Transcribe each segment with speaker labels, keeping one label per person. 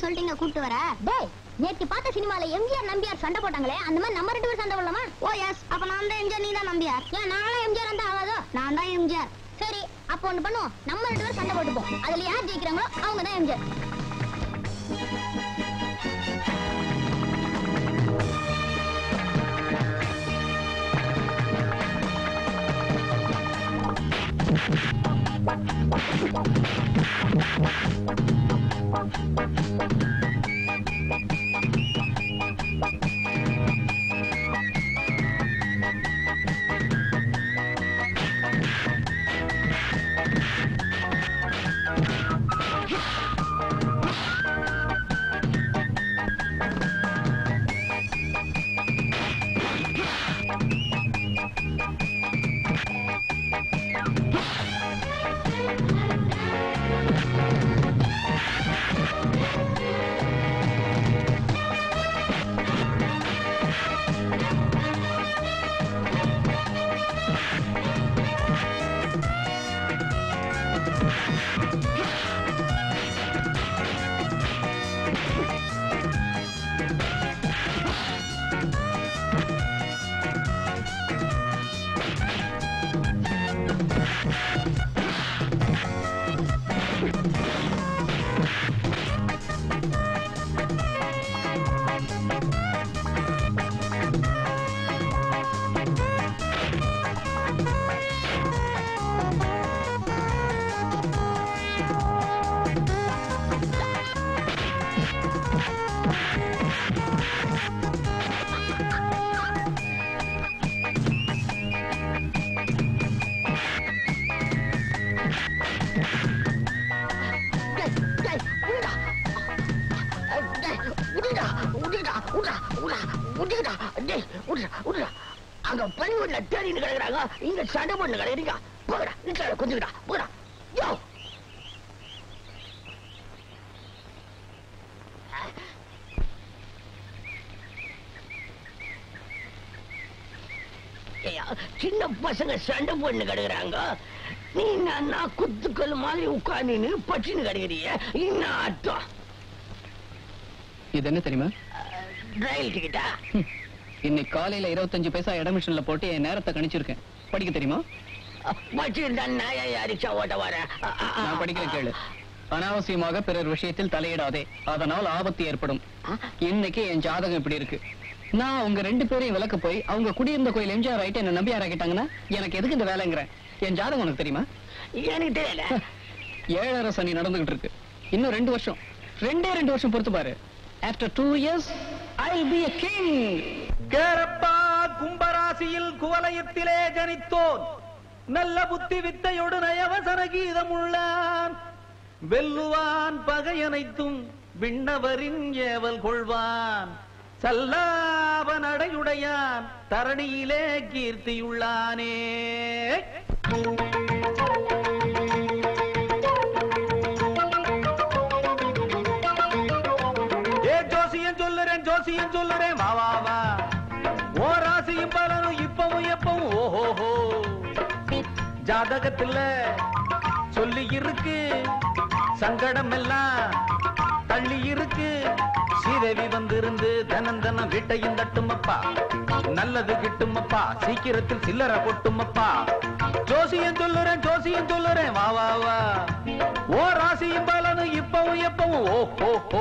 Speaker 1: சொல்லிட்டீங்க கூப்பிட்டு வர. டேய், நேத்து பார்த்த சினிமால எம்ஜிஆர் நம்பியார் சண்டை போட்டாங்களே, அந்த மாதிரி நம்ம 2 பேரும் சண்டை போடலாமா? Oh yes. அப்ப நான் தான் எம்ஜிஆர், நீ தான் நம்பியார். ஏன் நானும் எம்ஜிஆர் இருந்தா ஆகாதோ? நான் தான் எம்ஜிஆர். சரி, அப்ப ஒண்ணு பண்ணுவோம், நம்ம 2 பேரும் சண்டை போட்டுப்போம். அதுல யார் ஜெயிக்கிறாங்களோ அவங்க தான் எம்ஜிஆர். அங்க பணிவுள்ள தேடின்னு கிடக்குறாங்க, இங்க சண்டை பண்ணு கிடைக்கிறீங்க. போகடா, நிச்சல கொஞ்சம் போகடா. யோ சின்ன பசங்க சண்டை பண்ணு கிடக்குறாங்க, நீ நான் குத்துக்கள் மாதிரி உட்கார்ந்து பச்சின்னு கிடைக்கிறீங்க. இன்னும் அர்த்தம்
Speaker 2: இது என்ன தெரியுமா?
Speaker 1: ரயில் டிக்கெட்டா?
Speaker 2: இன்னைக்கு காலையில 25 பைசா அட்மிஷன்ல போட்டு என் நேரத்தை கணிச்சிருக்கேன். படிக்க தெரியுமா? நான் படிக்கிறேன் கேளு. அனாவசியமாக பிறர் விஷயத்தில் தலையிடாதே, அதனால் ஆபத்து ஏற்படும். இன்னைக்கு என் ஜாதகம் இப்படி இருக்கு. நான் உங்க 2 பேரையும் விளக்க போய் அவங்க குடியிருந்த கோயில் எம்ஜிஆர் ஆயிட்டு என்ன நம்பியார் ஆகிட்டாங்கன்னா எனக்கு எதுக்கு இந்த வேலைங்கிறேன். என் ஜாதகம் உனக்கு தெரியுமா?
Speaker 1: எனக்கு தெரியல.
Speaker 2: 7.5 சனி நடந்துகிட்டு இருக்கு. இன்னும் 2 வருஷம், 2 வருஷம் பொறுத்து பாரு. After 2 years, I'll be a king.
Speaker 3: கேரப்பா கும்பராசியில் குவலயத்திலே ஜனித்தோன், நல்ல புத்தி வித்தையோடு நயவசன கீதம் உள்ளான். வெல்லுவான் பகையனைத்தும் விண்ணவரின் ஏவல் கொள்வான். சல்லாப நடையுடையான் தரணியிலே கீர்த்தியுள்ளானே. ஜோசியம் சொல்லுறேன் வா வா வா. ஓ ராசியும் பலனும் இப்பவும் எப்பவும் ஓஹோஹோ. ஜாதகத்துல சொல்லி இருக்கு, சங்கடம் எல்லாம் தள்ளி இருக்கு. ஸ்ரீதேவி வந்திருந்து தனம் தனம் வீட்டையும் தட்டுமப்பா, நல்லது கிட்டுமப்பா, சீக்கிரத்தில் சில்லற கொட்டுமப்பா. ஜோசியம் சொல்லுறேன் வா வா வா. ஓ ராசியும் பலனும் இப்பவும் எப்பவும் ஓஹோஹோ.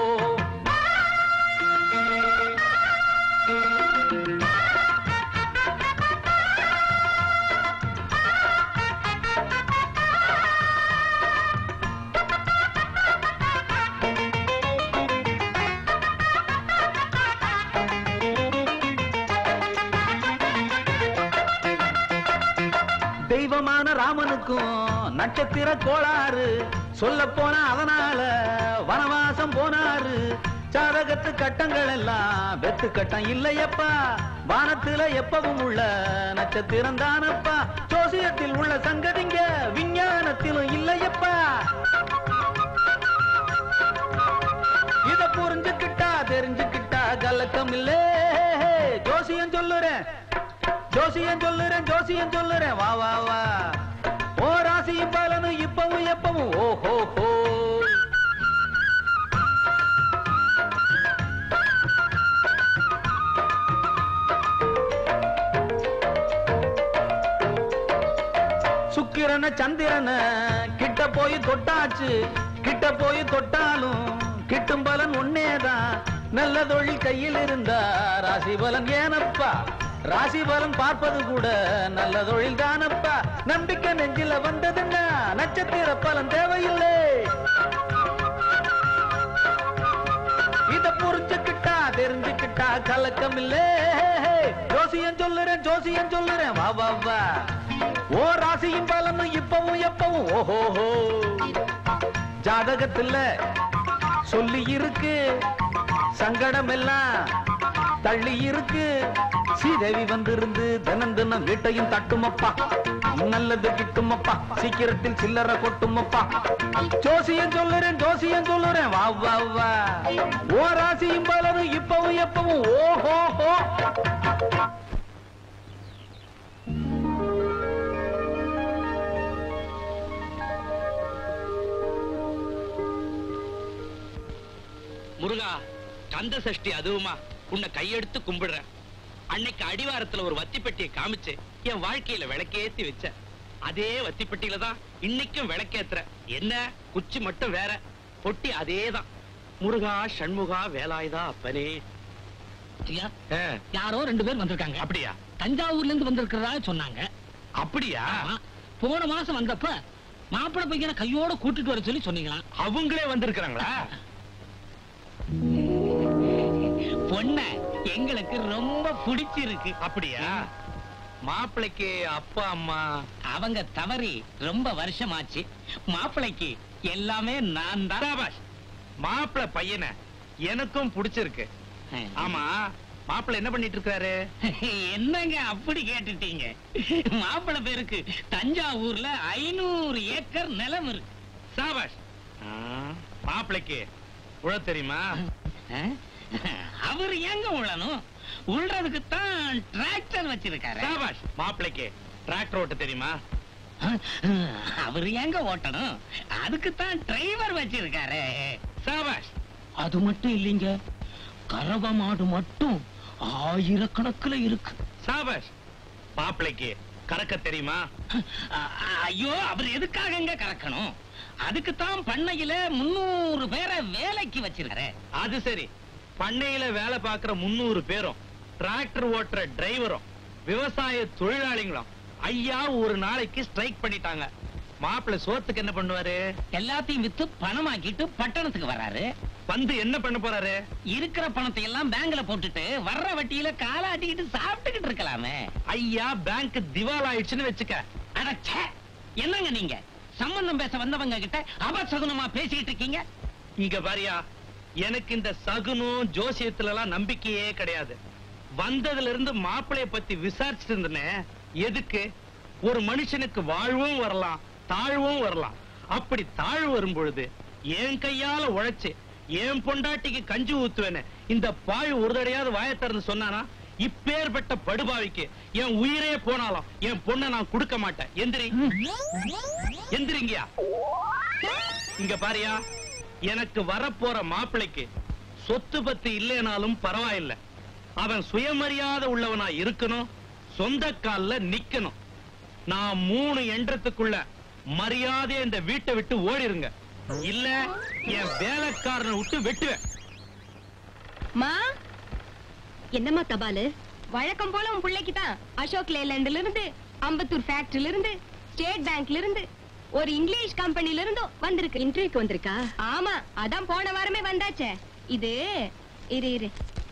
Speaker 3: தெய்வமான ராமனுக்கும் நட்சத்திர கோளாறு சொல்ல போன, அதனால வனவாசம் போனாரு. ஜாதகத்து கட்டங்கள் எல்லாம் வெத்து கட்டம் இல்லையப்பா, வானத்துல எப்பவும் உள்ள நட்சத்திரம் தானப்பா. ஜோசியத்தில் உள்ள சங்கதிங்க விஞ்ஞானத்திலும் இல்லையப்பா. இத புரிஞ்சுக்கிட்டா தெரிஞ்சுக்கிட்டா கலக்கம் இல்லே. ஜோசியம் சொல்லுறேன் வா வா வா. ஓ ராசியும் பலனும் இப்பவும் எப்பவும் ஓஹோ ஹோ. சுக்கிரன சந்திரன கிட்ட போய் தொட்டாச்சு, கிட்ட போய் தொட்டாலும் கிட்டும் பலன் ஒன்னேதான். நல்ல தொழில் கையில் இருந்தா ராசி பலன் ஏனப்பா, ராசி பலன் பார்ப்பது கூட நல்ல தொழில் தானப்பா. நம்பிக்கை நெஞ்சில வந்ததுன்னா நட்சத்திர பலன் தேவையில்லை. இத புரிஞ்சுக்கிட்டா தெரிஞ்சுக்கிட்டா கலக்கம் இல்லே. ஜோசியம் சொல்லுறேன் ஜோசியம் சொல்லுறேன் வா வா வா. ஓ ராசியும் பலனும் இப்பவும் எப்பவும் ஓஹோஹோ. ஜாதகத்துல சொல்லி இருக்கு, சங்கடம் எல்லாம் தள்ளி இருக்கு. ஸ்ரீதேவி வந்திருந்து தினம் தினம் வீட்டையும் தட்டுமப்பா, நல்லது கிட்டுமப்பா, சீக்கிரத்தில் சில்லற கொட்டுமப்பா. ஜோசியம் சொல்லுறேன் ஜோசியம் சொல்லுறேன் வா வா வா. ஓ ராசியும் பலனும் இப்பவும் எப்பவும் ஓஹோஹோ.
Speaker 4: முருகா, கந்த சஷ்டி அதுவுமா உன்னை கையெடுத்து கும்பிடுறேன். அன்னைக்கு அடிவாரத்துல ஒரு வத்திப்பெட்டியை காமிச்சு என் வாழ்க்கையில விளக்கேத்தி வச்ச. அதே வத்திப்பெட்டியில தான் இன்னைக்கும் விளக்கேத்துற. என்ன குச்சி மட்டும் வேற, பொட்டி அதேதான். முருகா சண்முகா வேலாயுதா அப்பனே.
Speaker 2: ஐயா, யாரோ 2 பேர் வந்திருக்காங்க.
Speaker 4: அப்படியா?
Speaker 2: தஞ்சாவூர்ல இருந்து வந்திருக்கிறதா சொன்னாங்க.
Speaker 4: அப்படியா?
Speaker 2: போன மாசம் வந்தப்ப மாப்பிள்ளை பையனை கையோட கூட்டிட்டு வர சொல்லி சொன்னீங்களா?
Speaker 4: அவங்களே வந்திருக்கிறாங்களா?
Speaker 2: பொண்ண எங்களுக்கு ரொம்ப பிடிச்சிருக்கு.
Speaker 4: அப்படியா? மாப்பிளைக்கு அப்பா அம்மா
Speaker 2: அவங்க தவறி ரொம்ப வருஷமாச்சு. மாப்பிளைக்கு எல்லாமே நான் தான்.
Speaker 4: மாப்பிளை பையனை எனக்கும் பிடிச்சிருக்கு. ஆமா, மாப்பிளை என்ன பண்ணிட்டு இருக்காரு?
Speaker 2: என்னங்க அப்படி கேட்டுட்டீங்க? மாப்பிள்ளை பேருக்கு தஞ்சாவூர்ல 500 ஏக்கர் நிலம் இருக்கு.
Speaker 4: சாபாஷ். மாப்பிளைக்கு உழ தெரியுமா?
Speaker 2: அவர் எங்க உழணும்? உள்றதுக்கு தான் டிராக்டர் வச்சிருக்காரு.
Speaker 4: சாபாஷ். மாப்பிளைக்கு டிராக்டர் ஓட்ட தெரியுமா?
Speaker 2: அவர் எங்க ஓட்டணும்? அதுக்கு தான் டிரைவர் வச்சிருக்காரு.
Speaker 4: சாபாஷ்.
Speaker 2: அது மட்டும் இல்லைங்க, கறவ மாடு மட்டும் 1000கணக்குல இருக்கு.
Speaker 4: சாபாஷ். மாப்பிளைக்கு கறக்க தெரியுமா?
Speaker 2: ஐயோ, அவர் எதுக்காக கறக்கணும்? அதுக்கு தான் பண்ணையில 300 பேரை வேலைக்கு வச்சிருக்காரு.
Speaker 4: அது சரி, பண்ணையில வேலை பார்க்கிற 300 பேரும் டிராக்டர் ஓட்டுற டிரைவரும் விவசாய தொழிலாளிகளும் ஐயா ஒரு நாளைக்கு ஸ்ட்ரைக் பண்ணிட்டாங்க. மாப்பிள்ளை சோத்துக்கு என்ன பண்ணுவாரு?
Speaker 2: எல்லாத்தையும் வித்து பணமாக்கிட்டு பட்டணத்துக்கு வர்றாரு.
Speaker 4: வந்து என்ன பண்ண போறாரு?
Speaker 2: இருக்கிற பணத்தை எல்லாம் பேங்க்ல போட்டுட்டு வர்ற வட்டியில காலாட்டிக்கிட்டு சாப்பிட்டுக்கிட்டு இருக்கலாமே.
Speaker 4: ஐயா பேங்க் திவால் ஆயிடுச்சுன்னு வச்சுக்க.
Speaker 2: அடச்சே, என்னங்க நீங்க சம்பந்தம் பேச வந்தவங்க கிட்ட அபசகுனமா பேசிட்டு இருக்கீங்க?
Speaker 4: இங்க பாரியா, எனக்கு இந்த சகுனம் ஜோசியத்துல எல்லாம் நம்பிக்கையே கிடையாது. வந்ததுல இருந்து மாப்பிளைய பத்தி விசாரிச்சுட்டு இருந்தேன். எதுக்கு? ஒரு மனுஷனுக்கு வாழ்வும் வரலாம், தாழ்வும் வரலாம். அப்படி தாழ்வு வரும் பொழுது என் கையால உழைச்சு என் பொண்டாட்டிக்கு கஞ்சி ஊத்துவேன்னு இந்த பாழ் ஒரு தடையாவது வாயை திறந்து சொன்னானா? இப்பேற்பட்ட படுபாவிக்கு என் உயிரே போனாலும் என் பொண்ணை நான் கொடுக்க மாட்டேன். எந்திரி எந்திரிங்கயா. இங்க பாரியா, எனக்கு வரப்போற மாப்பிளைக்கு சொத்து பத்து இல்லைனாலும் பரவாயில்லை. அவன் சுயமரியாதை உள்ளவனா இருக்கணும், சொந்த கால்ல நிக்கணும். நான் 3 எண்ணத்துக்குள்ள மரியாதையா இந்த வீட்டை விட்டு ஓடிருங்க, இல்ல என் வேலைக்காரனை விட்டு வெட்டுவேன்.
Speaker 5: மா, என்னம்மா தபாலு? வழக்கம் போல உன் பிள்ளைக்கு தான் அசோக் லேலண்ட்ல இருந்து, அம்பத்தூர் ஃபேக்டரியில இருந்து, ஸ்டேட் பேங்க்ல இருந்து, ஒரு இங்கிலீஷ் கம்பெனில இருந்து வந்திருக்கு. இன்டர்வியூக்கு வந்திருக்கா? ஆமா, அதான் போன வாரமே வந்தாச்சே. இது இரு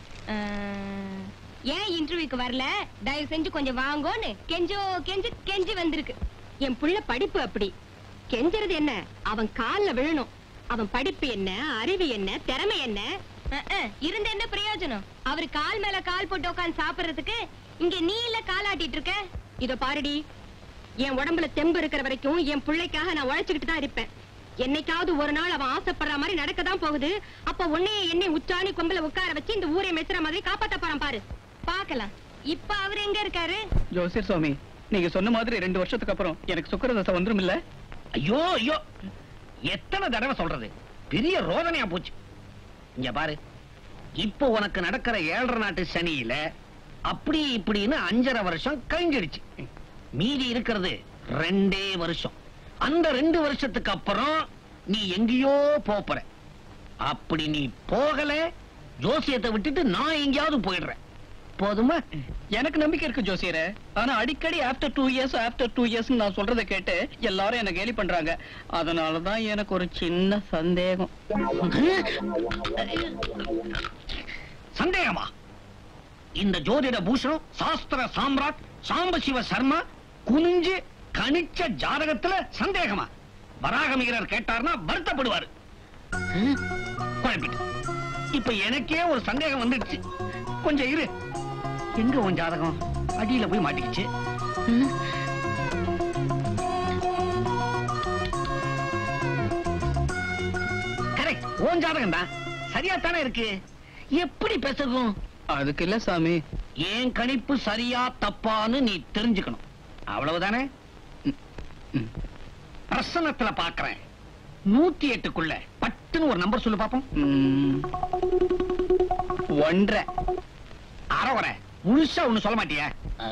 Speaker 5: ஏன் இன்டர்வியூக்கு வரல, தயவு செஞ்சு கொஞ்சம் வாங்கோன்னு கெஞ்சி வந்திருக்கு. என் புள்ள படிப்பு அப்படி. கெஞ்சறது என்ன? அவன் கால்ல விழணும். அவன் படிப்பு என்ன, அறிவு என்ன, திறமை என்ன? இருந்த என்ன பிரயோஜனம்? அவரு கால் மேல கால் போட்டு உட்காந்து சாப்பிடுறதுக்கு இங்க நீ இல்ல காலாட்டிட்டு இருக்க. இத பாருடி, என் உடம்புல தெம்பு இருக்கிற வரைக்கும் என் பிள்ளைக்காக நான் உழைச்சுக்கிட்டு தான் இருப்பேன். என்னைக்காவது ஒரு நாள் அவன் ஆசைப்படுற மாதிரி நடக்கதான் போகுது. அப்ப உன்னையே என்னை உச்சாணி கொம்புல உட்கார வச்சு இந்த ஊரை மெத்துற மாதிரி காப்பாத்த போறான் பாரு. பாக்கலாம். இப்ப அவர் எங்க இருக்காரு?
Speaker 2: ஜோசியர் சுவாமி, நீங்க சொன்ன மாதிரி 2 வருஷத்துக்கு அப்புறம் எனக்கு சுக்கிரதசை வந்துரும் இல்ல?
Speaker 6: ஐயோ ஐயோ, எத்தனை தடவை சொல்றது? பெரிய ரோதனையா போச்சு. இங்க பாரு, இப்போ உனக்கு நடக்கிற 7.5 நாட்டு சனியில அப்படி இப்படின்னு 5.5 வருஷம் கழிஞ்சிடுச்சு. மீதி இருக்கிறது 2 வருஷம். அந்த 2 வருஷத்துக்கு அப்புறம் நீ எங்கேயோ போற. அப்படி நீ போகல, ஜோசியத்தை விட்டுட்டு நான் எங்கேயாவது போயிடுறேன். போதுமா?
Speaker 2: எனக்கு நம்பிக்கை இருக்கு ஜோசியரே. ஆனா அடிக்கடி ஆஃப்டர் 2 இயர்ஸ் நான் சொல்றதை கேட்டு எல்லாரும் என்ன கேலி பண்றாங்க. அதனாலதான் எனக்கு ஒரு சின்ன சந்தேகம்.
Speaker 6: சந்தேகமா? இந்த ஜோதிட பூஷணம் சாஸ்திர சாம்ராட் சாம்பசிவ சர்மா குனிஞ்சு கணிச்ச ஜாதகத்துல சந்தேகமா? வராகமிகரர் கேட்டார்னா வருத்தப்படுவாரு. குழம்பிட்டு இப்ப எனக்கே ஒரு சந்தேகம் வந்துடுச்சு. கொஞ்சம் இரு. எங்க உன் ஜாதகம்? அடியில போய் மாட்டிக்கிச்சு. கரெக்ட், உன் ஜாதகம் தான். சரியா தானே இருக்கு. எப்படி பேசுறதும்?
Speaker 2: அதுக்கு இல்ல சாமி,
Speaker 6: ஏன் கணிப்பு சரியா தப்பான்னு நீ தெரிஞ்சுக்கணும். அவ்வளவுதானே? பிரசனத்துல பாக்குறேன். 108க்குள்ள பட்டுன்னு ஒரு நம்பர் சொல்லு பாப்போம்.
Speaker 2: 1.5.
Speaker 6: அரை முழுசா ஒண்ணு சொல்ல மாட்டியா?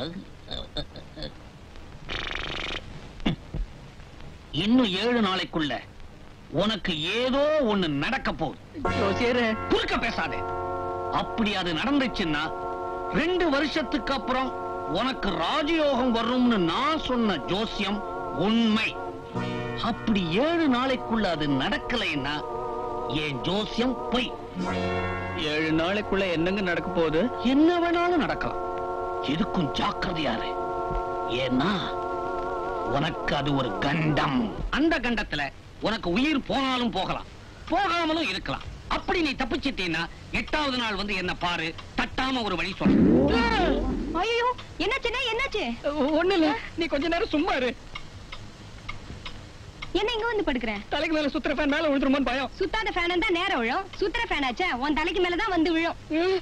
Speaker 6: இன்னும் 7 நாளைக்குள்ள உனக்கு ஏதோ ஒண்ணு நடக்க போகுது.
Speaker 2: ஜோசியரே,
Speaker 6: குறுக்க பேசாதே. அப்படி அது நடந்துச்சுன்னா 2 வருஷத்துக்கு அப்புறம் உனக்கு ராஜயோகம் வரும்னு நான் சொன்ன ஜோசியம் உண்மை. அப்படி 7 நாளைக்குள்ள அது நடக்கலைன்னா என் ஜோசியம் பொய்.
Speaker 2: 7 நாளைக்குள்ள என்னங்க நடக்க போகுது?
Speaker 6: என்ன வேணாலும் நடக்கலாம். எதுக்கும் ஜாக்கிரதையாரு. ஏன்னா உனக்கு அது ஒரு கண்டம். அந்த கண்டத்துல உனக்கு உயிர் போனாலும் போகலாம், போகாமலும் இருக்கலாம். அப்படி நீ தப்பிச்சிட்டீன்னா 8வது நாள் வந்து என்ன பாரு, தட்டாம ஒரு வழி சொல்ல.
Speaker 5: ஐயோ, என்னாச்சுன்னா என்னாச்சு?
Speaker 2: ஒண்ணு இல்ல, நீ கொஞ்ச நேரம் சும்மா இரு.
Speaker 5: என்ன இங்க வந்து படுக்கிற?
Speaker 2: தலைக்கு மேல சுத்துற ஃபேன் மேல விழுந்துருமோன்னு பயம்.
Speaker 5: சுத்தாத ஃபேன் தான் நேரம் விழும். சுத்துற ஃபேன் ஆச்சே உன் தலைக்கு மேலதான் வந்து விழும்.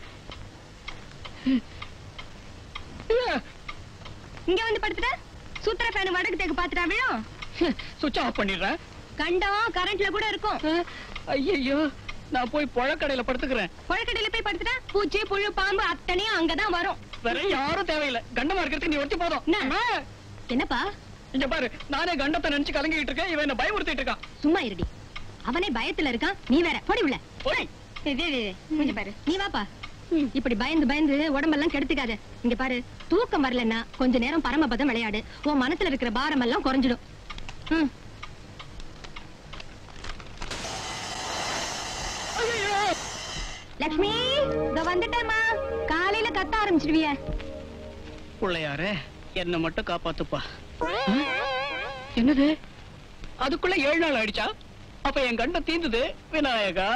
Speaker 5: இங்க வந்து படுத்துட்ட. சுத்துற ஃபேன் வடக்கு தேக்கு பாத்துட்டா விழும்.
Speaker 2: சுவிட்ச் ஆஃப் பண்ணிடுறேன்.
Speaker 5: கண்டம் கரண்ட்ல கூட இருக்கும்.
Speaker 2: ஐயோ, நான் போய் பழக்கடையில படுத்துக்கிறேன்.
Speaker 5: புழக்கடையில போய் படுத்துட்டா பூச்சி புழு பாம்பு அத்தனையும் அங்கதான் வரும்.
Speaker 2: வேற யாரும் தேவையில்லை. கண்டமா இருக்கிறதுக்கு நீ ஒருத்தி போதும்.
Speaker 5: என்னப்பா?
Speaker 2: இங்க பாரு, நானே கண்டத்தை நினைச்சு கலங்கிட்டு இருக்கேன். இவன் என்ன பயமுறுத்திட்டு இருக்கான்.
Speaker 5: சும்மா இருடி. அவனே பயத்துல இருக்கான், நீ வேற போடி உள்ள.
Speaker 2: போய்.
Speaker 5: கொஞ்சம் பாரு, நீ வாப்பா. இப்படி பயந்து பயந்து உடம்பெல்லாம் கெடுத்துக்காத. இங்க பாரு, தூக்கம் வரலன்னா கொஞ்ச நேரம் பரமபதம் விளையாடு. உன் மனசுல இருக்கிற பாரம் எல்லாம் குறைஞ்சிடும். லட்சுமி, இதோ வந்துட்டேம்மா. காலையில கத்த ஆரம்பிச்சிடுவிய.
Speaker 2: பிள்ளையாரே, என்ன மட்டும் காப்பாத்துப்பா. என்னது, அதுக்குள்ள 7 நாள் ஆயிடுச்சா? அப்ப என் கண்டம் தீர்ந்தது. விநாயகா,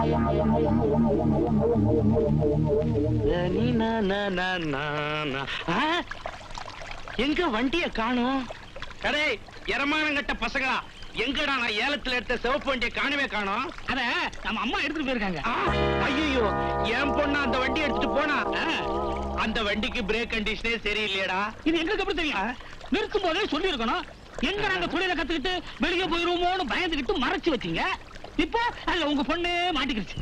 Speaker 4: எங்க வண்டிய காணோம்? அரே எரமானங்கட்ட பசங்களா, எங்கடா நான் ஏலத்துல எடுத்த சிவப்பு வண்டியை காணவே காணோம்?
Speaker 6: அத நம்ம அம்மா எடுத்துட்டு போயிருக்காங்க.
Speaker 4: ஐயோ, என் பொண்ணு அந்த வண்டி எடுத்துட்டு போனா. அந்த வண்டிக்கு பிரேக் கண்டிஷனே சரியில்லையடா.
Speaker 6: இது எங்களுக்கு எப்படி தெரியும்? நிற்கும் போதே சொல்லி இருக்கணும். எங்க நாங்க தொழில கத்துக்கிட்டு வெளியே போயிருவோமோன்னு பயந்துகிட்டு மறைச்சு வச்சீங்க. இப்போ அதுல உங்க பொண்ணு மாட்டிக்கிடுச்சு.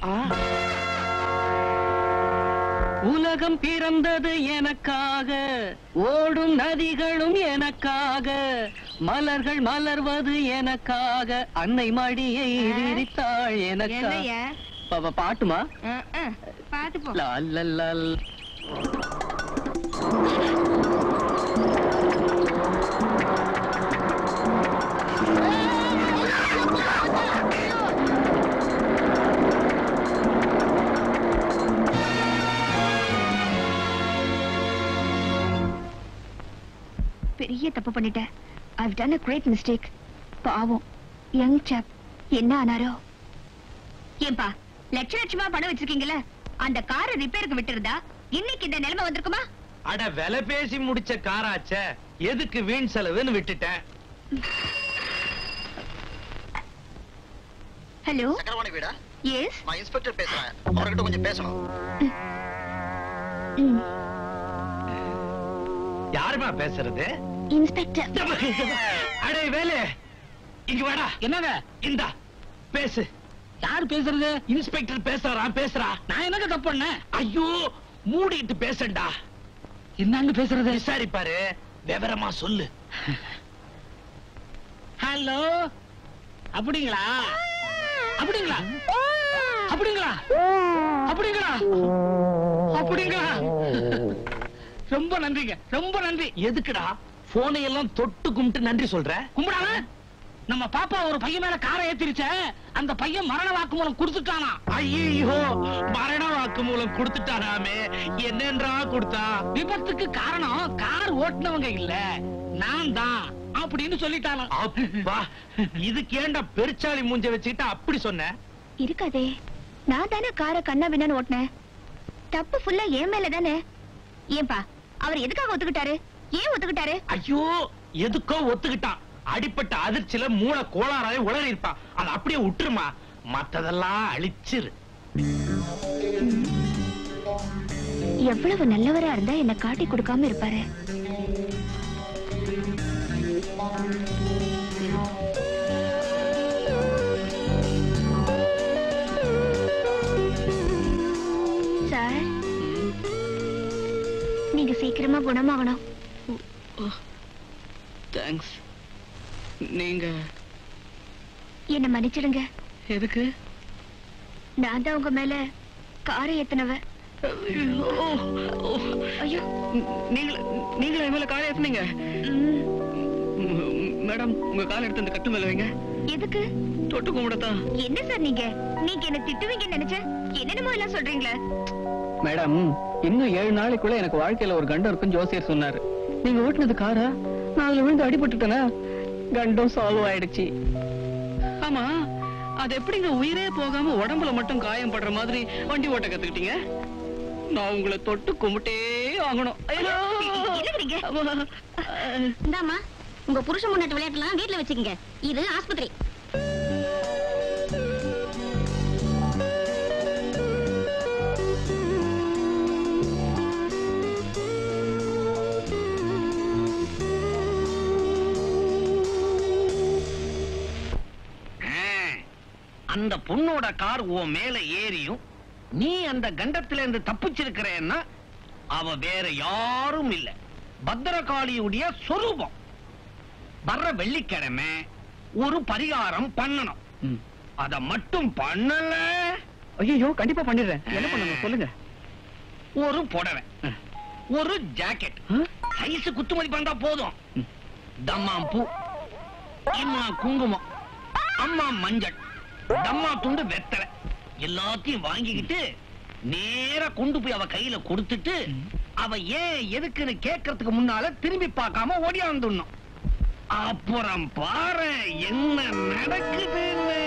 Speaker 2: உலகம் பிறந்தது எனக்காக, ஓடும் நதிகளும் எனக்காக, மலர்கள் மலர்வது எனக்காக, அன்னை மடியை விரித்தாள் எனக்காக. பாட்டுமா?
Speaker 5: பாத்து போ.
Speaker 2: லல்லல்லல்.
Speaker 1: பெரிய தப்பு பண்ணிட்டேன். I've done a great mistake. பாவம் யங் சாப் என்ன ஆனாரோ? ஏன்பா, லட்சமா பணம் வச்சிருக்கீங்கல்ல, அந்த காரை ரிப்பேருக்கு விட்டுருந்தா இன்னைக்கு இந்த நிலைமை வந்திருக்குமா?
Speaker 4: அட விலை பேசி முடிச்ச காராச்ச, எதுக்கு வீண் செலவுன்னு விட்டுட்டேன்.
Speaker 1: ஹலோ,
Speaker 7: சக்கரவாணி வீடா?
Speaker 1: எஸ்,
Speaker 7: நான் இன்ஸ்பெக்டர் பேசுறேன். அவர்கிட்ட கொஞ்சம் பேசணும்.
Speaker 4: யாருமா பேசுறது?
Speaker 1: இன்ஸ்பெக்டர்.
Speaker 4: அடே வேலு, இங்க வாடா.
Speaker 6: என்னங்க?
Speaker 4: இந்தா பேசு.
Speaker 6: யாரு பேசுறது?
Speaker 4: இன்ஸ்பெக்டர் பேசுறான். பேசுறா.
Speaker 6: நான் என்னங்க தப்பு பண்ணேன்?
Speaker 4: ஐயோ, மூடிட்டு பேசண்டா.
Speaker 6: என்னங்க பேசுறது?
Speaker 4: விசாரிப்பாரு, விவரமா சொல்லு.
Speaker 6: ஹலோ, அப்படிங்களா? அப்படிங்களா? அப்படிங்களா? அப்படிங்களா? அப்படிங்களா? ரொம்ப நன்றிங்க, ரொம்ப நன்றி.
Speaker 4: எதுக்குடா போனை எல்லாம் தொட்டு கும்பிட்டு நன்றி சொல்ற?
Speaker 6: கும்பிடாம நம்ம பாப்பா ஒரு பையன் மேல காரை ஏத்திருச்ச, அந்த பையன் மரண வாக்குமூலம் கொடுத்துட்டானா.
Speaker 4: ஐயோ, மரண வாக்குமூலம் கொடுத்துட்டானாமே. என்னன்றா கொடுத்தா?
Speaker 6: விபத்துக்கு காரணம் கார் ஓட்டுனவங்க இல்ல, நான் தான் அப்படின்னு சொல்லிட்டானா.
Speaker 4: அப்பா, இதுக்கு ஏன்டா பெருச்சாளி மூஞ்ச வச்சுக்கிட்டு அப்படி சொன்ன?
Speaker 1: இருக்காதே, நான் தானே காரை கண்ணா பின்னான்னு ஓட்டினேன். தப்பு ஃபுல்லா என் மேல தானே. ஏன்பா அவர் எதுக்காக ஒத்துக்கிட்டாரு? ஏன் ஒத்துக்கிட்டாரு?
Speaker 4: ஐயோ, எதுக்கோ ஒத்துக்கிட்டான். அடிப்பட்ட அதிர்ச்சியில மூளை கோளாறாவே உளறி இருப்பான். அதை அப்படியே விட்டுருமா, மத்ததெல்லாம் அழிச்சிரு.
Speaker 1: எவ்வளவு நல்லவரா இருந்தா என்ன காட்டி கொடுக்காம இருப்பாரு. சார், நீங்க சீக்கிரமா குணமாகணும்.
Speaker 2: தேங்க்ஸ். நீங்க
Speaker 1: என்ன மன்னிச்சிடுங்க.
Speaker 2: எதுக்கு?
Speaker 1: நான் தான் உங்க மேல காரை ஏத்தினவ. ஐயோ,
Speaker 2: நீங்களா என் மேல காரை ஏத்துனீங்க? மேடம், உங்க காலை எடுத்து அந்த கட்டு மேல வைங்க.
Speaker 1: எதுக்கு?
Speaker 2: தொட்டு கும்பிடத்தான்.
Speaker 1: என்ன சார் நீங்க என்ன திட்டுவீங்கன்னு நினைச்சேன். என்னென்னமோ எல்லாம் சொல்றீங்களே.
Speaker 2: மேடம், இன்னும் 7 நாளைக்குள்ள எனக்கு வாழ்க்கையில ஒரு கண்டம் இருக்கும் ஜோசியர் சொன்னாரு. நீங்க ஓட்டுனது காரா? நான் அதுல விழுந்து அடிபட்டுட்டேனா? கண்டம் சால்வ் ஆயிடுச்சு. ஆமா, அது எப்படிங்க உயிரே போகாம உடம்புல மட்டும் காயம் படுற மாதிரி வண்டி ஓட்ட கத்துக்கிட்டீங்க? நான் உங்களை தொட்டு கும்பிட்டே ஆகணும்.
Speaker 1: இந்தாமா, உங்க புருஷன் முன்னாடி விளையாட்டுலாம் வீட்டுல வச்சுக்கங்க. இது ஆஸ்பத்திரி.
Speaker 6: அந்த பொண்ணோட கார் உன் மேல ஏறியும் நீ அந்த கண்டத்துல இருந்து தப்பிச்சிருக்கிறேன்னா அவ வேற யாரும் இல்ல, பத்திரகாளியுடைய சொரூபம். வர்ற வெள்ளிக்கிழமை ஒரு பரிகாரம் பண்ணணும். அத மட்டும் பண்ணல.
Speaker 2: ஐயோ, கண்டிப்பா பண்ணிடுறேன். என்ன பண்ணணும் சொல்லுங்க.
Speaker 6: ஒரு புடவை, ஒரு ஜாக்கெட், சைஸ் குத்துமதி பண்ணா போதும். தம்மாம் பூ, இம்மா குங்குமம், அம்மா மஞ்சள், தம்மா துண்டு வெத்தலை எல்லாத்தையும் வாங்கிக்கிட்டு நேரா கொண்டு போய் அவ கையில கொடுத்துட்டு அவ ஏன் எதுக்குன்னு கேட்கறதுக்கு முன்னால திரும்பி பார்க்காம ஓடியாந்துடணும். அப்புறம் பாரு என்ன நடக்குதுன்னு.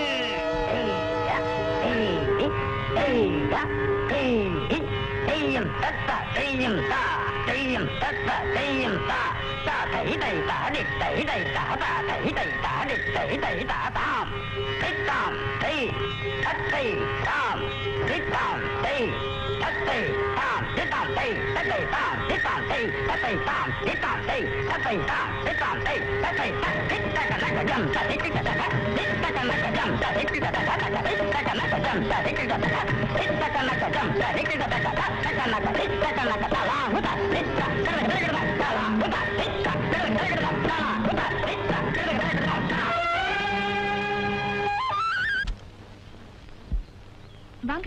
Speaker 1: வாங்க.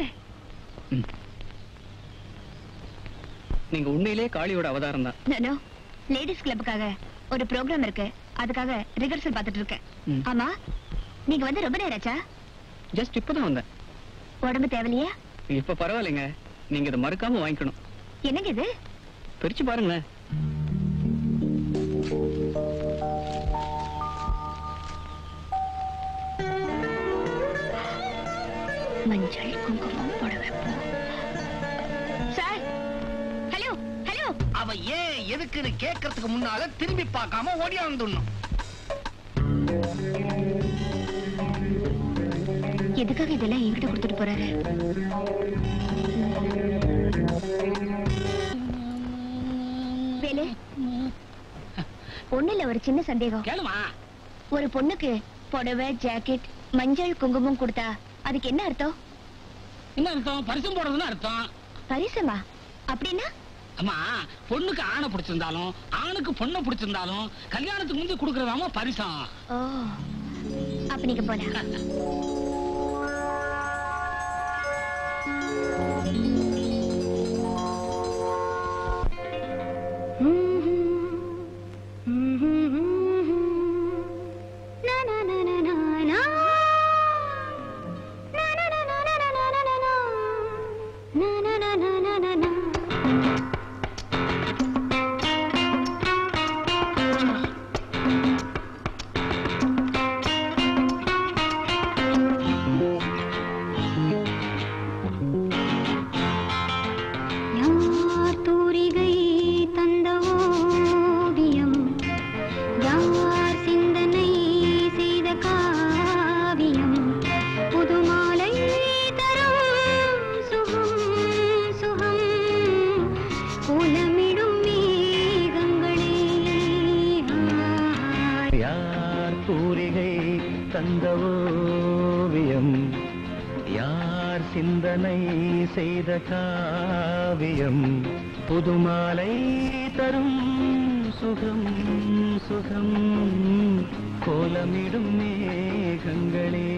Speaker 2: நீங்க உண்மையிலே காளியோட அவதாரம் தான்.
Speaker 1: லேடிஸ் கிளப்புக்காக ஒரு ப்ரோக்ராம் இருக்கு, அதுக்காக ரிஹர்சல் பார்த்துட்டு இருக்கேன். ஆமா, நீங்க வந்து ரொம்ப நேரம் ஆச்சா?
Speaker 2: ஜஸ்ட் இப்பதான் வந்தேன்.
Speaker 1: உடம்பு தேவலையா?
Speaker 2: இப்ப பரவாயில்லைங்க. நீங்க இதை மறக்காம வாங்கிக்கணும்.
Speaker 1: என்னங்க இது?
Speaker 2: பிரிச்சு பாருங்களேன்.
Speaker 1: மஞ்சள் குங்குமம் புடவை. Sir, hello hello.
Speaker 6: அவ ஏன் எதுக்குன்னு கேட்கறதுக்கு முன்னால திரும்பி பார்க்காம ஓடியாந்துடணும்.
Speaker 1: எதுக்காக இதெல்லாம் என்கிட்ட கொடுத்துட்டு போறாரு? வேலு, ஒண்ணுல ஒரு சின்ன சந்தேகம்.
Speaker 6: கேளுமா.
Speaker 1: ஒரு பொண்ணுக்கு புடவை, ஜாக்கெட், மஞ்சள் குங்குமம் கொடுத்தா அதுக்கு என்ன அர்த்தம்?
Speaker 6: என்ன அர்த்தம்? பரிசம் போடுறதுன்னு அர்த்தம்.
Speaker 1: பரிசமா? அப்படின்னா?
Speaker 6: அம்மா, பொண்ணுக்கு ஆணை பிடிச்சிருந்தாலும் ஆணுக்கு பொண்ணை பிடிச்சிருந்தாலும் கல்யாணத்துக்கு முந்தி கொடுக்கறதாமா பரிசம்.
Speaker 1: ஓ, அப்ப நீங்க போலாம்.
Speaker 3: சிந்தனை செய்த காவியம் புதுமாலை தரும் சுகம் சுகம் கோலமிடும் மேகங்களே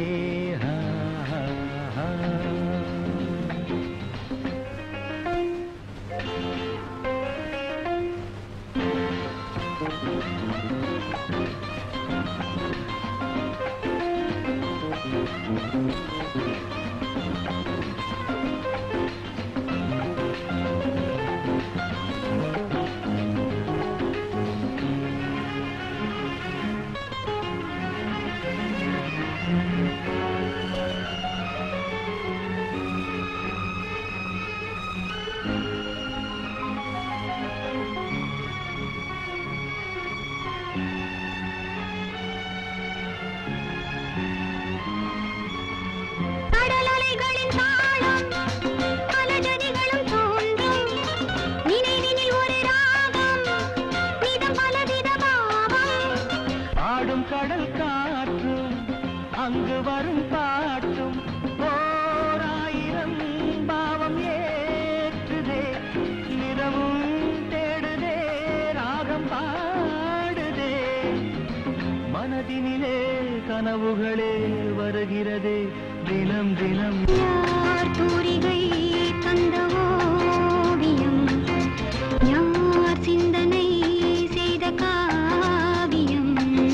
Speaker 3: கடல் காற்று அங்கு வரும் பாட்டும் ஓராயிரம் பாவம் ஏற்றுதே நிறமும் தேடுதே ராகம் பாடுதே மனதினிலே கனவுகளே வருகிறதே தினம் தினம்
Speaker 1: யார் தூரிகை தந்த ஓவியம் யார் சிந்தனை செய்த காவியம்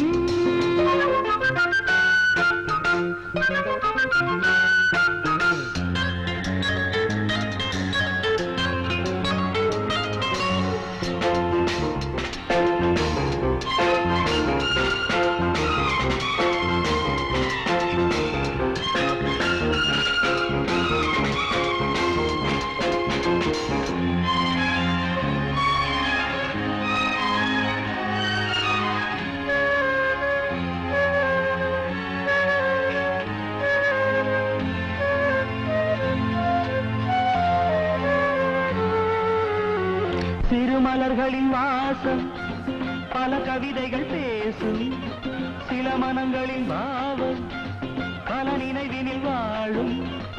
Speaker 3: சிறுமலர்களின் வாசம் பல கவிதைகள் பேசும் சில மனங்களின் பாவம் பல நினைவினில் வாழும்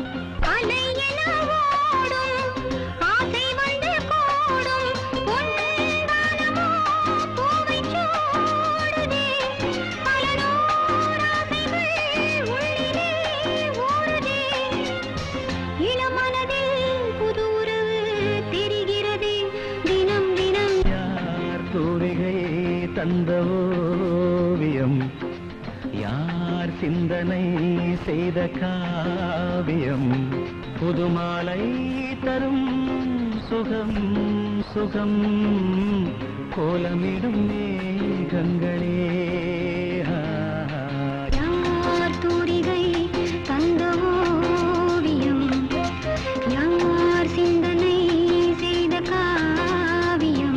Speaker 3: தந்த ஓவியம் யார் சிந்தனை செய்த காவியம் புதுமாலை தரும் சுகம் சுகம் கோலமிடும் மேகங்களே
Speaker 1: யார் தூரிகை தந்த ஓவியம் யார் சிந்தனை செய்த காவியம்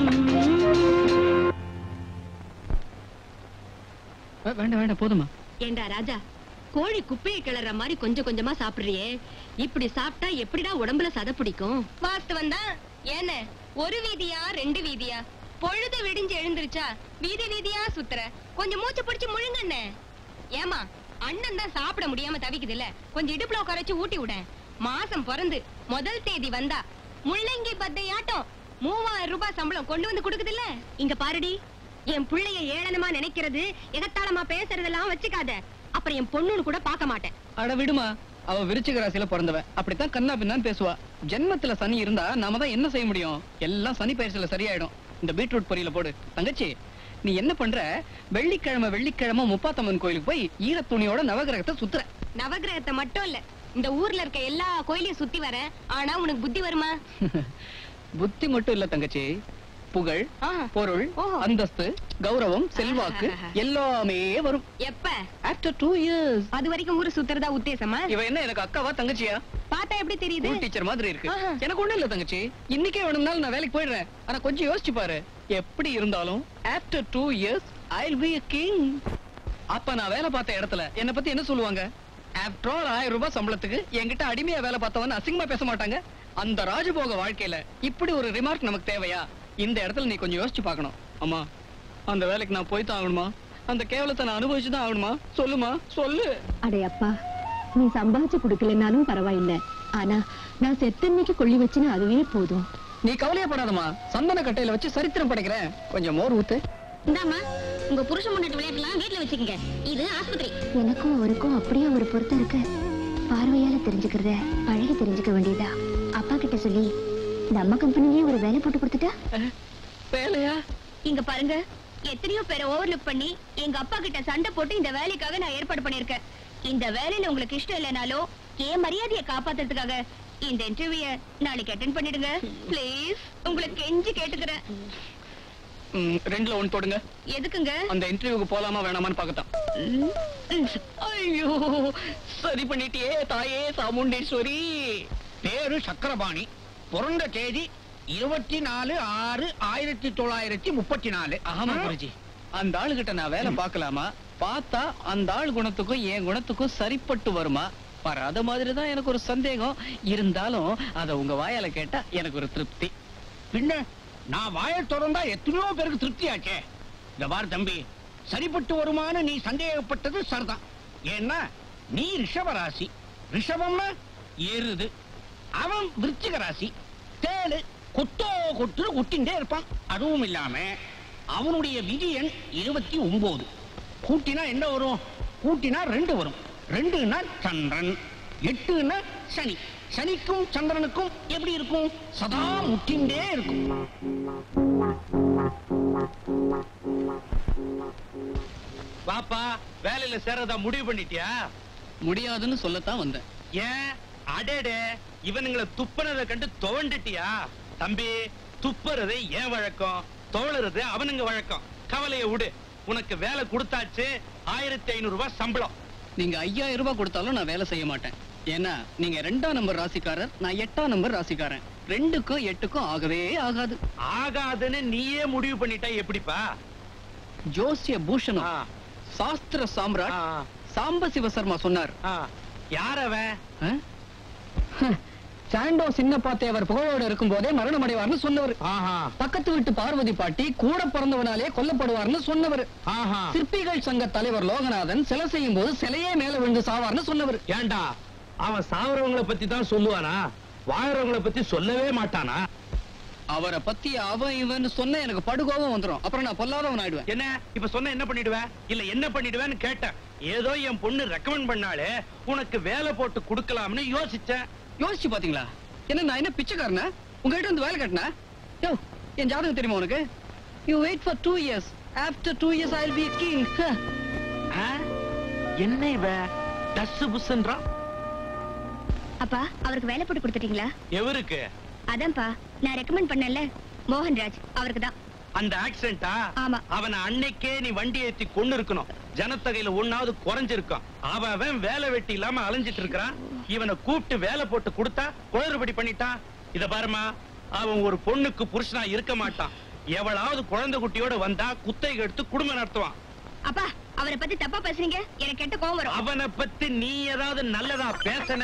Speaker 2: வேண்டாம் வேண்டாம் போதுமா.
Speaker 5: ஏண்டா ராஜா, கோழி குப்பையை கிளற மாதிரி கொஞ்சம் கொஞ்சமா சாப்பிடுறியே, இப்படி சாப்பிட்டா எப்படிடா உடம்புல சதை பிடிக்கும்? வாஸ்தவம் தான். ஏன ஒரு வீதியா ரெண்டு வீதியா, பொழுது விடிஞ்சு எழுந்திருச்சா வீதி வீதியா சுத்துற, கொஞ்சம் மூச்சு பிடிச்சு முழுங்கண்ணே. ஏமா அண்ணன் தான் சாப்பிட முடியாம தவிக்குது இல்ல, கொஞ்சம் இடுப்புல உட்கார ஊட்டி விட. மாசம் பிறந்து முதல் தேதி வந்தா முள்ளங்கி பத்தையாட்டம் 3000 ரூபாய் சம்பளம் கொண்டு வந்து கொடுக்குது இல்ல. இங்க பாருடி, என் பிள்ளைய ஏளனமா நினைக்கிறது எகத்தாளமா பேசுறதெல்லாம் வச்சுக்காத. அப்புறம் என் பொண்ணுன்னு கூட பார்க்க மாட்டேன்.
Speaker 2: அட விடுமா, அவ விருச்சிக ராசியில பிறந்தவ, அப்படித்தான் கண்ணா பின்னான்னு பேசுவா. ஜென்மத்துல சனி இருந்தா நாம தான் என்ன செய்ய முடியும்? எல்லாம் சனி பயிற்சியில சரியாயிடும். இந்த பீட்ரூட் பொரியல போடு. தங்கச்சி, நீ என்ன பண்ற? வெள்ளிக்கிழமை முப்பாத்தம்மன் கோயிலுக்கு போய் ஈர துணியோட நவகிரகத்தை சுத்துற.
Speaker 5: நவகிரகத்தை மட்டும் இல்ல, இந்த ஊர்ல இருக்க எல்லா கோயிலையும் சுத்தி வர. ஆனா உனக்கு புத்தி வருமா?
Speaker 2: புத்தி மட்டும் இல்ல தங்கச்சி, புகழ், பொருள்,
Speaker 5: ஓஹோ.
Speaker 2: அந்தஸ்து, கௌரவம், செல்வாக்கு எல்லாமே வரும்.
Speaker 5: எப்ப?
Speaker 2: After 2 years.
Speaker 5: அது வரைக்கும் ஊரு சுத்துறதா உத்தேசமா?
Speaker 2: இவ என்ன எனக்கு அக்காவா தங்கச்சியா?
Speaker 5: பார்த்தா எப்படி தெரியுது?
Speaker 2: ஸ்கூல் டீச்சர் மாதிரி இருக்கு.
Speaker 5: ஆஹா.
Speaker 2: எனக்கு ஒண்ணும் இல்ல தங்கச்சி, இன்னைக்கே வேணும்னாலும் நான் வேலைக்கு போயிடுறேன். ஆனா கொஞ்சம் யோசிச்சு பாரு, எப்படி இருந்தாலும் after 2 years I'll be a king. அப்ப நான் வேலை பார்த்த இடத்துல என்ன பத்தி என்ன சொல்லுவாங்க? ஆஃப்டர் ஆல் 1000 ரூபாய் சம்பளத்துக்கு என்கிட்ட அடிமையா வேலை பார்த்தவன் அசிங்கமா பேச மாட்டாங்க. அந்த ராஜபோக வாழ்க்கையில இப்படி ஒரு ரிமார்க் நமக்கு தேவையா? இந்த இடத்துல நீ கொஞ்சம் யோசிச்சு பார்க்கணும். அம்மா, அந்த வேலைக்கு நான் போய் தான் ஆகணுமா? அந்த கேவலத்தை நான் அனுபவிச்சுதான் ஆகணுமா? சொல்லுமா, சொல்லு.
Speaker 8: அடே அப்பா, நீ சம்பாதிச்சு குடுக்கலனாலும் பரவாயில்ல. ஆனா நான் செத்தன்னைக்கு கொள்ளி வச்சுன்னு அதுவே போதும்.
Speaker 2: நீ கவலையப்படாதம்மா, சந்தன கட்டையில வச்சு சரித்திரம் படைக்கிறேன். கொஞ்சம் மோர் ஊத்து.
Speaker 1: இந்தாமா, உங்க புருஷன் முன்னாடி விளையாட்டுலாம் வீட்டுல வச்சுக்கங்க. இது ஆஸ்பத்திரி.
Speaker 8: எனக்கும் அவருக்கும் அப்படியே ஒரு பொருத்தம் இருக்கு. பார்வையால தெரிஞ்சுக்கிறத பழகி தெரிஞ்சுக்க வேண்டியதா. அப்பா கிட்ட சொல்லி நம்ம கம்பெனிலேயே ஒரு வேலை போட்டு கொடுத்துட்டா.
Speaker 2: வேலையா?
Speaker 5: இங்க பாருங்க, எத்தனையோ பேரை ஓவர்லுக் பண்ணி எங்க அப்பா கிட்ட சண்டை போட்டு இந்த வேலைக்காக நான் ஏற்பாடு பண்ணிருக்கேன். இந்த வேலையில உங்களுக்கு இஷ்டம் இல்லைனாலும் என் மரியாதையை காப்பாத்துறதுக்காக இந்த இன்டர்வியூ நாளைக்கு அட்டெண்ட் பண்ணிடுங்க ப்ளீஸ். உங்களுக்கு கெஞ்சி கேட்டுக்கிறேன்.
Speaker 2: 2ல 1 போடுங்க.
Speaker 5: எதுக்குங்க?
Speaker 2: அந்த இன்டர்வியூக்கு போலாமா வேணாமான்னு பார்க்கத்தான். ஐயோ, சரி பண்ணிட்டியே தாயே சாமுண்டேஸ்வரி.
Speaker 6: பேரு சக்கரபாணி, பிறந்த தேதி 24/6/1934.
Speaker 2: ஆமா குருஜி, அந்த ஆளுகிட்ட நான் வேலை பார்க்கலாமா? பார்த்தா அந்த ஆள் குணத்துக்கும் என் குணத்துக்கும் சரிப்பட்டு வருமா? வராத மாதிரிதான் எனக்கு ஒரு சந்தேகம். இருந்தாலும் அத உங்க வாயால கேட்டா எனக்கு ஒரு திருப்தி.
Speaker 6: பின்ன நான் வாயை திறந்தா எத்தனையோ பேருக்கு திருப்தி ஆச்சே. இந்த பார் தம்பி, சரிப்பட்டு வருமான நீ சந்தேகப்பட்டது சரிதான். ஏன்னா நீ ரிஷப ராசி, ரிஷபம்னா ஏறுது. அவன் விருச்சிக ராசி, தேளு கொட்டு குட்டிண்டே இருப்பான். அதுவும் இல்லாம அவனுடைய விதி எண் 29. கூட்டினா என்ன வரும்? கூட்டினா 2 வரும். 2னா சந்திரன், 8னா சனி. சனிக்கும் சந்திரனுக்கும் எப்படி இருக்கும்? சதா முட்டிண்டே இருக்கும்.
Speaker 4: பாப்பா, வேலையில சேரதா முடிவு பண்ணிட்டியா?
Speaker 2: முடியாதுன்னு சொல்லத்தான் வந்தேன்.
Speaker 4: ஏன்? அடேடே, இவனுங்களை துப்புனதை கண்டு துவண்டுட்டியா? தம்பி, துப்புறது ஏன் வழக்கம், தோழறது அவனுங்க வழக்கம். கவலையை விடு, உனக்கு வேலை கொடுத்தாச்சு. 1500 ரூபாய் சம்பளம்.
Speaker 2: நீங்க 5000 ரூபாய் கொடுத்தாலும் நான் வேலை செய்ய மாட்டேன். ஏன்னா நீங்க 2ஆம் நம்பர் ராசிக்காரர், நான் 8ஆம் நம்பர் ராசிக்காரன். 2க்கும் 8க்கும் ஆகவே ஆகாது.
Speaker 4: ஆகாதுன்னு நீயே முடிவு பண்ணிட்டா எப்படிப்பா?
Speaker 2: ஜோசிய பூஷணம்,
Speaker 4: ஆ.
Speaker 2: சாஸ்திர சாம்ராட்
Speaker 4: ஆ.
Speaker 2: சாம்ப சிவசர்மா சொன்னார்.
Speaker 4: யார் அவன்?
Speaker 2: சாண்டோ சின்னப்பா தேவர் புகழோடு இருக்கும் போதே மரணம் அடைவார்னு சொன்னவர். பக்கத்து வீட்டு பார்வதி பாட்டி கூட பிறந்தவனாலே கொல்லப்படுவார்னு சொன்னவர். சிற்பிகள் சங்க தலைவர் லோகநாதன் சிலை செய்யும் போது சிலையே மேல விழுந்து சாவார்னு சொன்னவர்.
Speaker 4: ஏண்டா, அவன் சாவரவங்களை பத்தி தான் சொல்லுவானா? வாழறவங்களை பத்தி சொல்லவே மாட்டானா?
Speaker 2: அவரை பத்தி அவன் இவன் சொன்ன எனக்கு படுகோபம் வந்துரும். அப்புறம் நான் பொல்லாதவன் ஆயிடுவேன்.
Speaker 4: என்ன இப்ப சொன்ன என்ன பண்ணிடுவேன்? இல்ல என்ன பண்ணிடுவேன்னு கேட்டேன். ஏதோ என் பொண்ணு ரெக்கமெண்ட் பண்ணாலே உனக்கு வேலை போட்டு கொடுக்கலாம்னு யோசிச்சேன்.
Speaker 2: யோசிச்சு பாத்தீங்களா? என்ன நான் என்ன பிச்சைக்காரனா? உங்ககிட்ட வந்து வேலை கட்டினா? யோ, என் ஜாதகம் தெரியுமா உனக்கு? You wait for 2 years. After 2 years I'll be a king.
Speaker 4: என்ன இவ டஸ் புஸ்ன்றா?
Speaker 5: அப்பா, அவருக்கு வேலை போட்டு கொடுத்துட்டீங்களா?
Speaker 4: எவருக்கு?
Speaker 5: அதான்ப்பா, நான் ரெக்கமெண்ட் பண்ணல, மோகன்ராஜ், அவருக்கு தான்.
Speaker 4: அந்த ஆக்சிடென்டா?
Speaker 5: ஆமா.
Speaker 4: அவனை அன்னைக்கே நீ வண்டி ஏத்தி கொண்டு இருக்கணும். ஜனத்தொகையில ஒண்ணாவது குறைஞ்சிருக்கும். அவன் வேலை வெட்டி இல்லாம அலைஞ்சிட்டு இருக்கிறான். இவனை கூப்பிட்டு வேலை போட்டு கொடுத்தா குளறுபடி பண்ணிட்டான். இத பாருமா, அவன் ஒரு பொண்ணுக்கு புருஷனா இருக்க மாட்டான். எவளாவது குழந்தை குட்டியோட வந்தா குத்தகை எடுத்து குடும்பம் நடத்துவான்.
Speaker 5: அப்பா, அவரை பத்தி தப்பா பேசுறீங்க, எனக்கு கெட்ட கோவம் வரும்.
Speaker 4: அவனை பத்தி நீ ஏதாவது நல்லதா பேசன?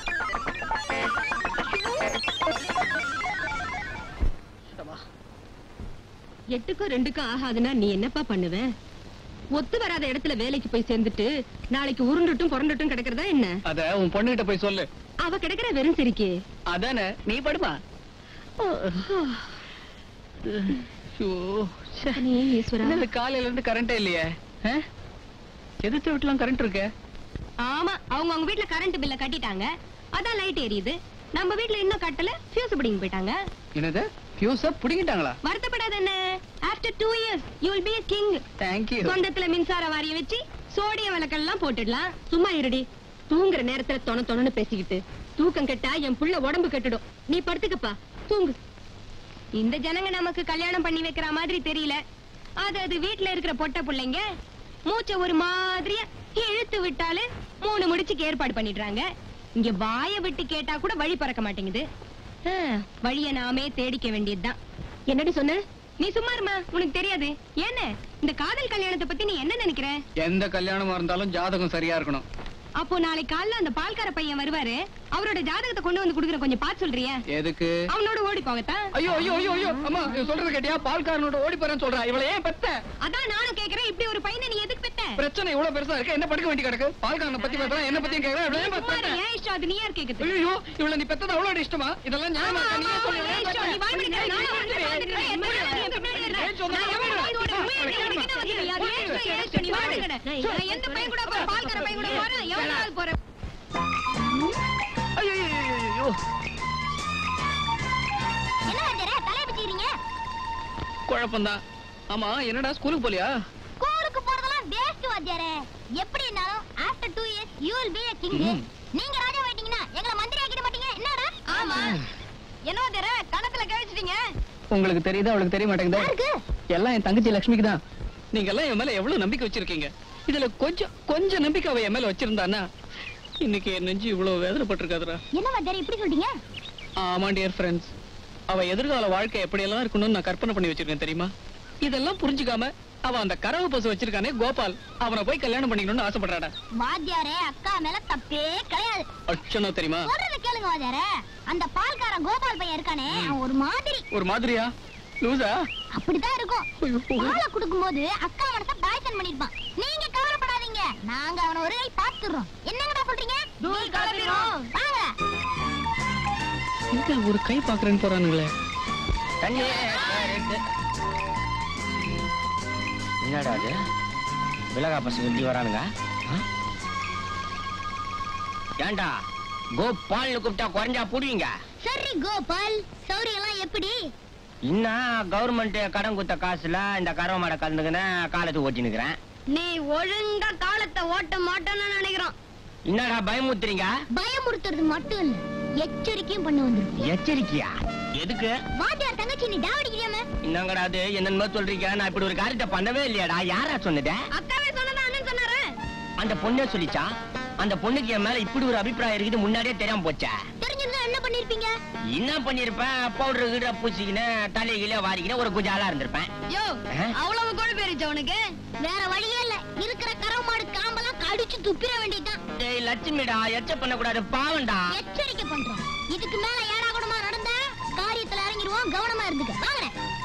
Speaker 5: 8க்கும் 2க்கும் ஆகாதுன்னா நீ என்னப்பா பண்ணுவ? ஒத்து வராத இடத்துல வேலைக்கு போய் சேர்ந்துட்டு நாளைக்கு உருண்டுட்டும் புரண்டுட்டும் கிடக்கிறதா என்ன?
Speaker 2: அத உன் பொண்ணுகிட்ட போய் சொல்லு.
Speaker 5: அவ கிடக்கிற வெறும் சிரிக்கே.
Speaker 2: அதானே, நீ படுமா. காலையில இருந்து கரண்டே இல்லையே. எதிர்த்து வீட்டுலாம் கரண்ட் இருக்கு.
Speaker 5: ஆமா, அவங்க வீட்டுல கரண்ட் பில்ல கட்டிட்டாங்க, அதான் லைட் எரியுது. நம்ம வீட்டுல இன்னும் கட்டல, ஃபியூஸ் பிடிங்க போயிட்டாங்க.
Speaker 2: என்னது, ஃபியூஸ் புடிங்கிட்டாங்களா?
Speaker 5: வருத்தப்படாத என்ன, after 2 years you will be a king.
Speaker 2: Thank you.
Speaker 5: சொந்தத்துல மின்சார வாரிய வச்சு சோடியம் விளக்கெல்லாம் போட்டுடலாம். சும்மா இருடி, தூங்குற நேரத்துல தொண பேசிக்கிட்டு. தூக்கம் கெட்டா என் புள்ள உடம்பு கெட்டுடும். நீ படுத்துக்கப்பா, தூங்கு. இந்த ஜனங்க நமக்கு கல்யாணம் பண்ணி வைக்கிற மாதிரி தெரியல. அது வீட்டுல இருக்கிற பொட்ட பிள்ளைங்க மூச்சை ஒரு மாதிரியா இழுத்து விட்டாலே 3 முடிச்சுக்கு ஏற்பாடு பண்ணிடுறாங்க. இங்க வாய விட்டு கேட்டா கூட வழி பறக்க மாட்டேங்குது. வழிய நாமே தேடிக்க வேண்டியதுதான். என்னடி சொன்ன? நீ சும்மா இருமா, உனக்கு தெரியாது. என்ன இந்த காதல் கல்யாணத்தை பத்தி நீ என்ன நினைக்கிற?
Speaker 2: எந்த கல்யாணமா இருந்தாலும் ஜாதகம் சரியா இருக்கணும்.
Speaker 5: அப்போ நாளை காலைல அந்த பால்கார பையன் வருவாரு, அவரோட ஜாதகத்தை கொண்டு வந்து குடுக்குற, கொஞ்சம் பாத்து சொல்றியா?
Speaker 2: எதுக்கு?
Speaker 5: அவனோட ஓடி போகத்தான்.
Speaker 2: ஐயோ ஐயோ ஐயோ ஐயோ, அம்மா சொல்றது கேட்டியா? பால்காரனோட ஓடி போறேன்னு சொல்றா. இவளை ஏன் பெத்த?
Speaker 5: அதான் நானும் கேக்குறேன், இப்படி ஒரு பையனை நீ எதுக்கு பெத்த?
Speaker 2: பிரச்சனை இவ்வளவு பெருசா இருக்கு, என்ன படுக்க வேண்டி கிடக்கு? பால்காரனை பத்தி பேசுறா, என்ன பத்தியும் கேக்குறா. இவளை ஏன் பெத்த?
Speaker 5: ஏன் இஷ்டம் அது, நீ யார் கேக்குது?
Speaker 2: ஐயோ, இவளை நீ பெத்தது அவ்வளவு இஷ்டமா? இதெல்லாம் நியாயமா இருக்கா? நீயே சொல்லு.
Speaker 5: ஏன் இஷ்டம்? நீ வாய் முடிக்கிற, நானும் வந்து பாத்துக்கிறேன். என் பின்னாடி இருக்க. நான் எவ்வளவு வாங்கி ஓட முடியாது, எனக்கு என்ன வசதி? யார் ஏன் இஷ்டம்? நீ வாய் முடிக்கிற. நான் எந்த பையன் கூட போறேன், பால்கார பையன் கூட போறேன், எவ்வளவு நாள் போறேன்?
Speaker 2: ஐயோ
Speaker 1: என்ன வாத்தியாரே தலைய பிடிக்கிறீங்க?
Speaker 2: குழப்பம்தான். ஆமா, என்னடா ஸ்கூலுக்கு போலியா?
Speaker 1: ஸ்கூலுக்கு போறதெல்லாம் வேஸ்ட் வாத்தியாரே. எப்படினாலும் after 2 years you will be a king. நீங்க ராஜா ஆயிட்டீங்கன்னா எங்களை மந்திரி ஆக்கிட மாட்டீங்க என்னடா? ஆமா. என்ன வாத்தியாரே கணக்குல கழிச்சிட்டீங்க?
Speaker 2: உங்களுக்கு தெரியுதா, அவளுக்கு தெரிய மாட்டேங்குதா?
Speaker 1: யாருக்கு?
Speaker 2: எல்லாம் என் தங்கச்சி லட்சுமிக்கு தான். நீங்க எல்லாம் என் மேல எவ்வளவு நம்பிக்கை வச்சிருக்கீங்க. இதுல கொஞ்சம் நம்பிக்கை அவ என் மேல வச்சிருந்தானா இன்னைக்கு என் நெஞ்சு இவ்வளவு வேதனைப்பட்டிருக்காதுடா.
Speaker 1: என்ன வாத்தியாரே இப்படி சொல்றீங்க?
Speaker 2: ஆமா டியர் ஃப்ரெண்ட்ஸ், அவ எதிர்கால வாழ்க்கை எப்படி எல்லாம் இருக்கணும்னு நான் கற்பனை பண்ணி வச்சிருக்கேன் தெரியுமா? இதெல்லாம் புரிஞ்சுக்காம அவ அந்த கரவு பசு வச்சிருக்கானே கோபால், அவனை போய் கல்யாணம் பண்ணிக்கணும்னு ஆசைப்படுறாடா.
Speaker 1: வாத்தியாரே அக்கா மேல தப்பே கிடையாது.
Speaker 2: அச்சனோ தெரியுமா?
Speaker 1: சொல்றத கேளுங்க வாத்தியாரே, அந்த பால்காரன் கோபால் பையன் இருக்கானே அவன் ஒரு மாதிரியா?
Speaker 2: லூசா?
Speaker 1: அப்படிதான் இருக்கும். பாலை குடுக்கும்போது அக்கா மனச பாய்சன் பண்ணிருப்பான். நீங்க கவலைப்படாதீங்க, நாங்க அவனை ஒரு கை பாத்துறோம். என்னங்கடா சொல்றீங்க? வாங்க.
Speaker 2: இங்க ஒரு கை பாக்குறேன்னு போறானுங்களே.
Speaker 9: என்னடா அது, விலகா பசங்க எப்படி வரானுங்க? ஏண்டா கோபால்னு கூப்பிட்டா குறைஞ்சா புடுவீங்க?
Speaker 1: சரி கோபால், சௌரி எல்லாம் எப்படி?
Speaker 9: இன்னும் கவர்மெண்ட் கடன் கொடுத்த காசுல இந்த கரவ மாட கலந்துக்கின காலத்தை ஓட்டி நிக்கிறேன்.
Speaker 1: நீ ஒழுங்கா காலத்தை ஓட்ட மாட்டேன்னு நினைக்கிறோம்.
Speaker 9: என்னடா பயமுறுத்துறீங்க?
Speaker 1: பயமுறுத்துறது மட்டும் இல்ல, எச்சரிக்கையும் பண்ண வந்துரும்.
Speaker 9: எச்சரிக்கையா? எதுக்கு?
Speaker 1: வாத்தியார் தங்கச்சி நீ டாவடிக்கிறியாம?
Speaker 9: என்னங்கடா அது, என்னன்னு சொல்றீங்க? நான் இப்படி ஒரு காரியத்தை பண்ணவே இல்லையாடா. யாரா சொன்னது?
Speaker 1: அக்காவே சொன்னதா அண்ணன் சொன்னாரு.
Speaker 9: அந்த பொண்ணே சொல்லிச்சா? அந்த பொண்ணுக்கு என் மேல இப்படி ஒரு அபிப்பிராயம் இருக்குது முன்னாடியே தெரியாம போச்சா?
Speaker 1: தெரிஞ்சிருந்தா என்ன பண்ணிருப்பீங்க?
Speaker 9: என்ன பண்ணிருப்பேன், பவுடர் கீழ பூசிக்கின தலையில வாரிக்கின ஒரு குஜாலா இருந்திருப்பேன்.
Speaker 1: யோ, அவ்வளவு கொடு பேரிச்ச உனக்கு. வேற வழியே இல்ல, இருக்கிற கரவு மாடு காம்பெல்லாம் கடிச்சு துப்பிட வேண்டியதுதான்.
Speaker 9: டேய் லட்சுமிடா, எச்ச பண்ண கூடாது, பாவண்டா.
Speaker 1: எச்சரிக்கை பண்றோம். இதுக்கு மேல ஏடா கூடமா நடந்தா காரியத்துல இறங்கிடுவோம், கவனமா இருந்துக்க. வாங்க.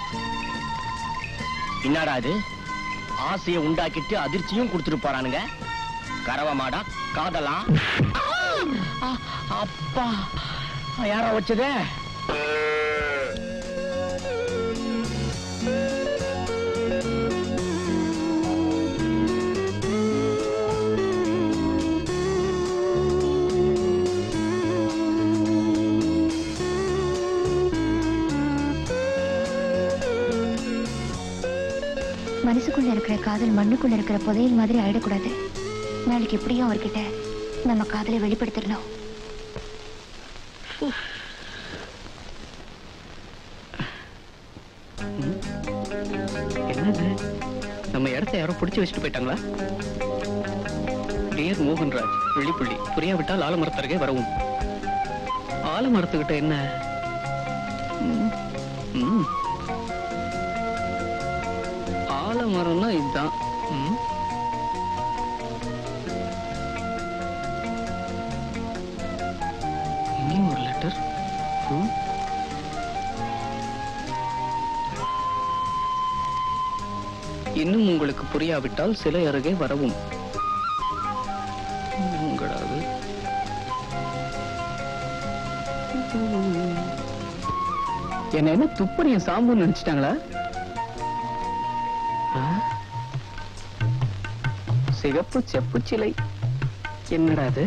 Speaker 9: என்னடா அது, ஆசையை உண்டாக்கிட்டு அதிர்ச்சியும் கொடுத்துட்டு போறானுங்க. கரவ மாடா காதலா? அப்பா, யாரா வச்சதே?
Speaker 8: மனசுக்குள்ள இருக்கிற காதல் மண்ணுக்குள்ள இருக்கிற புதையல் மாதிரி ஆயிடக்கூடாது. நாளைக்கு எப்படியும் அவர்கிட்ட நம்ம காதலை வெளிப்படுத்திடணும்.
Speaker 2: என்னது, நம்ம இடத்தை யாரோ பிடிச்சு வச்சுட்டு போயிட்டாங்களா? டியர் மோகன்ராஜ், வெள்ளிப்புள்ளி, புரியாவிட்டால் ஆலமரத்தருகே வரவும். ஆலமரத்துக்கிட்ட என்ன? ஆலமரம்னா இதுதான். இங்கேயும் ஒரு லெட்டர். இன்னும் உங்களுக்கு புரியாவிட்டால் சிலை அருகே வரவும். உங்களாவது என்ன துப்பறியும் சாம்புன்னு நினைச்சிட்டாங்களா? சிகப்பு செப்பு சிலை. என்னடா அது?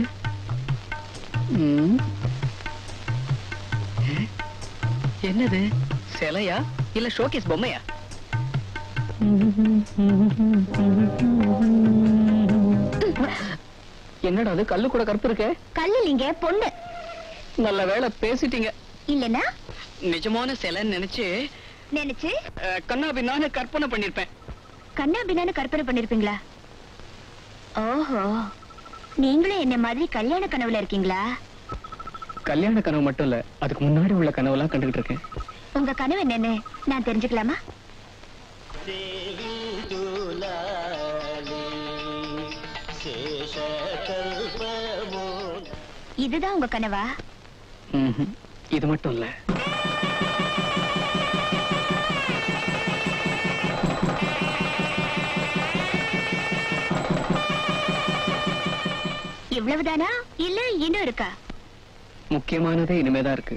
Speaker 2: என்னது? சிலையா இல்ல ஷோகேஸ் பொம்மையா? என்னடா அது? கல்லு கூட கருப்பு இருக்க?
Speaker 1: கல்லு இல்லைங்க, பொண்ணு.
Speaker 2: நல்ல வேளை பேசிட்டீங்க.
Speaker 1: இல்லனா
Speaker 2: நிஜமான சிலைன்னு நினைச்சு கண்ணா பின்னான்னு கற்பனை பண்ணிருப்பேன்.
Speaker 1: கண்ணா பின்னான்னு கற்பனை பண்ணிருப்பீங்களா? ஓஹோ, நீங்களும் என்ன மாதிரி கல்யாண கனவுல இருக்கீங்களா?
Speaker 2: கல்யாண கனவு மட்டும் இல்ல, அதுக்கு முன்னாடி உள்ள கனவுலாம் கண்டுகிட்டு இருக்கேன்.
Speaker 1: உங்க கனவு என்னன்னு நான் தெரிஞ்சுக்கலாமா? இதுதான் உங்க கனவா?
Speaker 2: இது மட்டும் இல்ல.
Speaker 1: இவ்வளவுதானா இல்ல இன்னும் இருக்கா?
Speaker 2: முக்கியமானதே இனிமேதான் இருக்கு.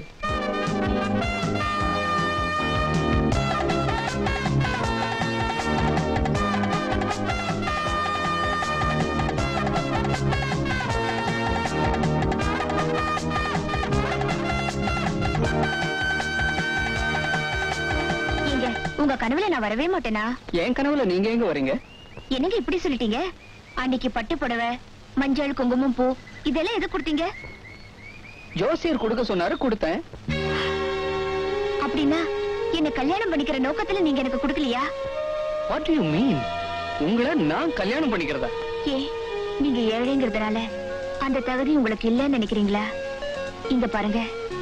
Speaker 1: உங்க கனவுல நான் வரவே மாட்டேனா?
Speaker 2: என் கனவுல நீங்க எங்க வரீங்க?
Speaker 1: என்னங்க இப்படி சொல்லிட்டீங்க? அன்னைக்கு பட்டு புடவை, மஞ்சள், குங்குமம், பூ இதெல்லாம் எது கொடுத்தீங்க?
Speaker 2: ஜோசியர் கொடுக்க சொன்னாரு, கொடுத்தேன்.
Speaker 1: அப்படின்னா என்ன கல்யாணம் பண்ணிக்கிற நோக்கத்துல நீங்க எனக்கு கொடுக்கலையா?
Speaker 2: What do you mean? உங்களை நான் கல்யாணம் பண்ணிக்கிறதா?
Speaker 1: ஏ, நீங்க ஏழைங்கிறதுனால அந்த தகுதி உங்களுக்கு இல்லைன்னு நினைக்கிறீங்களா? இங்க பாருங்க,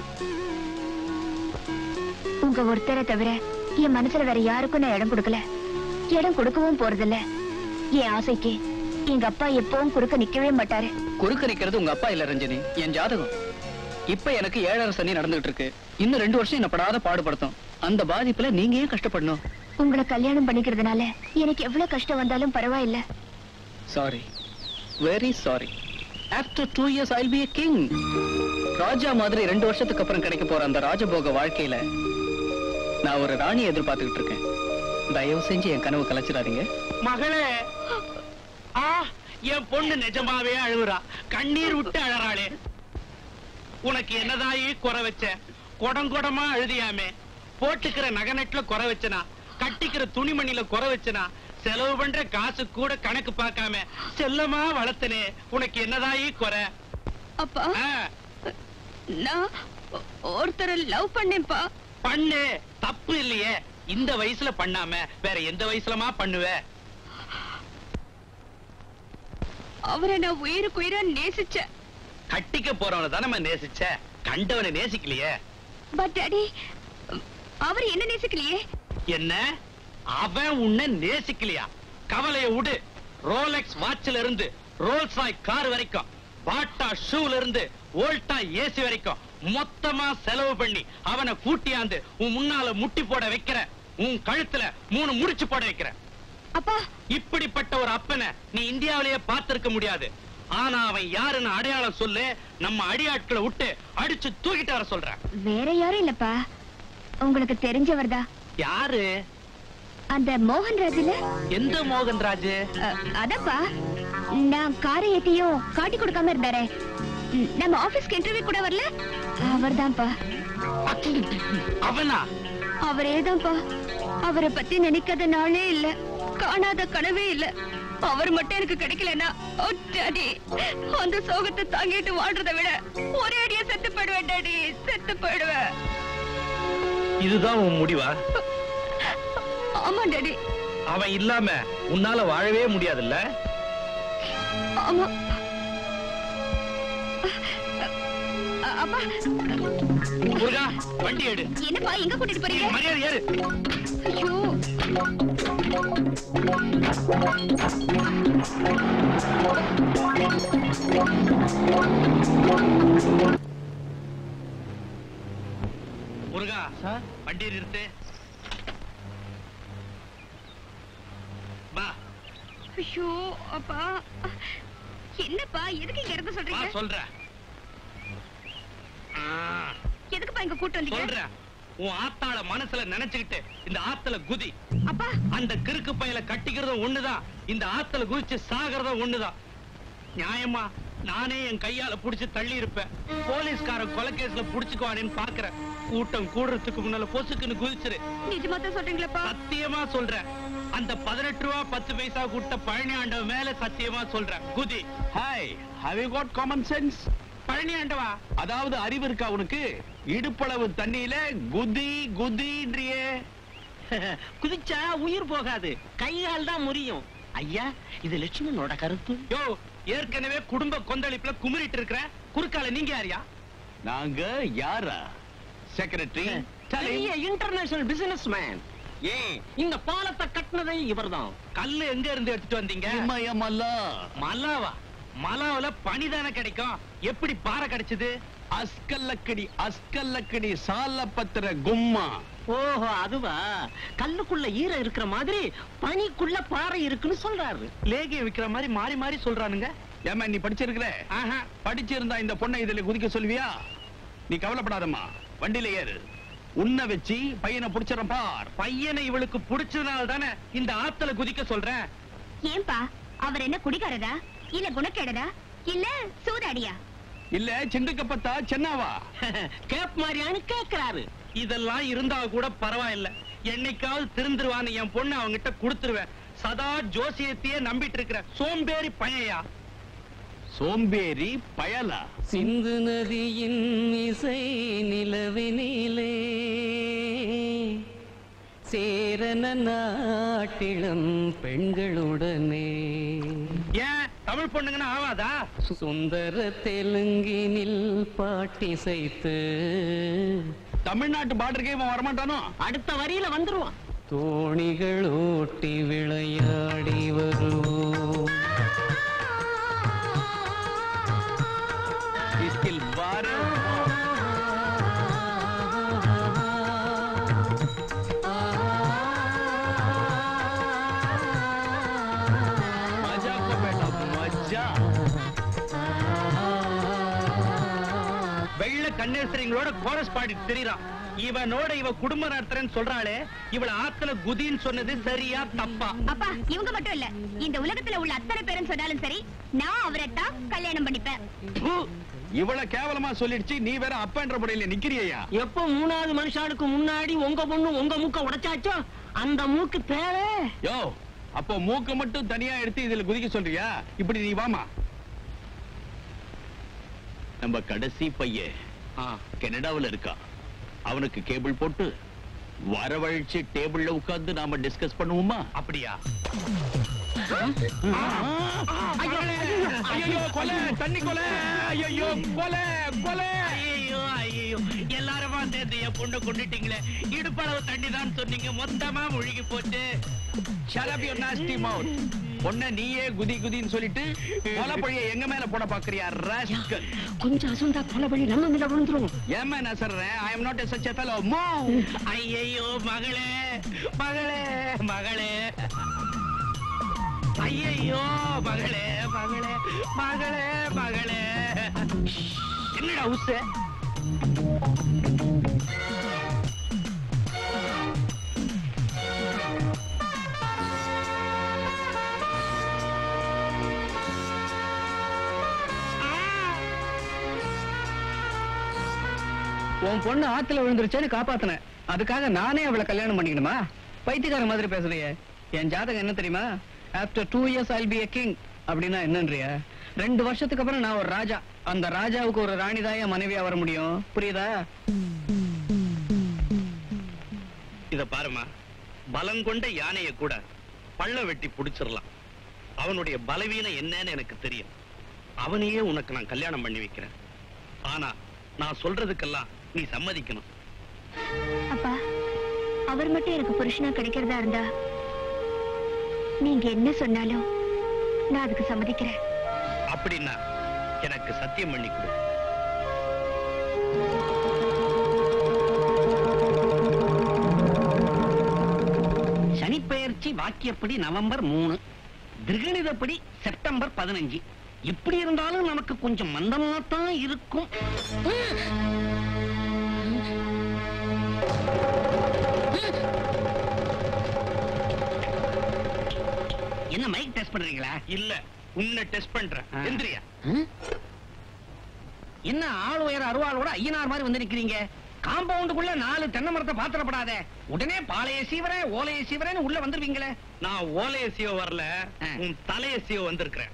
Speaker 1: உங்க ஒருத்தரை தவிர என் மனசுல வேற யாருக்கும் நான் இடம் கொடுக்கல, இடம் கொடுக்கவும் போறதில்ல. என் ஆசைக்கு எங்க அப்பா எப்பவும் குறுக்க நிக்கவே மாட்டாரு.
Speaker 2: குறுக்க நிக்கிறது உங்க அப்பா இல்ல ரஞ்சனி, என் ஜாதகம். இப்ப எனக்கு 7.5 சனி நடந்துட்டு இருக்கு. இன்னும் 2 வருஷம் என்ன படாத பாடுபடுத்தும். அந்த பாதிப்புல நீங்க ஏன் கஷ்டப்படணும்?
Speaker 1: உங்களை கல்யாணம் பண்ணிக்கிறதுனால எனக்கு எவ்வளவு கஷ்டம் வந்தாலும் பரவாயில்ல.
Speaker 2: Sorry, very sorry. After 2 years I'll be a king. ராஜா மாதிரி 2 வருஷத்துக்கு அப்புறம் கிடைக்க போற அந்த ராஜபோக வாழ்க்கையில நான் ஒரு ராணி எதிர்பார்த்துக்கிட்டு இருக்கேன். தயவு செஞ்சு என் கனவு கலைச்சிடாதீங்க.
Speaker 4: மகளே, என் பொண்ணு நிஜமாவே அழுகுறா, கண்ணீர் விட்டு அழறாளே. உனக்கு என்னதாயி குறை வச்ச? குடங்குடமா அழுதியாமே. போட்டுக்கிற நகநெட்ல குறை வச்சனா, கட்டிக்கிற துணிமணில குறை வச்சனா, செலவு பண்ற காசு கூட கணக்கு பார்க்காம செல்லமா வளர்த்தனே. உனக்கு என்னதாயி குறை?
Speaker 5: அப்பா, நான் ஒருத்தரை லவ் பண்ணேன்ப்பா.
Speaker 4: பண்ணு, தப்பு இல்லையே. இந்த வயசுல பண்ணாம வேற எந்த வயசுலமா பண்ணுவ?
Speaker 5: அவரை நான் உயிருக்கு உயிரா நேசிச்சேன்.
Speaker 4: கட்டிக்க போறவனை தான் நம்ம நேசிச்ச, கண்டவனை நேசிக்கலையே.
Speaker 5: பட் டாடி, அவர் என்ன நேசிக்கலையே.
Speaker 4: என்ன? அவன் உன்னை நேசிக்கலையா? கவலைய விடு. ரோலெக்ஸ் வாட்ச்ல இருந்து ரோல்ஸ் ராய் கார் வரைக்கும், பாட்டா ஷூல இருந்து வோல்டா ஏசி வரைக்கும் மொத்தமா செலவு பண்ணி அவனை கூட்டியாந்து உன் முன்னால முட்டி போட வைக்கிற, உன் கழுத்துல 3 முடிச்சு போட வைக்கிற.
Speaker 5: அப்பா,
Speaker 4: இப்படிப்பட்ட ஒரு அப்பனை நீ இந்தியாவிலேயே பார்த்திருக்க முடியாது. ஆனா அவன் யாருன்னு அடையாளம் சொல்லு, நம்ம அடியாட்களை விட்டு அடிச்சு தூக்கிட்டு வர சொல்ற.
Speaker 1: வேற யாரும் இல்லப்பா, உங்களுக்கு தெரிஞ்சவர் தான்.
Speaker 4: யாரு?
Speaker 1: அந்த மோகன்ராஜ்ல.
Speaker 4: எந்த மோகன்ராஜ்?
Speaker 1: அதப்பா, நான் காரை ஏத்தியும் காட்டி கொடுக்காம இருந்தாரே, நம்ம ஆபீஸ்க்கு இன்டர்வியூ கூட வரல, அவர்தான்ப்பா.
Speaker 4: அவனா?
Speaker 5: அவரேதான்ப்பா. அவரை பத்தி நினைக்காத நாளே இல்ல, காணாத கனவே இல்ல. அவர் மட்டும் எனக்கு கிடைக்கலன்னா டாடி, அந்த சோகத்தை தாங்கிட்டு வாழ்றதை விட ஒரே அடியா செத்து போயிடுவேன் டாடி, செத்து போயிடுவேன்.
Speaker 4: இதுதான் உன் முடிவா?
Speaker 5: ஆமா டாடி.
Speaker 4: அவன் இல்லாம உன்னால வாழவே முடியாதுல்ல?
Speaker 5: ஆமா. அப்பா,
Speaker 4: முருகா, வண்டி எடு.
Speaker 5: என்னப்பா, எங்க கூட்டிட்டு போறீங்க?
Speaker 4: மரியாதை ஏறு.
Speaker 5: ஐயோ,
Speaker 4: முருகா, வண்டி நிறுத்து. வா.
Speaker 5: ஐயோ அப்பா, என்னப்பா, எதுக்கு இங்க இருந்து சொல்றீங்க?
Speaker 4: சொல்றேன்.
Speaker 5: எதுக்குப்பா இங்க கூட்டு வந்தீங்க?
Speaker 4: சொல்றேன். உன் ஆத்தாள மனசுல நினைச்சுக்கிட்டு இந்த ஆத்துல குதி.
Speaker 5: அப்பா
Speaker 4: அந்த கிறுக்கு பையில கட்டிக்கிறதும் ஒண்ணுதான், இந்த ஆத்துல குதிச்சு சாகிறதும் ஒண்ணுதான். நியாயமா நானே என் கையால புடிச்சு தள்ளி இருப்பேன். போலீஸ்காரன் கொலைகேஸ்ல புடிச்சுக்குவானேன்னு பாக்குறேன். கூட்டம் கூடுறதுக்கு முன்னால பொசுக்குன்னு குதிச்சிரு.
Speaker 5: நிஜமா தான் சொல்றீங்களா?
Speaker 4: சத்தியமா சொல்றேன். அந்த 18 ரூபா 10 பைசா கூட்ட பழனி ஆண்டவ மேல சத்தியமா சொல்றேன். குதி.
Speaker 3: Hi, have you got common sense?
Speaker 4: Palani ஆண்டவா,
Speaker 3: அதாவது அறிவு இருக்கா உனக்கு? இடுப்பளவு தண்ணியில குதி குதின்றியே.
Speaker 9: குதிச்சா உயிர் போகாது, கைகால் தான் முறியும். ஐயா, இது லட்சுமணனோட கருத்து.
Speaker 4: யோ, ஏற்கனவே குடும்ப கொந்தளிப்புல குமிரிட்டு இருக்கிற குறுக்கால நீங்க யாரியா?
Speaker 3: நாங்க யாரா? செக்ரட்டரி,
Speaker 9: பெரிய இன்டர்நேஷனல் பிசினஸ் மேன். ஏன் இந்த பாலத்தை கட்டினதே இவர்தான்.
Speaker 4: கல்லு எங்க இருந்து எடுத்துட்டு வந்தீங்க?
Speaker 3: இமயமல்லா.
Speaker 4: மலாவா? மலாவில பனிதானே கிடைக்கும், எப்படி பாறை கிடைச்சது?
Speaker 3: அஸ்கல்லக்கடி அஸ்கல்லக்கடி சாலப்பத்திர கும்மா.
Speaker 9: ஓஹோ, அதுவா? கல்லுக்குள்ள ஈரம் இருக்கிற மாதிரி பனிக்குள்ள பாறை இருக்குன்னு சொல்றாரு.
Speaker 4: லேகியம் விக்கிற மாதிரி மாறி மாறி சொல்றானுங்க.
Speaker 3: ஏமா நீ படிச்சிருக்கிற?
Speaker 4: ஆஹா.
Speaker 3: படிச்சிருந்தா இந்த பொண்ணை இதுல குதிக்க சொல்வியா? நீ கவலைப்படாதம்மா, வண்டியில ஏறு. உன்னை வச்சு பையனை புடிச்சிடறேன் பார்.
Speaker 4: பையனை இவளுக்கு புடிச்சதுனால தானே இந்த ஆத்துல குதிக்க சொல்றேன்.
Speaker 8: ஏன்பா அவர் என்ன குடிகாரரா இல்ல குணக்கேடரா இல்ல சூதாடியா?
Speaker 3: இல்ல சிண்டுக்கப்பத்தா சென்னாவா?
Speaker 9: கேப் மாதிரியான்னு கேக்குறாரு.
Speaker 4: இதெல்லாம் இருந்தா கூட பரவாயில்ல, என்னைக்காவது திருந்துருவான்னு என் பொண்ணு அவங்கிட்ட கொடுத்துருவேன். சதா ஜோசியத்தையே நம்பிட்டு இருக்கிற சோம்பேறி பையயா.
Speaker 3: சோம்பேறி பயலா?
Speaker 2: சிந்து நதியின் இசை நிலவினிலே சேரன நாட்டிலும் பெண்களுடனே.
Speaker 4: ஏன் தமிழ் பொண்ணுங்கன்னா ஆவாதா?
Speaker 2: சுந்தர தெலுங்கினில் பாட்டிசைத்து
Speaker 3: தமிழ்நாட்டு பாட்டுக்கே இவன் வரமாட்டானோ?
Speaker 9: அடுத்த வரியில வந்துருவான்.
Speaker 2: தோணிகள் ஓட்டி விளையாடி வருவோம்.
Speaker 3: இஸ்கில் பாரு. மஜா கோ பேட்டா மஜா.
Speaker 4: வெள்ள கண்ணேசரிங்களோட கோரஸ் பாடிட்டு தெரியுறான். இவனோட இவ குடும்ப நடத்துறேன்னு சொல்றாளே, இவள ஆத்துல குதின்னு சொன்னது சரியா தப்பா?
Speaker 8: அப்பா இவங்க மட்டும் இல்ல, இந்த உலகத்துல உள்ள அத்தனை பேரும் சொன்னாலும் சரி, நான் அவரைத்தான் கல்யாணம் பண்ணிப்பேன்.
Speaker 3: ப்பு, இவ்வளவு கேவலமா சொல்லிடுச்சு, நீ வேற அப்பன்ற முறையில நிக்கிறியா?
Speaker 9: எப்ப மூணாவது மனுஷாளுக்கு முன்னாடி உங்க பொண்ணு உங்க மூக்க உடைச்சாச்சோ அந்த மூக்கு தேவை.
Speaker 3: யோ, அப்போ மூக்க மட்டும் தனியா எடுத்து இதுல குதிக்க சொல்றியா? இப்படி நீ வாமா. நம்ம கடைசி பையன் கனடாவுல இருக்கா. அவனுக்கு கேபிள் போட்டு வரவழைச்சு டேபிள்ல உட்கார்ந்து நாம டிஸ்கஸ் பண்ணுவோமா?
Speaker 4: அப்படியா?
Speaker 3: ஐயோ கொலை, தண்ணி கொலை, ஐயோ கொலை கொலை.
Speaker 4: ஐயோ ஐயோ, எல்லாருமா சேர்ந்து என் பொண்ணு கொண்டுட்டீங்களே. இடுப்பளவு தண்ணி தான் சொன்னீங்க, மொத்தமா முழுகி போச்சு.
Speaker 3: Shut up your nasty mouth. பொண்ண நீயே குதி குதின்னு சொல்லிட்டு கொலை பழிய எங்க மேல போட பாக்குறியா ராஸ்கல்?
Speaker 9: கொஞ்சம் அசுந்தா கொலை பழி நம்ம மேல விழுந்துரும்.
Speaker 3: ஏமா நான் சொல்றேன், I am not a such a fellow. Move.
Speaker 4: ஐயோ மகளே மகளே மகளே, ஐயோ மகளே மகளே மகளே மகளே. என்னடா உச?
Speaker 2: உன் பொண்ணு ஆத்துல விழுந்துருச்சேன்னு காப்பாத்தினேன். அதுக்காக நானே அவளை கல்யாணம் பண்ணிக்கணுமா? பைத்தியக்கார மாதிரி பேசுறியே. என் ஜாதகம் என்ன தெரியுமா? After 2 years I'll be a king. அப்படின்னா என்னன்றியா? 2 வருஷத்துக்கு அப்புறம் நான் ஒரு ராஜா. அந்த ராஜாவுக்கு ஒரு ராணிதான் என் மனைவியா வர முடியும். புரியுதா?
Speaker 4: இத பாருமா, பலங்கொண்ட யானையை கூட பள்ள வெட்டி புடிச்சிடலாம். அவனுடைய பலவீனம் என்னன்னு எனக்கு தெரியும். அவனையே உனக்கு நான் கல்யாணம் பண்ணி வைக்கிறேன். ஆனா நான் சொல்றதுக்கெல்லாம் நீ சம்மதிக்கணும்.
Speaker 8: அப்பா அவர் மட்டும் எனக்கு புருஷனா கிடைக்கிறதா இருந்தா நீங்க என்ன சொன்னாலும் நான் அதுக்கு சம்மதிக்கிறேன்.
Speaker 4: அப்படின்னா எனக்கு சத்தியம் பண்ணி கொடு.
Speaker 6: சனிப்பெயர்ச்சி வாக்கியப்படி நவம்பர் 3, திருகணிதப்படி செப்டம்பர் 15. எப்படி இருந்தாலும் நமக்கு கொஞ்சம் மந்தமா தான் இருக்கும். என்ன மைக் டெஸ்ட் பண்றீங்களா?
Speaker 4: இல்ல, உன்னை டெஸ்ட் பண்றேன். எந்திரியா.
Speaker 6: என்ன ஆள் உயர அருவாளோட ஐயனார் மாதிரி வந்து நிக்கிறீங்க? காம்பவுண்டுக்குள்ள 4 தென்னை மரத்தை பாத்திரப்படாத. உடனே பாளைய சீவரேன் ஓலைய சீவரேன்னு உள்ள வந்துருவீங்களே.
Speaker 4: நான் ஓலைய சீவ வரல, உன் தலைய சீவ வந்திருக்கிறேன்.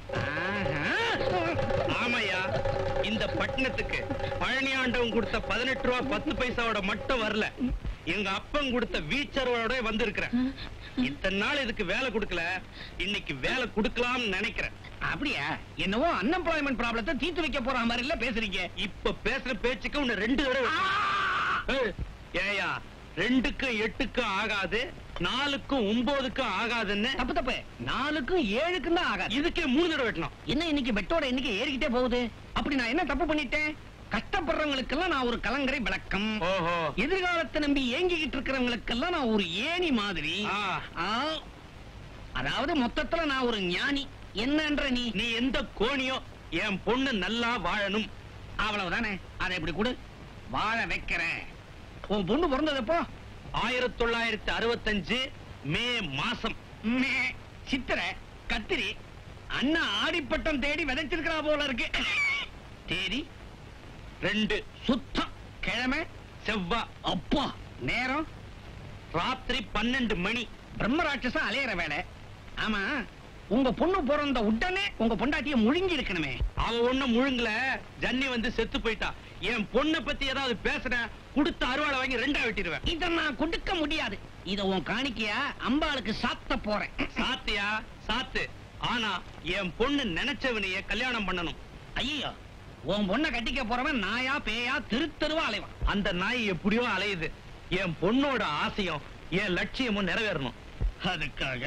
Speaker 4: ஆமையா, இந்த பட்டணத்துக்கு பழனி ஆண்டவன் கொடுத்த 18 ரூபா 10 பைசாவோட மட்டும் வரல, எங்க அப்பன் கொடுத்த வீச்சரோட வந்திருக்கிறேன். இத்தனை நாள் இதுக்கு வேலை கொடுக்கல, இன்னைக்கு வேலை கொடுக்கலாம்னு நினைக்கிறேன்.
Speaker 6: அப்படியா? என்னவோ அன்எம்ப்ளாய்மெண்ட் ப்ராப்ளத்தை தீர்த்து வைக்க போற மாதிரி இல்ல பேசுறீங்க.
Speaker 4: இப்ப பேசுற பேச்சுக்கு உன்னை 2 தடவை. ஏயா, 2க்கும் 8க்கும் ஆகாது, 4க்கும் 9க்கும் ஆகாதுன்னு.
Speaker 6: தப்பு தப்பு, 4க்கும் 7க்கும் தான் ஆகாது.
Speaker 4: இதுக்கே 3 தடவை வெட்டணும்.
Speaker 6: என்ன இன்னைக்கு வெட்டோட எண்ணிக்கை ஏறிக்கிட்டே போகுது? அப்படி நான் என்ன தப்பு பண்ணிட்டேன்? கஷ்டப்படுறவங்களுக்கெல்லாம் நான் ஒரு கலங்கரை விளக்கம்.
Speaker 4: ஓஹோ.
Speaker 6: எதிர்காலத்தை நம்பி ஏங்கிக்கிட்டு இருக்கிறவங்களுக்கெல்லாம் நான் ஒரு ஏணி மாதிரி. அதாவது மொத்தத்துல நான் ஒரு ஞானி. என்னன்ற நீ
Speaker 4: எந்த கோணியோ, என் பொண்ணு நல்லா வாழணும்,
Speaker 6: அவ்வளவுதானே. அதை எப்படி கொடு, வாழ வைக்கிறேன். உன் பொண்ணு பிறந்தது எப்போ?
Speaker 4: 1965 மே மாசம்.
Speaker 6: சித்திரை கத்திரி அண்ணா ஆடிப்பட்டம் தேடி விதைச்சிருக்கிறா போல இருக்கு. தேதி
Speaker 4: 2
Speaker 6: சுத்தம். கிழமை
Speaker 4: செவ்வா.
Speaker 6: அப்பா நேரம்
Speaker 4: ராத்திரி 12 மணி.
Speaker 6: பிரம்மராட்சசா அலையிற வேலை. ஆமா, உங்க பொண்ணு பிறந்த உடனே உங்க பொண்டாட்டிய முழுங்கி இருக்கணுமே.
Speaker 4: அவ ஒண்ணு முழுங்கல, ஜன்னி வந்து செத்து போயிட்டா. என் பொண்ணை பத்தி ஏதாவது பேசுற, கொடுத்த அருவாளை வாங்கி 2ஆ வெட்டிடுவேன்.
Speaker 6: இத நான் கொடுக்க முடியாது. இத உன் காணிக்கையா அம்பாளுக்கு சாத்த போறேன்.
Speaker 4: சாத்தியா? சாத்து. ஆனா என் பொண்ணு நினைச்சவனைய கல்யாணம் பண்ணணும்.
Speaker 6: ஐயோ, உன் பொண்ணை கட்டிக்க போறவன் நாயா பேயா தெருவா அலைவான்.
Speaker 4: அந்த நாய் எப்படியோ அலையுது. என் பொண்ணோட ஆசையும் என் லட்சியமும் நிறைவேறணும்.
Speaker 6: அதுக்காக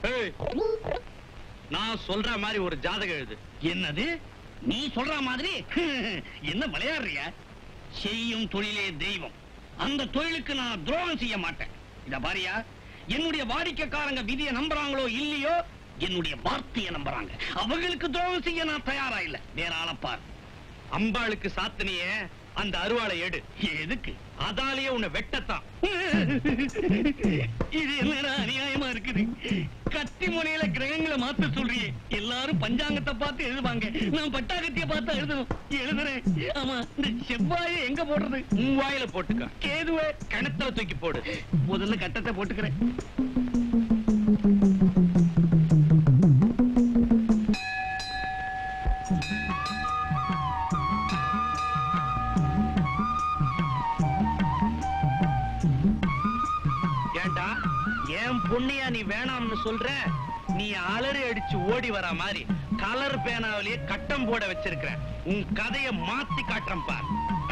Speaker 4: நான் சொல்ற மாதிரி ஒரு ஜாதகம் எழுது.
Speaker 6: என்னது? நீ சொல்ற மாதிரி? என்ன விளையாடுறியா? செய்யும் தொழிலே தெய்வம். அந்த தொழிலுக்கு நான் துரோகம் செய்ய மாட்டேன். இத பாரியா, என்னுடைய வாடிக்கைக்காரங்க விதியை நம்புறாங்களோ இல்லையோ, என்னுடைய வார்த்தையை நம்புறாங்க. அவங்களுக்கு துரோகம் செய்ய நான் தயாரா இல்ல. வேற ஆளப்பார்.
Speaker 4: அம்பாளுக்கு சாத்தனிய அந்த அருவாளை எடு.
Speaker 6: எதுக்கு?
Speaker 4: அதாலேயே உன்னை வெட்டத்தான்.
Speaker 6: இது என்னடா அநியாயமா இருக்குது? கத்தி முனையில கிரகங்களை மாத்த சொல்றியே. எல்லாரும் பஞ்சாங்கத்தை பார்த்து எழுதுவாங்க, நான் பட்டாகத்திய பார்த்து எழுதணும். எழுதுறேன். ஆமா, இந்த செவ்வாயை எங்க போடுறது?
Speaker 4: உன் வாயில போட்டுக்க.
Speaker 6: கேதுவை
Speaker 4: கிணத்துல தூக்கி போடு.
Speaker 6: முதல்ல கட்டத்தை போட்டுக்கிறேன்.
Speaker 4: ஏண்டா, என் பொண்ணையா நீ வேணாம்னு சொல்ற? நீ அலறி அடிச்சு ஓடி வர மாதிரி கலர் பேனாவிலேயே கட்டம் போட வச்சிருக்கிற. உன் கதையை மாத்தி காட்டுறேன் பார்.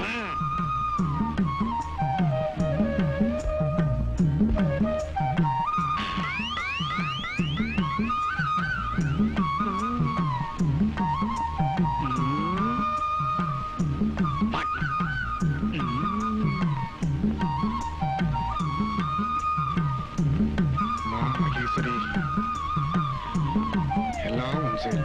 Speaker 7: எல்லாம் சரி.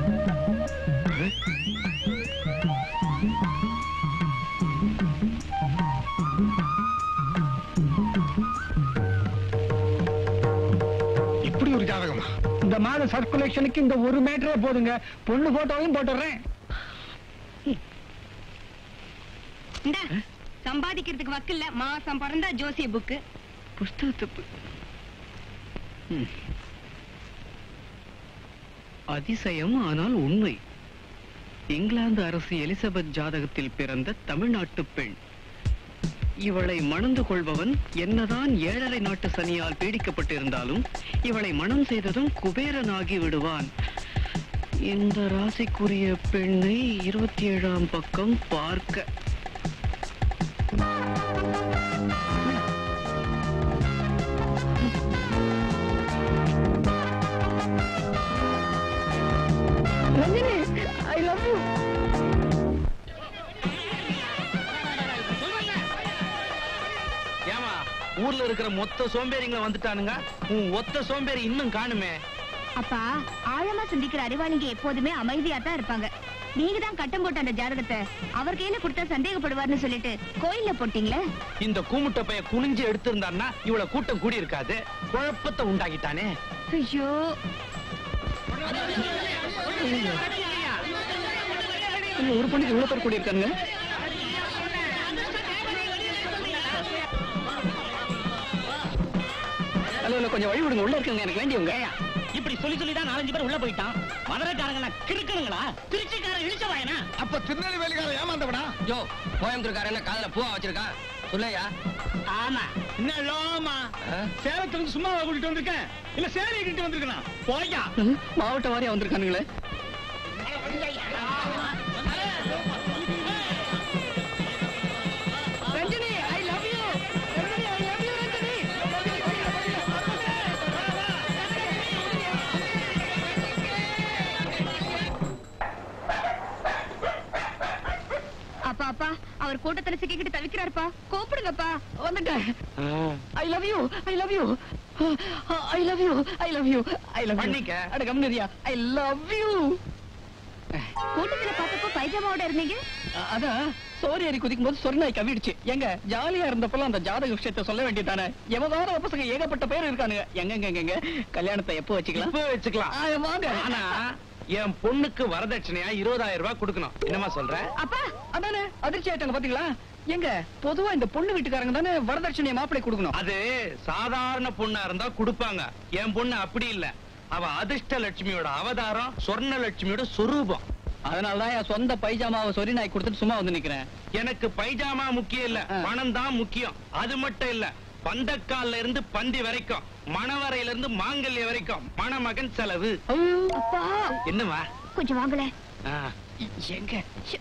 Speaker 7: இப்படி ஒரு ஜாதகமா?
Speaker 2: இந்த மாத சர்க்குலேஷனுக்கு இந்த ஒரு மேட்டரே போதுங்க. பொண்ணு போட்டோவையும் போட்டுறேன்.
Speaker 5: சம்பாதிக்கிறதுக்கு வக்கில்ல, மாசம் பிறந்தா ஜோசிய புக்கு
Speaker 2: புஸ்தகத்துப்பு. அதிசயம், ஆனால் உண்மை. இங்கிலாந்து அரசு எலிசபெத் ஜாதகத்தில் பிறந்த தமிழ்நாட்டு பெண். இவளை மணந்து கொள்பவன் என்னதான் 7.5 நாட்டு சனியால் பீடிக்கப்பட்டிருந்தாலும் இவளை மணம் செய்ததும் குபேரனாகி விடுவான். இந்த ராசிக்குரிய பெண்ணை 27ஆம் பக்கம் பார்க்க. I love you.
Speaker 4: ஏமா, ஊர்ல இருக்கிற மொத்த சோம்பேறிங்களை வந்துட்டானுங்க. உன் ஒத்த சோம்பேறி இன்னும் காணுமே.
Speaker 1: அப்பா, ஆழமா சிந்திக்கிற அறிவாளிங்க எப்போதுமே அமைதியா தான் இருப்பாங்க. நீங்க தான் கட்டம் போட்ட அந்த ஜாதகத்தை அவர் கையில கொடுத்தா சந்தேகப்படுவார்னு சொல்லிட்டு கோயில்ல போட்டீங்களே.
Speaker 4: இந்த கூமுட்ட பைய குனிஞ்சு எடுத்திருந்தான்னா இவ்வளவு கூட்டம் கூடி இருக்காது. குழப்பத்தை உண்டாக்கிட்டானே.
Speaker 1: ஐயோ,
Speaker 2: ஒரு பொண்ணுக்கு இவ்வளவு பேர் கூடி இருக்காங்க. ஹலோ கொஞ்சம் வழி விடுங்க, உள்ள இருக்குங்க எனக்கு வேண்டியவங்க.
Speaker 6: இப்படி சொல்லி தான் 4-5 பேர் உள்ள போயிட்டான். மதுரைக்காரங்க கிறுக்கணுங்களா? திருச்சிக்காரன் இழிச்ச வாயனா?
Speaker 7: அப்ப திருநெல்வேலிக்காரன் ஏமாந்தவனா?
Speaker 9: யோ கோயம்புத்தூர்காரன் காதல பூவா வச்சிருக்கான் சொல்லையா?
Speaker 6: ஆமா.
Speaker 3: என்ன லோமா சேலத்துல இருந்து சும்மாவா கூட்டிட்டு வந்திருக்கேன், இல்ல சேலையை கிட்ட வந்திருக்கேன். போயா
Speaker 2: மாவட்ட வாரியா வந்திருக்கானுங்களே. Ranjani I love you. Ranjani I love you. Ranjani
Speaker 5: அப்பா அப்பா அவர் கூட்டத்துல சிக்கிக்கிட்டு தவிக்கிறாருப்பா, கூப்பிடுங்கப்பா.
Speaker 2: வந்துட்டேன். I love you I love you I love you I love you I love
Speaker 4: பண்ணிக்க.
Speaker 2: அட கம்னரியா ஐ லவ் யூ.
Speaker 5: கூட்டத்துல பார்த்தப்போ பைஜாமாவோட இருந்தீங்க.
Speaker 2: அதான் சோரி ஏறி குதிக்கும் போது சொர்ணாய் கவிடுச்சு. எங்க ஜாலியா இருந்தப்பெல்லாம் அந்த ஜாதக விஷயத்தை சொல்ல வேண்டியதானே. எவதான பசங்க ஏகப்பட்ட பேர் இருக்கானுங்க. எங்க கல்யாணத்தை எப்போ வச்சுக்கலாம்?
Speaker 4: இப்ப வச்சுக்கலாம்.
Speaker 2: வாங்க.
Speaker 4: ஆனா என் பொண்ணுக்கு வரதட்சணையா 20,000 ரூபாய் கொடுக்கணும். என்னமா சொல்ற?
Speaker 2: அப்பா அதானே அதிர்ச்சி ஆயிட்டாங்க பாத்தீங்களா? எங்க பொதுவா இந்த பொண்ணு வீட்டுக்காரங்க தானே வரதட்சணையை மாப்பிள்ளை கொடுக்கணும்.
Speaker 4: அது சாதாரண பொண்ணா இருந்தா கொடுப்பாங்க. என் பொண்ணு அப்படி இல்ல. அவ அதிர்ஷ்ட லட்சுமியோட அவதாரம், சொர்ண லட்சுமியோட சொரூபம்.
Speaker 2: அதனாலதான் என் சொந்த பைஜாமாவை சொரி நாய் கொடுத்துட்டு சும்மா வந்து நிக்கிறேன்.
Speaker 4: எனக்கு பைஜாமா முக்கியம் இல்ல, பணம் தான் முக்கியம். அது மட்டும் இல்ல, பந்தக்கால்ல இருந்து பந்தி வரைக்கும், மணவரையில இருந்து மாங்கல்ய வரைக்கும் மணமகன் செலவு.
Speaker 5: அப்பா
Speaker 4: என்னவா?
Speaker 5: கொஞ்சம் வாங்கல.
Speaker 2: எங்க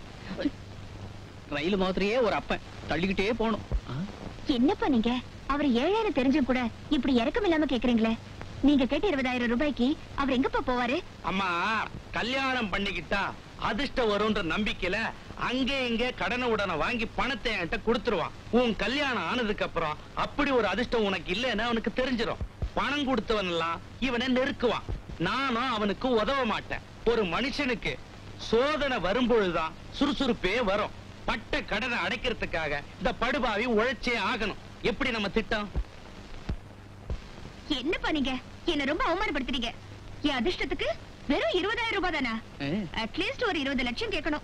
Speaker 2: ரயில் மாதிரியே ஒரு அப்பன் தள்ளிக்கிட்டே போகணும்.
Speaker 5: என்னப்பா நீங்க அவர் 7,000 தெரிஞ்சும் கூட இப்படி இறக்கம் இல்லாம கேக்குறீங்களே. நீங்க கேட்ட 20,000 ரூபாய்க்கு அவர் எங்கப்பா போவாரு?
Speaker 4: அம்மா கல்யாணம் பண்ணிக்கிட்டா அதிர்ஷ்டம் வரும்ன்ற நம்பிக்கையில அங்கே இங்கே கடனை உடனே வாங்கி பணத்தை என்கிட்ட கொடுத்துருவான். உன் கல்யாணம் ஆனதுக்கு அப்புறம் அப்படி ஒரு அதிர்ஷ்டம் உனக்கு இல்லைன்னு அவனுக்கு தெரிஞ்சிடும். பணம் கொடுத்தவன் எல்லாம் இவனை நெருக்குவான். நானும் அவனுக்கு உதவ மாட்டேன். ஒரு மனுஷனுக்கு சோதனை வரும்பொழுதுதான் சுறுசுறுப்பே வரும். பட்ட கடனை அடைக்கிறதுக்காக இந்த படுபாவி உழைச்சே ஆகணும். எப்படி நம்ம திட்டம்?
Speaker 5: என்னப்பா நீங்க என்ன ரொம்ப அவமானப்படுத்துறீங்க. என் அதிர்ஷ்டத்துக்கு வெறும் 20,000 ரூபாய் தானா? அட்லீஸ்ட் ஒரு 20 லட்சம் கேட்கணும்.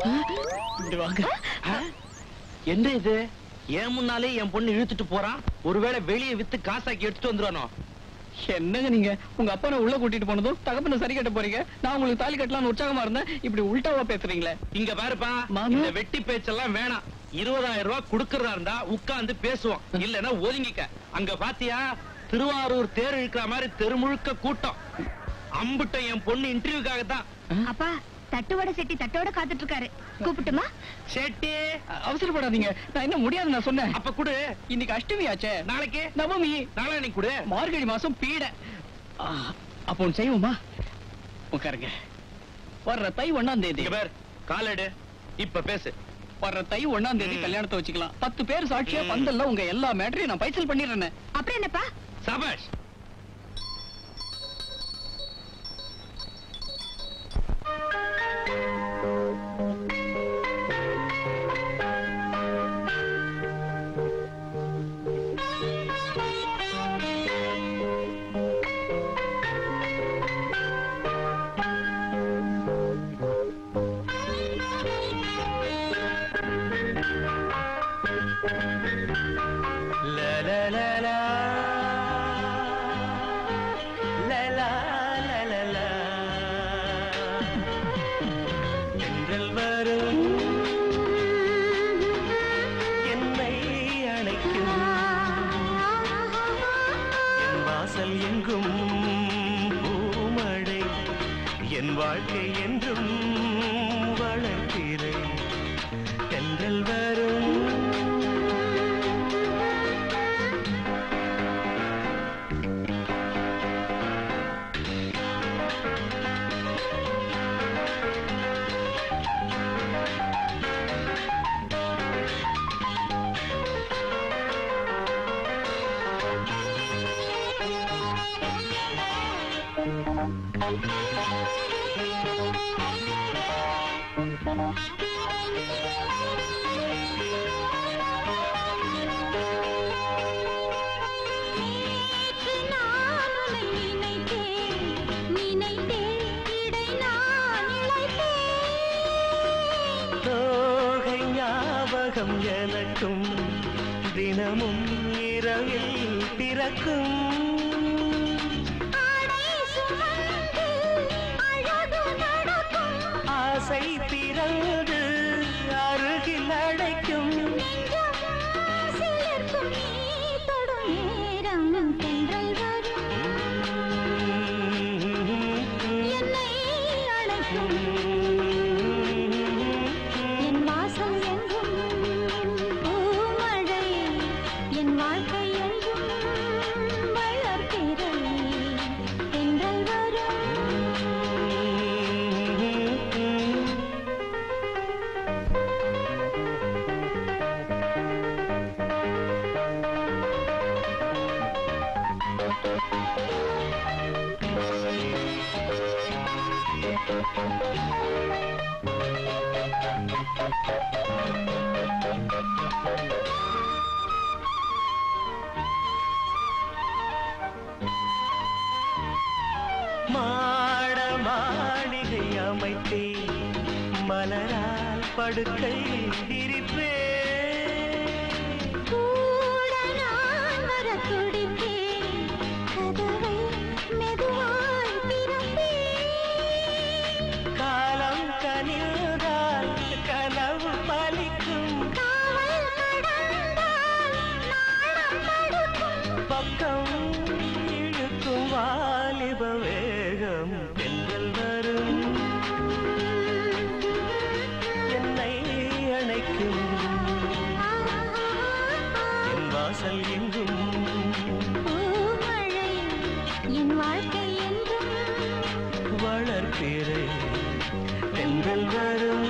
Speaker 4: என்ன இது? என் முன்னாலே என் பொண்ணு இழுத்துட்டு போறான். ஒருவேளை வெளியே வித்து காசாக்கி எடுத்துட்டு வந்துருவானோ?
Speaker 2: என்னங்க நீங்க உங்க அப்பனை உள்ள கூட்டிட்டு போனதும் தகப்பன சரி கட்ட போறீங்க. நான் உங்களுக்கு தாலி கட்டலாம்னு உற்சாகமா இருந்தேன். இப்படி உல்டாவா பேசுறீங்களே.
Speaker 4: இங்க பாருப்பா,
Speaker 2: மாமா.
Speaker 4: இந்த வெட்டி பேச்செல்லாம் வேணாம். 20,000 ரூபாய் குடுக்கறதா இருந்தா உட்கார்ந்து பேசுவோம், இல்லன்னா ஒதுங்கிக்க. அங்க பாத்தியா, திருவாரூர் தேர் இழுக்கிற மாதிரி தெரு முழுக்க கூட்டம். அம்புட்ட என் பொண்ணு இன்டர்வியூக்காக தான்.
Speaker 5: அப்பா தட்டுவடை செட்டி தட்டோட காத்துட்டு இருக்காரு, கூப்பிட்டுமா?
Speaker 4: சேட்டி
Speaker 2: அவசரப்படாதீங்க, நான் என்ன முடியாது நான் சொன்னேன்.
Speaker 4: அப்ப குடு.
Speaker 2: இன்னைக்கு அஷ்டமி ஆச்சே.
Speaker 4: நாளைக்கு
Speaker 2: நவமி.
Speaker 4: நாளை குடு.
Speaker 2: மார்கழி மாசம் பீட. அப்போ ஒண்ணு செய்வோமா? உட்காருங்க. வர்ற தை 1ஆம் தேதி.
Speaker 4: பேர் காலடு. இப்ப பேசு.
Speaker 2: வர்ற தை 1ஆம் தேதி கல்யாணத்தை வச்சுக்கலாம். 10 பேர் சாட்சியா பந்தல்ல உங்க எல்லா மேட்டரையும் நான் பைசல் பண்ணிடுறேன்.
Speaker 5: அப்புறம் என்னப்பா?
Speaker 4: சபாஷ்.
Speaker 10: எங்கும் பூமழை என் வாழ்க்கை என்றும் வளர்க்கிறே தென்றல் வரும்
Speaker 1: நினைத்தேன்
Speaker 10: சுகம் எனக்கும் தினமும் இரவில் பிறக்கும் ஆசை பிறந்து அருகில் அடைக்கும் மாட மாளிகை அமைத்தே மலரால் படுக்கை விரிப்பே காலம் கனிந்தால் கனவு பலிக்கும் பக்கம் இழுக்கும் வாலிப வேகம் பெண்கள் வரும் என்னை அணைக்கும் என் வாசல் எங்கும்
Speaker 1: என் வாழ்க்கை என்றும்
Speaker 10: வளர்ப்பிறை பெண்கள் வரும்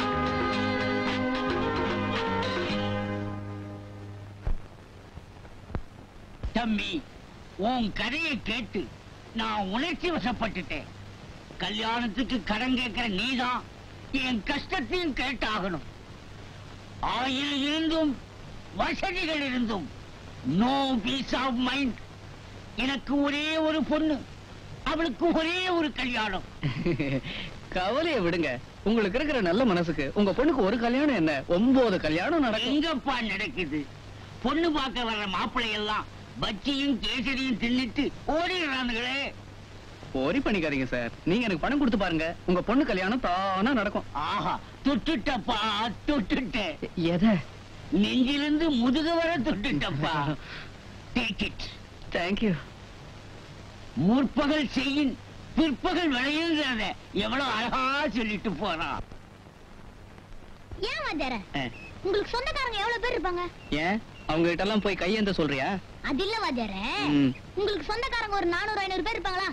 Speaker 6: தம்பி, உன் கதையை கேட்டு நான் உணர்ச்சி வசப்பட்டுட்டேன். கல்யாணத்துக்கு கடன் கேட்கிற நீதான் என் கஷ்டத்தையும் கேட்டாகணும். ஆயில் இருந்தும் வசதிகள் இருந்தும் நோ பீஸ் ஆஃப் மைண்ட். எனக்கு ஒரே ஒரு பொண்ணு, அவளுக்கு ஒரே ஒரு கல்யாணம்.
Speaker 2: கவலையை விடுங்க. உங்களுக்கு இருக்கிற நல்ல மனசுக்கு உங்க பொண்ணுக்கு ஒரு கல்யாணம் என்ன 9 கல்யாணம் நடக்கும்.
Speaker 6: எங்கப்பா நடக்குது? பொண்ணு பார்க்க வர்ற மாப்பிள்ளை எல்லாம் பச்சியும் கேசரியும் தின்னுட்டு ஓடிடுறானுங்களே.
Speaker 2: ஓரி பண்ணிக்காதீங்க சார். நீங்க எனக்கு பணம் கொடுத்து பாருங்க, உங்க பொண்ணு கல்யாணம் தானா நடக்கும்.
Speaker 6: ஆஹா, தொட்டுட்டப்பா, தொட்டுட்டேன்.
Speaker 2: எதை?
Speaker 6: நெஞ்சிலிருந்து முதுகு வர தொட்டுட்டப்பா. Take it.
Speaker 2: தேங்க்யூ.
Speaker 6: முற்பகல் செய்யின் பிற்பகல் விளையுங்கிறத எவ்வளவு அழகா சொல்லிட்டு போறான்.
Speaker 1: ஏன் வாத்தியார, உங்களுக்கு சொந்தக்காரங்க எவ்வளவு பேர் இருப்பாங்க?
Speaker 2: ஏன் அவங்க கிட்ட எல்லாம் போய் கையேந்த சொல்றியா?
Speaker 1: அது இல்ல வாத்தியார, உங்களுக்கு சொந்தக்காரங்க ஒரு 400-500 பேர் இருப்பாங்களா?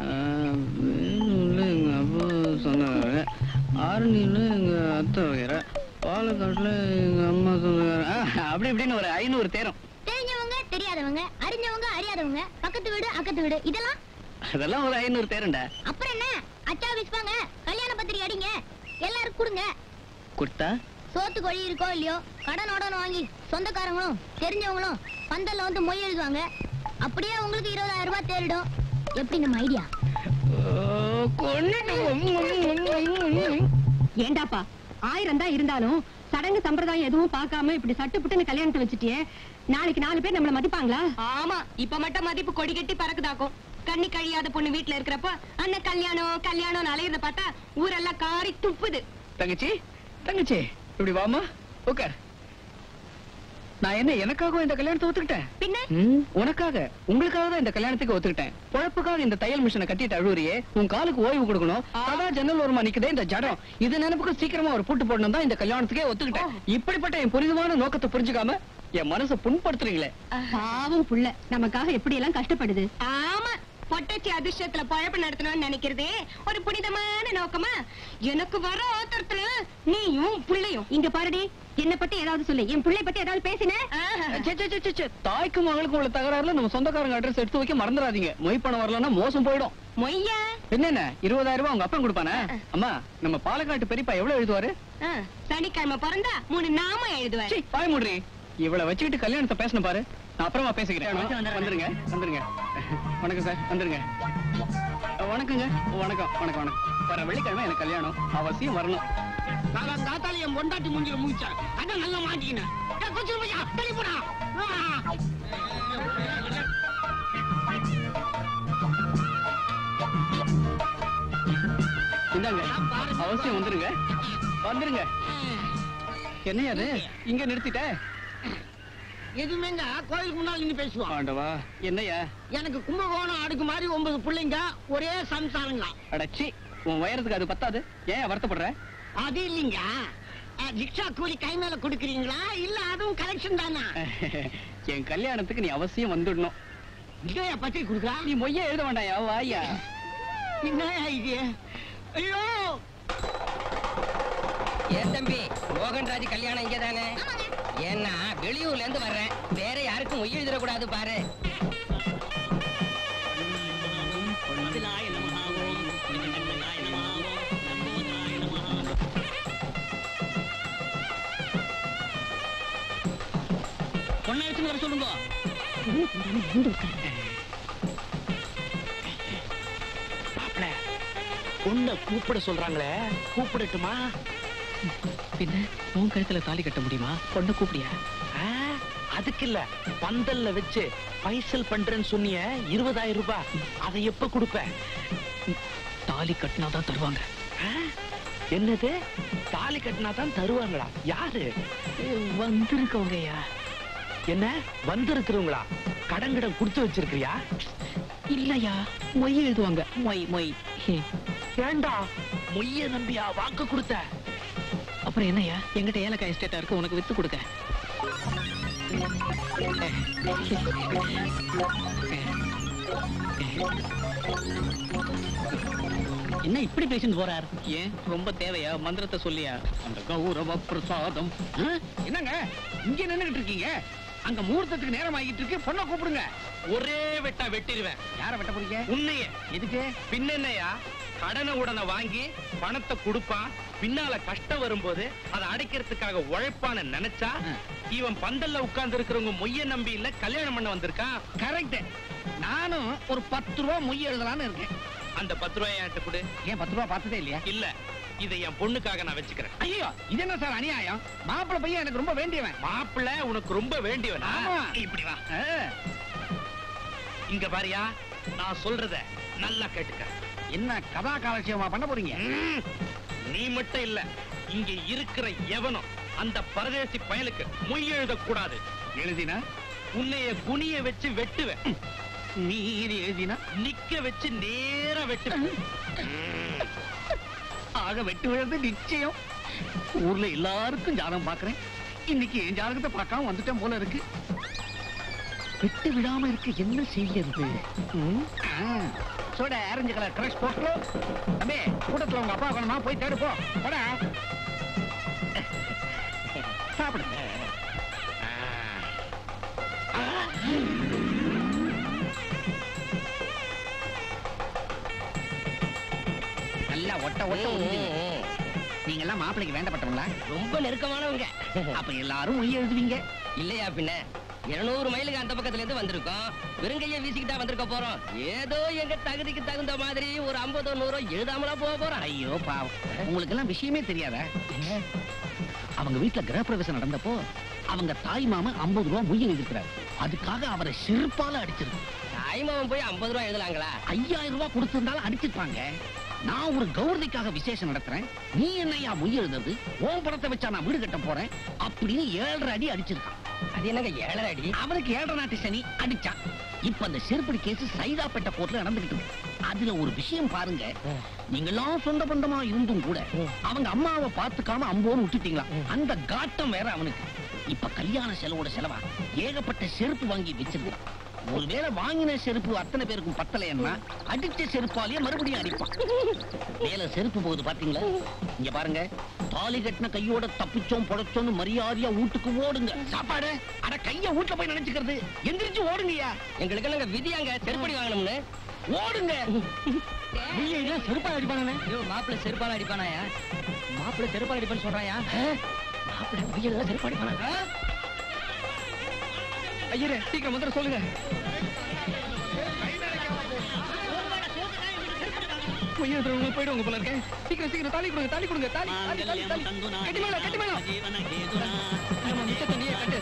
Speaker 2: எங்க அப்பா சொந்தக்காரங்க, ஆரணியில எங்க அத்தை வகைற, பாலக்காட்டுல எங்க அம்மா சொந்தக்காரங்க, அப்படி இப்படின்னு ஒரு 500 தேரும்.
Speaker 1: தெரிஞ்சவங்க தெரியாதவங்க, அறிஞ்சவங்க அறியாதவங்க, பக்கத்து வீடு அக்கத்து வீடு, இதெல்லாம்
Speaker 2: அதெல்லாம் ஒரு 500 தேருண்டா.
Speaker 1: அப்புறம் என்ன, அச்சா விஸ்பாங்க, கல்யாண பத்திரிக்கை அடிங்க, எல்லாரும் கொடுங்க.
Speaker 2: கொடுத்தா
Speaker 1: சோத்துக்கு வழி இருக்கோ இல்லையோ கடனோட வாங்கி சொந்தக்காரங்களும் தெரிஞ்சவங்களும் பந்தல்ல வந்து மொய் எழுதுவாங்க. அப்படியே உங்களுக்கு 20,000 ரூபாய் தேரிடும். எப்படி நம்ம ஐடியா?
Speaker 5: ஏண்டாப்பா, 1000 தான் இருந்தாலும் சடங்கு சம்பிரதாயம் எதுவும் பார்க்காம இப்படி சட்டுப்புட்டுன்னு கல்யாணத்தை வச்சுட்டியே, நாளைக்கு 4 பேர் நம்மள மதிப்பாங்களா? ஆமா, இப்ப மட்டும் மதிப்பு கொடி கட்டி பறக்குதாக்கும். கண்ணி கழியாத பொண்ணு வீட்டுல இருக்கிறப்ப அண்ணன் கல்யாணம் கல்யாணம் அலையிறத பார்த்தா ஊரெல்லாம் காரி துப்புது.
Speaker 2: தங்கச்சி தங்கச்சி இப்படி வாமா, உட்கார். நான் என்ன எனக்காக இந்த கல்யாணத்தை ஒத்துக்கிட்டேன்?
Speaker 5: பின்ன
Speaker 2: உனக்காக, உங்களுக்காக தான் இந்த கல்யாணத்துக்கு ஒத்துக்கிட்டேன். பொழப்புக்காக இந்த தையல் மிஷினை கட்டிட்டு அழுவுறியே, உன் காலுக்கு ஓய்வு கொடுக்கணும். அதான் ஜன்னல் ஓரமா நிக்குதே இந்த ஜடம், இது நினைப்புக்கு சீக்கிரமா ஒரு பூட்டு போடணும் தான் இந்த கல்யாணத்துக்கே ஒத்துக்கிட்டேன். இப்படிப்பட்ட என் புரிதமான நோக்கத்தை புரிஞ்சுக்காம என் மனசை புண்படுத்துறீங்களே.
Speaker 5: பாவம் புள்ள நமக்காக எப்படி எல்லாம் கஷ்டப்படுது. ஆமா, பொட்டச்சி அதிர்ஷ்டத்துல பழப்பு நடத்தணும்னு நினைக்கிறதே ஒரு புனிதமான நோக்கமா? எனக்கு வர ஆத்திரத்துல நீயும் பிள்ளையும் இங்க பாருடி, என்ன பத்தி ஏதாவது சொல்லு, என் பிள்ளை பத்தி ஏதாவது பேசின.
Speaker 2: தாய்க்கு மகளுக்கு உள்ள தகராறுல நம்ம சொந்தக்காரங்க அட்ரஸ் எடுத்து வைக்க மறந்துடாதீங்க. மொய் பணம் வரலன்னா மோசம் போயிடும்.
Speaker 5: மொய்யா
Speaker 2: என்ன 20,000 ரூபாய் உங்க அப்பா கொடுப்பானே? அம்மா, நம்ம பாலக்காட்டு பெரியப்பா எவ்வளவு எழுதுவாரு?
Speaker 5: சனிக்கிழமை பிறந்தா 3 நாம எழுதுவாரு.
Speaker 2: பாய் மூடுறி, இவ்வளவு வச்சுக்கிட்டு கல்யாணத்தை பேசணும் பாரு. நான் அப்புறமா பேசிக்கிறேன். வந்துருங்க வந்துருங்க. வணக்கம் சார், வந்துருங்க. வணக்கங்க. வணக்கம் வணக்கம் வணக்கம். வர வெள்ளிக்கிழமை எனக்கு கல்யாணம், அவசியம் வரணும்.
Speaker 6: காத்தால என் பொண்டாட்டி மூஞ்சில முடிச்சேன் அதான் நல்லா மாட்டிக்கினேன் கொஞ்சம் பையா தள்ளி போடா
Speaker 2: இந்தாங்க அவசியம் வந்துருங்க வந்துருங்க. என்னையா அது இங்க நிறுத்திட்ட?
Speaker 6: எதுவுமேங்க கோயிலுக்கு முன்னால நின்னு பேசுவோம்.
Speaker 2: ஆண்டவா என்னையா?
Speaker 6: எனக்கு கும்பகோணம் அடுக்கு மாதிரி 9 பிள்ளைங்க ஒரே சம்சாரங்களா.
Speaker 2: அடச்சி உன் வயரத்துக்கு அது பத்தாது, ஏன் வருத்தப்படுற?
Speaker 6: அது இல்லைங்க, ரிக்ஷா கூலி கை மேல கொடுக்குறீங்களா இல்ல அதுவும் கலெக்ஷன் தானா?
Speaker 2: என் கல்யாணத்துக்கு நீ அவசியம் வந்துடணும்.
Speaker 6: இதையா பத்தி கொடுக்குறா?
Speaker 2: நீ மொய்ய எழுத வேண்டாயா, வாயா.
Speaker 6: என்னையா இது? ஐயோ
Speaker 11: ஏன் தம்பி மோகன்ராஜ் கல்யாணம் இங்க தானே? ஏன்னா வெளியூர்ல இருந்து வர்றேன், வேற யாருக்கும் மொய் எழுதிடக்கூடாது பாரு.
Speaker 6: பொண்ணை வச்சு வர சொல்லுங்க. பொண்ணை கூப்பிட சொல்றாங்களே, கூப்பிடட்டுமா?
Speaker 2: பின்ன உன் கழுத்துல தாலி கட்ட முடியுமா? பொண்ணை கூப்பிடியா?
Speaker 6: அதுக்கு இல்ல, பந்தல்ல வச்சு பைசல் பண்றேன்னு சொன்னிய 20,000 ரூபாய், அதை எப்ப கொடுப்ப?
Speaker 2: தாலி கட்டினாதான் தருவாங்க.
Speaker 6: என்னது தாலி கட்டினாதான் தருவாங்களா? யாரு?
Speaker 2: வந்திருக்கவங்கயா.
Speaker 6: என்ன வந்திருக்கிறவங்களா? கடங்கிடம் கொடுத்து வச்சிருக்கியா?
Speaker 2: இல்லையா, மொய் எழுதுவாங்க. மொய் மொய்.
Speaker 6: ஏண்டா மொய்ய நம்பியா வாக்கு கொடுத்த?
Speaker 2: அப்புறம் என்னையா, எங்கிட்ட ஏலக்காய் எஸ்டேட்டா இருக்கு, உனக்கு வித்து கொடுக்க. என்ன இப்படி பேசிட்டு போறார்? ஏன் ரொம்ப தேவையா? மந்திரத்தை சொல்லியா?
Speaker 6: அந்த கௌரவ பிரசாதம். என்னங்க இங்க நின்னுகிட்டு இருக்கீங்க? அங்க முகூர்த்தத்துக்கு நேரம் ஆகிட்டு இருக்கு, பொண்ணை கூப்பிடுங்க.
Speaker 4: ஒரே வெட்டா வெட்டிடுவேன்.
Speaker 6: யார வெட்ட போறீங்க?
Speaker 4: உன்னையே.
Speaker 6: எதுக்கு?
Speaker 4: பின்னென்னையா, கடனை உடனே வாங்கி பணத்தை கொடுப்பான், பின்னால கஷ்டம் வரும்போது அதை அடைக்கிறதுக்காக உழைப்பான்னு நினைச்சா இவன் பந்தல்ல உட்கார்ந்து இருக்கிறவங்க மொய்ய நம்பி இல்ல கல்யாணம் பண்ண வந்திருக்கான்.
Speaker 6: கரெக்ட். நானும் ஒரு 10 ரூபா மொய் எழுதலான்னு இருக்கேன்.
Speaker 4: அந்த 10 ரூபாய் என்கிட்ட கொடு.
Speaker 6: ஏன் 10 ரூபா பார்த்ததே இல்லையா?
Speaker 4: இல்ல, இதை என் பொண்ணுக்காக நான் வச்சுக்கிறேன்.
Speaker 6: ஐயோ இது என்ன சார் அநியாயம்? மாப்பிள்ளை பையன் எனக்கு ரொம்ப வேண்டியவன்.
Speaker 4: மாப்பிள்ளை உனக்கு ரொம்ப வேண்டியவனா?
Speaker 6: ஆமா.
Speaker 4: இப்படி வா. இங்க பாரியா, நான் சொல்றத நல்லா கேட்டுக்க.
Speaker 6: என்ன கதா காலட்சியமா பண்ண போறீங்க?
Speaker 4: நீ மட்டும் இல்ல, இங்க இருக்கிற எவனும் அந்த பரதேசி பயலுக்கு மொய் எழுதக்கூடாது.
Speaker 6: எழுதினா
Speaker 4: உன்னைய குனிய வச்சு வெட்டுவேன்.
Speaker 6: நீதி எழுதினா
Speaker 4: நிக்க வச்சு நேரா வெட்டுவேன்.
Speaker 6: ஆக வெட்டு விழுந்து நிச்சயம். ஊர்ல எல்லாருக்கும் ஜாதகம் பாக்குறேன், இன்னைக்கு என் ஜாதகத்தை பார்க்காம வந்துட்டேன் போல இருக்கு. விட்டு விடாம இருக்கு, என்ன செய்யறது? சோட ஆரஞ்சு கலர் கிரஷ் போட்டு தம்பி, கூட்டத்துல உங்க அப்பா வேணுமா? போய் தேடு போ. போடா சாப்பிடுங்க. நல்லா ஒட்ட ஒட்ட நீங்க எல்லாம் மாப்பிளைக்கு வேண்டப்பட்டவங்களா?
Speaker 11: ரொம்ப நெருக்கமானவங்க.
Speaker 6: அப்ப எல்லாரும் மொய் எழுதுவீங்க
Speaker 11: இல்லையா? பின்ன 200 மைலுக்கு அந்த பக்கத்துல இருந்து வந்திருக்கோம், வெறுங்கைய வீசிக்கிட்டா வந்திருக்க போறோம். ஏதோ எங்க தகுதிக்கு தகுந்த மாதிரி ஒரு 50 100 எழுதாமலா போக போறோம்.
Speaker 6: ஐயோ பாவம், உங்களுக்கு எல்லாம் விஷயமே தெரியாதா? அவங்க வீட்டுல கிரகப்பிரவேசம் நடந்தப்போ அவங்க தாய் மாமன் 50 ரூபாய் மொய் எழுதிருக்கிறார். அதுக்காக அவரை செருப்பால அடிச்சிருக்கு.
Speaker 11: தாய்மாவன் போய் 50 ரூபாய் எழுதலாங்களா?
Speaker 6: 5000 ரூபாய் கொடுத்திருந்தாலும் அடிச்சிருப்பாங்க. நான் ஒரு கௌரதிக்காக விசேஷம் நடத்துறேன், நீ என்னையா மொய் எழுதுறது? உன் படத்தை வச்சா நான் வீடு கட்ட போறேன் அப்படின்னு 7.5 அடி அடிச்சிருக்கான்.
Speaker 11: அது என்னங்க 7.5 அடி?
Speaker 6: அவனுக்கு 7.5 நாட்டு சனி அடிச்சான். இப்ப அந்த செருப்படி கேஸ் சைதாப்பேட்டை கோர்ட்ல நடந்துகிட்டு இருக்கு. அதுல ஒரு விஷயம் பாருங்க, நீங்கெல்லாம் சொந்த பந்தமா இருந்தும் கூட அவங்க அம்மாவை பார்த்துக்காம அம்போன்னு விட்டுட்டீங்களா? அந்த காட்டம் வேற அவனுக்கு. இப்ப கல்யாண செலவோட செலவா ஏகப்பட்ட செருப்பு வாங்கி வச்சிருக்கான். ஒருவேளை வாங்கின செருப்பு அத்தனை பேருக்கும் பத்தலைன்னா அடிச்ச செருப்பாலேயே மறுபடியும் அடிப்பான். மேல செருப்பு போகுது பாத்தீங்களா? இங்க பாருங்க, தாலி கட்டின கையோட தப்பிச்சோம் பொழைச்சோன்னு மரியாதையா வீட்டுக்கு ஓடுங்க. சாப்பாடு அட கைய வீட்டுல போய் நினைச்சுக்கிறது, எந்திரிச்சு ஓடுங்கய்யா.
Speaker 11: எங்களுக்கு நாங்க விதியாங்க செருப்படி வாங்கணும்னு.
Speaker 6: ஓடுங்க. செருப்பால் அடிப்பானே.
Speaker 11: மாப்பிள்ளை செருப்பால அடிப்பானாயா? மாப்பிள்ளை செருப்பால் அடிப்பான்னு சொல்றாயா?
Speaker 6: மாப்பிள்ளை கையில செருப்பு அடிப்பானா?
Speaker 2: ஐயரே சீக்கிரம் மந்திரம் சொல்லுங்க. பொய்யா போயிடுவாங்க போல இருக்கேன். சீக்கிரம் சீக்கிரம் தாலி கொடுங்க, தாலி கொடுங்க, தாலி கட்டி மேளம், கட்டி மேளம். நம்ம மிச்சத்தை நீயே கட்டு.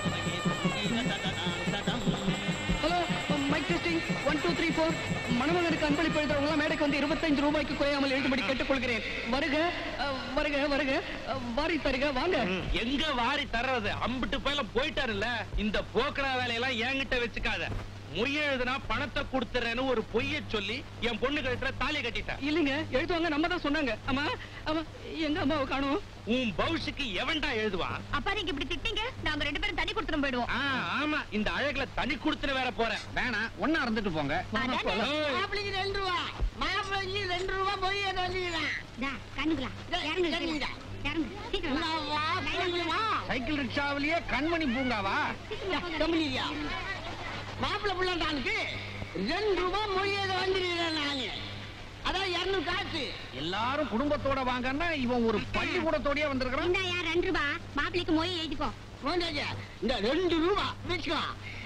Speaker 2: Hello, mic testing 1 2 3 4. மணமகனுக்கு அன்பளிப்பு எழுதுறவங்க மேடைக்கு வந்து 25 ரூபாய்க்கு குறையாமல் எழுதும்படி கேட்டுக்கொள்கிறேன். வருக வருக வருக, வாரி தருக, வாங்க.
Speaker 4: எங்க வாரி தர்றது? அம்பிட்டு போயில போயிட்டாருல்ல. இந்த போக்குற வேலையெல்லாம் என்கிட்ட வச்சுக்காத. மொய் எழுதுனா பணத்தை கொடுத்துறேன்னு ஒரு பொய்ய சொல்லி என் பொண்ணு கழுத்துல தாலி கட்டிட்டேன்.
Speaker 2: இல்லைங்க, எழுதுவாங்க, நம்ம தான் சொன்னாங்க. ஆமா ஆமா, எங்க அம்மாவை காணோம்.
Speaker 4: உன் பவுஷுக்கு எவன்டா எழுதுவான்?
Speaker 5: அப்பா நீங்க இப்படி திட்டீங்க, நாங்க 2 பேரும் தனி கொடுத்துட்டு போயிடுவோம்.
Speaker 4: ஆமா, இந்த அழகுல தனி கொடுத்துட்டு வேற போறேன்.
Speaker 9: வேணாம், ஒன்னா இருந்துட்டு போங்க.
Speaker 12: மாப்பிளைக்கு 2 ரூபா, மாப்பிளைக்கு 2 ரூபா போய்
Speaker 1: கண்ணுக்கலாம்
Speaker 9: சைக்கிள் ரிக்ஷாவிலேயே கண்மணி பூங்காவா?
Speaker 12: கம்பெனியா மாப்பிள்ளை பிள்ளைக்கு 2 ரூபா மொழியாக வந்துருக்கிறேன் நானு. அதான் 200 காசு.
Speaker 9: எல்லாரும் குடும்பத்தோட வாங்கன்னா இவன் ஒரு பள்ளிக்கூடத்தோடய வந்திருக்கிறான்.
Speaker 1: இந்த யார் 2 ரூபா மாப்பிளைக்கு மொய் எழுதிக்கோ.
Speaker 12: இந்த 2 ரூபா வச்சுக்கோ.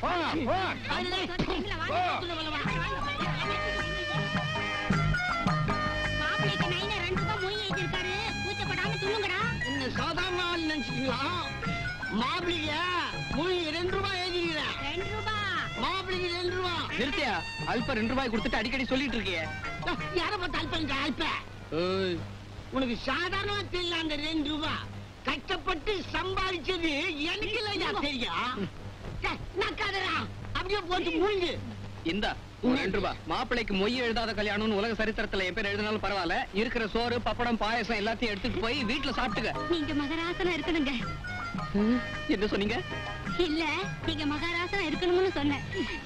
Speaker 1: மாப்பிளைக்கு நைனா 2 ரூபா மொய் எழுதிருக்காரு. கூச்சப்படாம சொல்லுங்கடா.
Speaker 12: என்ன சாதாரண ஆள் நினைச்சிட்டீங்களா? மாப்பிளைக்கு மொழி 2 ரூபா எழுதிக்கிறேன்.
Speaker 1: 2 ரூபா
Speaker 12: மாப்பிளைக்கு 2 ரூபா.
Speaker 2: நிறுத்தியா? அல்ப 2 ரூபாய் கொடுத்துட்டு அடிக்கடி சொல்லிட்டு இருக்கியே.
Speaker 12: யார பார்த்து அல்ப உனக்கு சாதாரணமா தெரியல. அந்த 2 ரூபா கஷ்டப்பட்டு சம்பாதிச்சது எனக்கு இல்லையா தெரியும். நக்காதரா அப்படியே போட்டு மூழ்கு.
Speaker 2: இந்தா 2 ரூபாய். மாப்பிளைக்கு மொய் எழுதாத கல்யாணம்னு உலக சரித்திரத்துல என் பேர் எழுதினாலும் பரவாயில்ல. இருக்கிற சோறு பப்படம் பாயசம் எல்லாத்தையும் எடுத்துட்டு போய் வீட்டுல சாப்பிட்டுக்க.
Speaker 1: நீங்க மகராசனா இருக்கணுங்க.
Speaker 2: என்ன சொன்னீங்க?
Speaker 1: இல்ல, நீங்க மகாராசனா இருக்கணும்னு சொன்னேன்.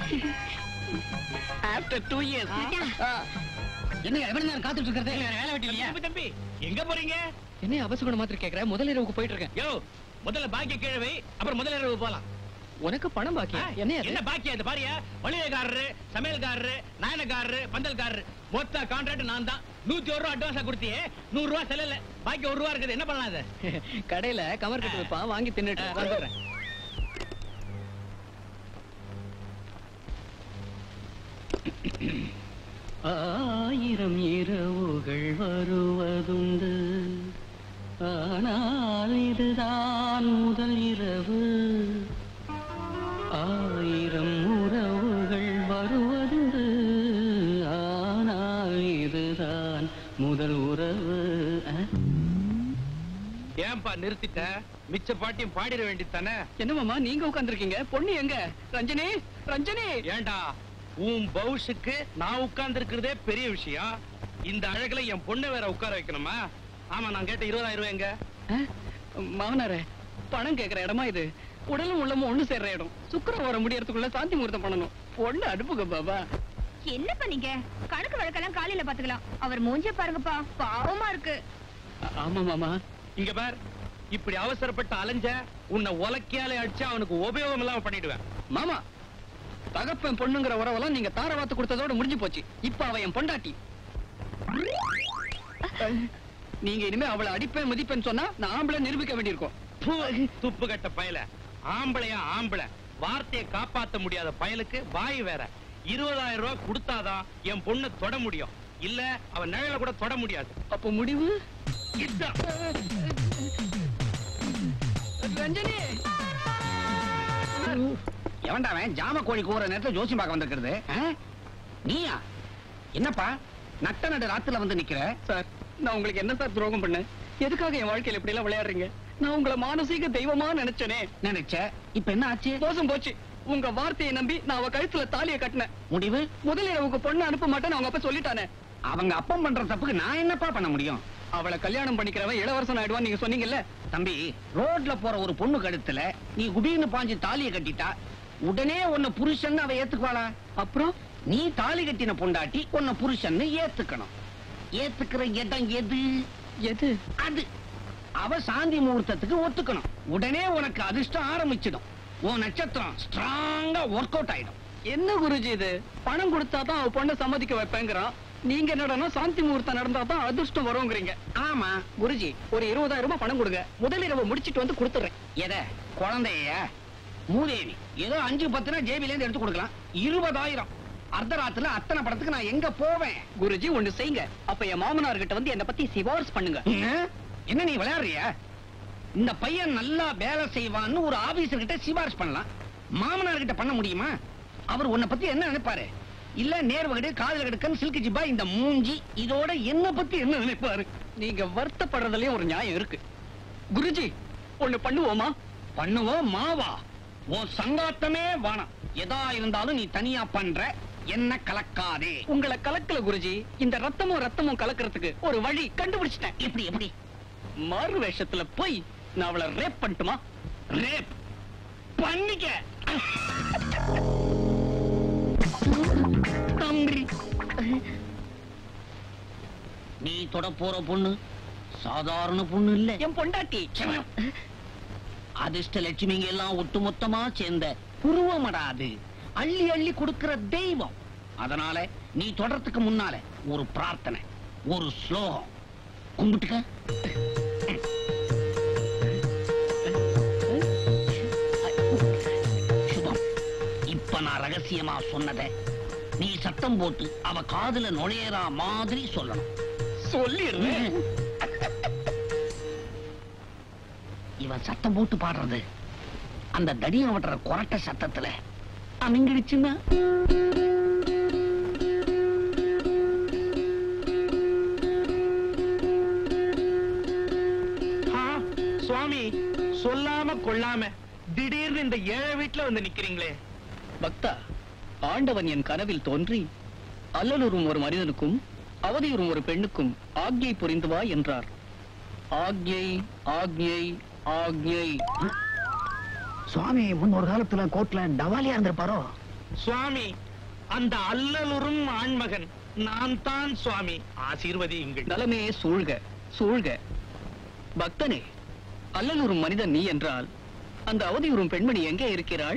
Speaker 2: After 2 years.
Speaker 9: என்ன எவ்வளவு நேரம் காத்துட்டு இருக்கிறது?
Speaker 2: வேலை வெட்டி இல்லையா?
Speaker 4: தம்பி எங்க போறீங்க?
Speaker 2: என்ன அவசகுணம் மாத்திரம் கேக்குற? முதல் இரவுக்கு போயிட்டு இருக்கேன்.
Speaker 4: யோ, முதல்ல பாக்கிய கிழவை, அப்புறம் முதல் இரவு போலாம்.
Speaker 2: உனக்கு பணம் பாக்கியா?
Speaker 4: என்ன பாக்கியா? இது பாரியா, வழியக்காரரு, சமையல்காரரு, நாயனக்காரரு, பந்தல்காரரு, மொத்த கான்ட்ராக்ட் நான் தான். 101 ரூபா அட்வான்ஸா கொடுத்தியே, 100 ரூபா செல்லல, பாக்கி 1 ரூபா இருக்குது. என்ன பண்ணலாம்? அது
Speaker 2: கடையில கவர் கட்டு வைப்பான், வாங்கி தின்னுட்டு வந்துடுறேன். ஆயிரம் இரவுகள் வருவதுண்டு, ஆனால் இதுதான் முதல் இரவு. ஆயிரம் உறவுகள் வருவதுண்டு, ஆனால் இதுதான் முதல் உறவு.
Speaker 4: ஏன்பா நிறுத்திட்ட? மிச்ச பாட்டியும் பாடிட வேண்டியதானே?
Speaker 2: என்ன மாமா நீங்க உட்கார்ந்திருக்கீங்க? பொண்ணு எங்க? ரஞ்சனி, ரஞ்சனி.
Speaker 4: ஏண்டா, உன் பவுஷுக்கு நான் உட்கார்ந்து இருக்கிறதே பெரிய விஷயம். இந்த அழகுல என் பொண்ணு வேற உட்கார வைக்கணுமா? ஆமா, நான் கேட்ட 20,000 ரூபாய் எங்க?
Speaker 2: மாமனாரே, பணம் கேட்கிற இடமா இது? உடலும் உள்ளமும் ஒண்ணு சேர்ற இடம். சுக்கிரம் வர முடியறதுக்குள்ள சாந்தி முகூர்த்தம் பண்ணணும். பொண்ணு அடுப்புங்க பாபா.
Speaker 5: என்னப்பா நீங்க கணக்கு வழக்கெல்லாம் காலையில பாத்துக்கலாம். அவர் மூஞ்ச பாருங்கப்பா, பாவமா இருக்கு.
Speaker 2: ஆமா மாமா.
Speaker 4: இங்க பார், இப்படி அவசரப்பட்டு அலைஞ்ச உன்னை உலக்கையாலே அடிச்சு அவனுக்கு உபயோகம் இல்லாம பண்ணிடுவேன்.
Speaker 2: மாமா, தகப்பன் பொண்ணுங்கிற உறவெல்லாம் நீங்க தார வாத்து கொடுத்ததோட முடிஞ்சு போச்சு. இப்ப அவ என் பொண்டாட்டி. நீங்க இனிமே அவளை அடிப்பேன் மதிப்பேன்னு சொன்னா நான் ஆம்பளை நிரூபிக்க வேண்டியிருக்கும்.
Speaker 4: துப்பு கட்ட பயல, ஆம்பளையா ஆம்பளை, வார்த்தையை காப்பாத்த முடியாத பயலுக்கு வாய் வேற. 20,000 ரூபாய் கொடுத்தாதான் என் பொண்ணு தொட முடியும். இல்ல அவன் நிழல கூட தொட முடியாது.
Speaker 2: அப்ப முடிவு ரஞ்சனி.
Speaker 9: எவன்டாவன் ஜாம கோழி கூற நேரத்துல ஜோசி பார்க்க வந்திருக்கிறது? நீயா? என்னப்பா நட்ட நடு ராத்துல வந்து நிக்கிற?
Speaker 2: சார், நான் உங்களுக்கு என்ன சார் துரோகம் பண்ணேன்? எதுக்காக என் வாழ்க்கையில இப்படி எல்லாம் விளையாடுறீங்க? நான் உங்களை மானசீக தெய்வமா நினைச்சனே.
Speaker 9: நினைச்ச, இப்ப என்ன ஆச்சு?
Speaker 2: மோசம் போச்சு. உங்க வார்த்தையை நம்பி நான் அவ கழுத்துல தாலியை கட்டினேன்.
Speaker 9: முடிவு?
Speaker 2: முதல் இரவுக்கு பொண்ணு அனுப்ப மாட்டேன்னு அவங்க அப்பா சொல்லிட்டானே.
Speaker 9: அவங்க அப்பம் பண்ற தப்புக்கு நான் என்னப்பா பண்ண முடியும்?
Speaker 2: அவளை கல்யாணம் பண்ணிக்கிறவன் இளவரசன் ஆயிடுவான் நீங்க சொன்னீங்கல்ல.
Speaker 9: தம்பி, ரோட்ல போற ஒரு பொண்ணு கழுத்துல நீ குபீர்னு பாஞ்சு தாலியை கட்டிட்டா உடனே உன்னை புருஷன் அவ ஏத்துக்குவாளா?
Speaker 2: அப்புறம்
Speaker 9: நீ தாலி கட்டின பொண்டாட்டி உன்னை புருஷன் ஏத்துக்கணும். ஏத்துக்கிற இடம் எது?
Speaker 2: எது?
Speaker 9: அது அவ சாந்தி முகூர்த்தத்துக்கு ஒத்துக்கணும். உடனே உனக்கு அதிர்ஷ்டம் ஆரம்பிச்சிடும். உன் நட்சத்திரம் ஸ்ட்ராங்கா ஒர்க் அவுட் ஆயிடும்.
Speaker 2: என்ன குருஜி இது? பணம் கொடுத்தாதான் அவ பொண்ணை சம்மதிக்க வைப்பேங்கிறான். நீங்க என்னடா சாந்தி முகூர்த்தம் நடந்தாதான் அதிர்ஷ்டம் வருங்கிறீங்க.
Speaker 9: ஆமா
Speaker 2: குருஜி, ஒரு 20,000 ரூபாய் பணம் கொடுங்க. முதல் இரவு முடிச்சிட்டு வந்து கொடுத்துறேன்.
Speaker 9: எத? குழந்தைய? மூதேவி. ஏதோ 5-10 ஜேபில இருந்து எடுத்து கொடுக்கலாம். 20,000 அர்த்தராத்துல அத்தனை படத்துக்கு நான் எங்க போவேன்?
Speaker 2: குருஜி ஒண்ணு செய்யுங்க. அப்ப என் மாமனார் கிட்ட வந்து என்ன பத்தி சிபாரிசு பண்ணுங்க.
Speaker 9: என்ன நீ விளையாடுறியா? இந்த பையன் நல்லா வேலை செய்வான்னு ஒரு ஆபீசர் கிட்ட சிபாரிசு பண்ணலாம். மாமனார் கிட்ட பண்ண முடியுமா? அவர் உன்னை பத்தி என்ன நினைப்பாரு? இல்ல நேர்வகடு காதல் கடுக்கன் சில்கு ஜிப்பா இந்த மூஞ்சி இதோட என்ன பத்தி என்ன நினைப்பாரு?
Speaker 2: நீங்க வருத்தப்படுறதுலயே ஒரு நியாயம் இருக்கு. குருஜி ஒண்ணு பண்ணுவோமா?
Speaker 9: பண்ணுவோம் மாவா. உன் சங்காத்தமே வானம். எதா இருந்தாலும் நீ தனியா பண்ற, என்ன கலக்காதே.
Speaker 2: உங்களை கலக்கல குருஜி. இந்த ரத்தமும் கலக்கிறதுக்கு ஒரு வழி கண்டுபிடிச்சிட்டேன்.
Speaker 9: எப்படி எப்படி?
Speaker 2: மாறு வேஷத்துல போய் நான் அவளை ரேப் பண்ணட்டுமா?
Speaker 9: ரேப் பண்ணிக்க.
Speaker 2: தம்பி,
Speaker 9: நீ தொட போற பொண்ணு சாதாரண பொண்ணு இல்ல.
Speaker 2: என் பொண்டாட்டி.
Speaker 9: அதிர்ஷ்ட லட்சுமிங்க எல்லாம் ஒட்டுமொத்தமா சேர்ந்த புருவமடாது. அள்ளி அள்ளி கொடுக்கிற தெய்வம். அதனால நீ தொடறதுக்கு முன்னால ஒரு பிரார்த்தனை, ஒரு ஸ்லோகம் கும்பிட்டுக்க. சுபம், இப்ப நான் ரகசியமா சொன்னதை நீ சத்தம் போட்டு அவ காதுல நுழையறா மாதிரி சொல்லணும்.
Speaker 2: சொல்லிடுறேன்.
Speaker 9: இவன் சத்தம் போட்டு பாடுறது அந்த தடியம் வட்டுற கொரட்ட சத்தத்துல அமிங்கிடுச்சுன்னா
Speaker 4: சுவாமி, சொல்லாம கொள்ளாம திடீர்னு இந்த ஏழை வீட்டுல வந்து நிக்கிறீங்களே.
Speaker 2: பக்தா, ஆண்டவன் என் கனவில் தோன்றி அல்லலுறும் ஒரு மனிதனுக்கும் அவதியுறும் ஒரு பெண்ணுக்கும் ஆக்ஞை புரிந்து வா என்றார். ஆக்ஞை ஆக்ஞை ஆக்ஞை.
Speaker 9: சுவாமி முன்னொரு காலத்துல கோர்ட்ல டவாலியா இருந்திருப்பாரோ?
Speaker 4: சுவாமி, அந்த அல்லலுறும் ஆண்மகன் நான் தான் சுவாமி. ஆசீர்வதியுங்கள்.
Speaker 2: நலமே சூழ்க சூழ்க. பக்தனே, அல்லலுறும் மனிதன் நீ என்றால் அந்த அவதியுறும் பெண்மணி எங்கே இருக்கிறாள்?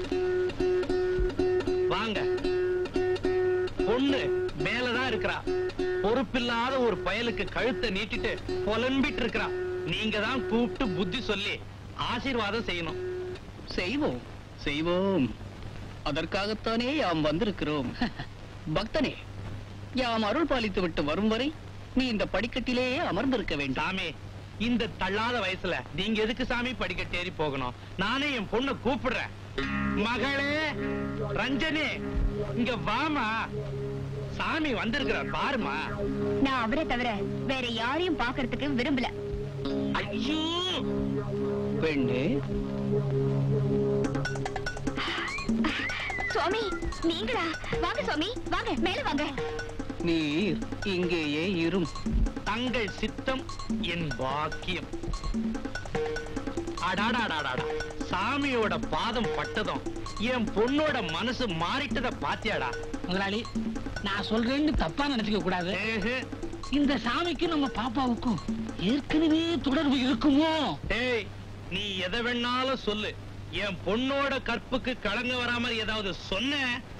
Speaker 4: வாங்க. பொண்ணு மேலதான் இருக்கிறா. பொறுப்பில்லாத ஒரு பயலுக்கு கழுத்தை நீட்டிட்டு புலம்பிட்டு இருக்கிறா. நீங்க தான் கூப்பிட்டு புத்தி சொல்லி ஆசீர்வாதம் செய்யணும்.
Speaker 2: செய்வோம் செய்வோம். அதற்காகத்தானே யாம் வந்திருக்கிறோம். பக்தனே, யாம் அருள் பாலித்து விட்டு வரும் வரை நீ இந்த படிக்கட்டிலேயே அமர்ந்திருக்க வேண்டும்.
Speaker 4: சாமி, இந்த தள்ளாத வயசுல நீங்க எதுக்கு சாமி படிக்கட்டேறி போகணும்? நானே என் பொண்ணை கூப்பிடுறேன். மகளே ரஞ்சனி, இங்க வாமா. சாமி வந்திருக்கிறார் பாருமா.
Speaker 8: நான் அவரை தவிர வேற யாரையும் பாக்குறதுக்கு விரும்பல.
Speaker 4: ஐயோ
Speaker 2: பெண்ணே,
Speaker 8: சுவாமி நீங்களா? வாங்க சுவாமி, வாங்க மேல வாங்க.
Speaker 2: நீர் இங்கேயே இரும்.
Speaker 4: தங்கள் சித்தம் என் பாக்கியம். அடாடாடாடா, சாமியோட பாதம் பட்டதும் என் பொண்ணோட மனசு மாறிட்டத பாத்தியாடா?
Speaker 12: முதலாளி, நான் சொல்றேன்னு தப்பா நினைச்சுக்க கூடாது. இந்த சாமிக்கு நம்ம பாப்பாவுக்கும் ஏற்கனவே தொடர்பு இருக்குமோ?
Speaker 4: ஏய், நீ எதை வேணாலும் சொல்லு. என் பொண்ணோட கற்புக்கு கலங்க வராம ஏதாவது சொன்ன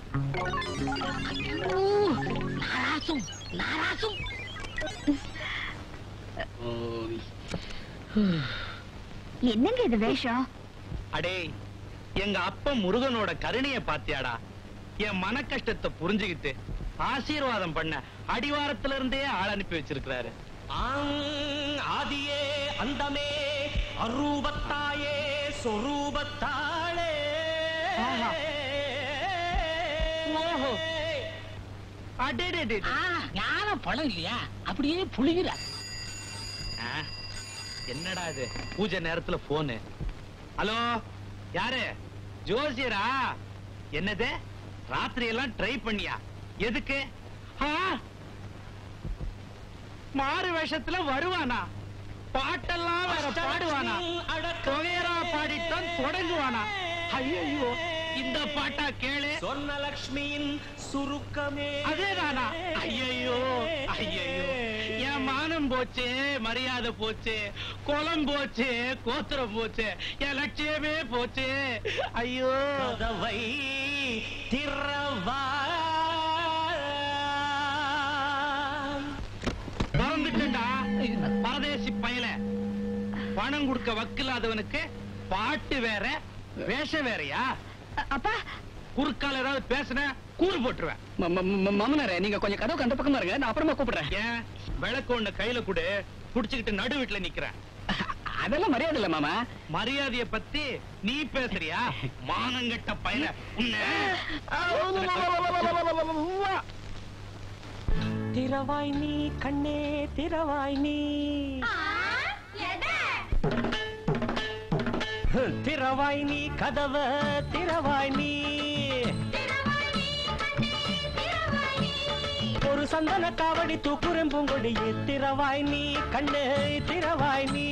Speaker 12: நாராசும் நாராசும்.
Speaker 8: என்னங்க இது வேஷம்?
Speaker 4: அடே, எங்க அப்பா முருகனோட கருணைய பாத்தியாடா? என் மன கஷ்டத்தை புரிஞ்சுக்கிட்டு ஆசீர்வாதம் பண்ண அடிவாரத்துல இருந்தே ஆள் அனுப்பி வச்சிருக்கிறாரு.
Speaker 10: ஆதியே அந்தமே அரூபத்தாயே சொரூபத்தாளே.
Speaker 4: ஓஹோ, அடே
Speaker 12: ஞான பழம் இல்லையா? அப்படியே புளிகிற.
Speaker 4: என்னடா இது பூஜை நேரத்துல போனு? ஹலோ, யாரு? ஜோசியரா? என்னது, ராத்திரி எல்லாம் ட்ரை பண்ணியா? எதுக்கு? மாறு வேஷத்துல வருவானா? பாட்டெல்லாம் வேற பாடுவானா? தொகையரா பாடித்தான் தொடங்குவானா? ஐயோ, இந்த பாட்டா கேளு.
Speaker 10: சொன்ன லக்ஷ்மியின் சுருக்கமே
Speaker 4: அதேதானா? ஐயோ ஐயோ, என் மானம் போச்சு, மரியாதை போச்சு, குளம் போச்சு, கோத்திரம் போச்சு, என் லட்சியமே போச்சு. ஐயோ,
Speaker 10: கதவை திறவா.
Speaker 4: மறந்துட்டா பரதேசி பயல. பணம் கொடுக்க வக்கில்லாதவனுக்கு பாட்டு வேற வேஷம் வேறயா?
Speaker 8: அப்பா,
Speaker 4: குறுக்கால ஏதாவது பேசுன கூறு போட்டுருவேன்.
Speaker 2: மாமனாரே, நீங்க கொஞ்சம் கதவுக்கு அந்த பக்கமா இருங்க, நான் அப்புறமா கூப்பிடுறேன்.
Speaker 4: ஏன் விளக்கு ஒண்ணு கையில கூட புடிச்சுக்கிட்டு நடு வீட்டுல நிக்கிறேன்.
Speaker 2: அதெல்லாம் மரியாதை இல்ல மாமா.
Speaker 4: மரியாதைய பத்தி நீ பேசுறியா? மானங்கட்ட பையல
Speaker 10: திரவாய் நீ கண்ணே திரவாய் நீ, திரவாய் நீ கதவ திரவாய் நீ, ஒரு சந்தன காவடி தூக்குறம் பூங்கொடியே திரவாய் நீ கண்ணே திரவாய் நீ.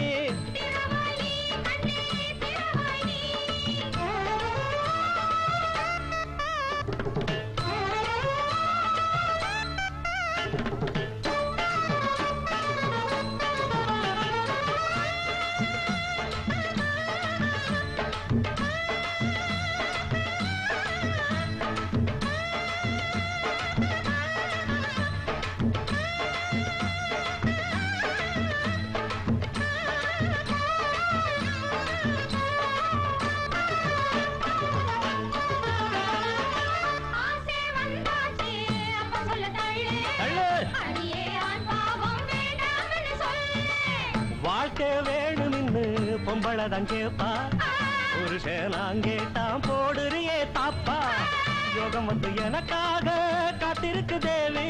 Speaker 10: வாழ்க்கை வேணும்னு பொம்பளதான் கேப்பா, புருஷனாங் கேட்டான் போடுறியே தாப்பா. யோகம் வந்து எனக்காக காத்திருக்கு தேவி,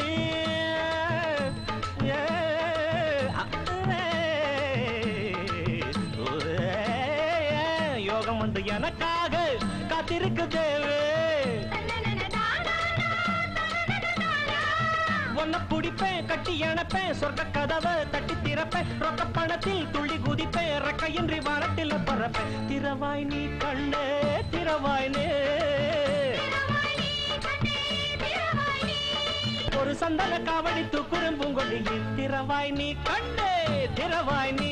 Speaker 10: யோகம் வந்து எனக்காக காத்திருக்கு தேவி. ஒன்ன புடிப்பேன் கட்டி அணைப்பேன், சொர்க்க கதவை தட்டி திறப்பேன், ரொக்க பணத்தில் துள்ளி குதிப்பேன், ரெக்கையின்றி வானத்தில் பறப்பேன். திரவாய் நீ கண்ணே திரவாய் நீ, ஒரு சந்தன காவடி தூக்குறம் பூங்கொடியில் திரவாய் நீ கண்ணே திரவாய் நீ.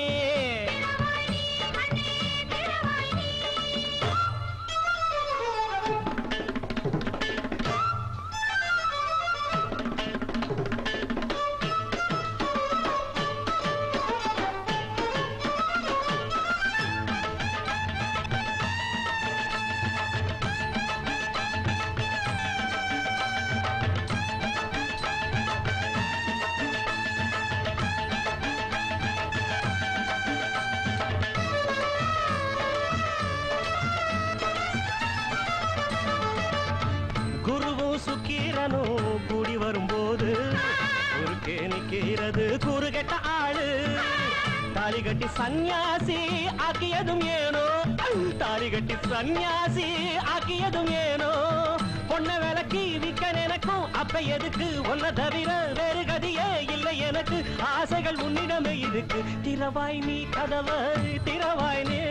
Speaker 10: சுக்கீரனும் கூடி வரும்போது குறுக்கே நிற்கிறது கூறுகெட்ட ஆளு. தாலி கட்டி சன்னியாசி ஆக்கியதும் ஏனோ, தாலி கட்டி சன்னியாசி ஆக்கியதும் ஏனோ. பொண்ண விலக்கி விக்க நினைக்கும் அப்ப எதுக்கு, ஒன்ன தவிர வேறு கதியே இல்லை எனக்கு, ஆசைகள் உன்னிடமே இருக்கு. திரவாய் நீ கதவை திரவாய் நீ,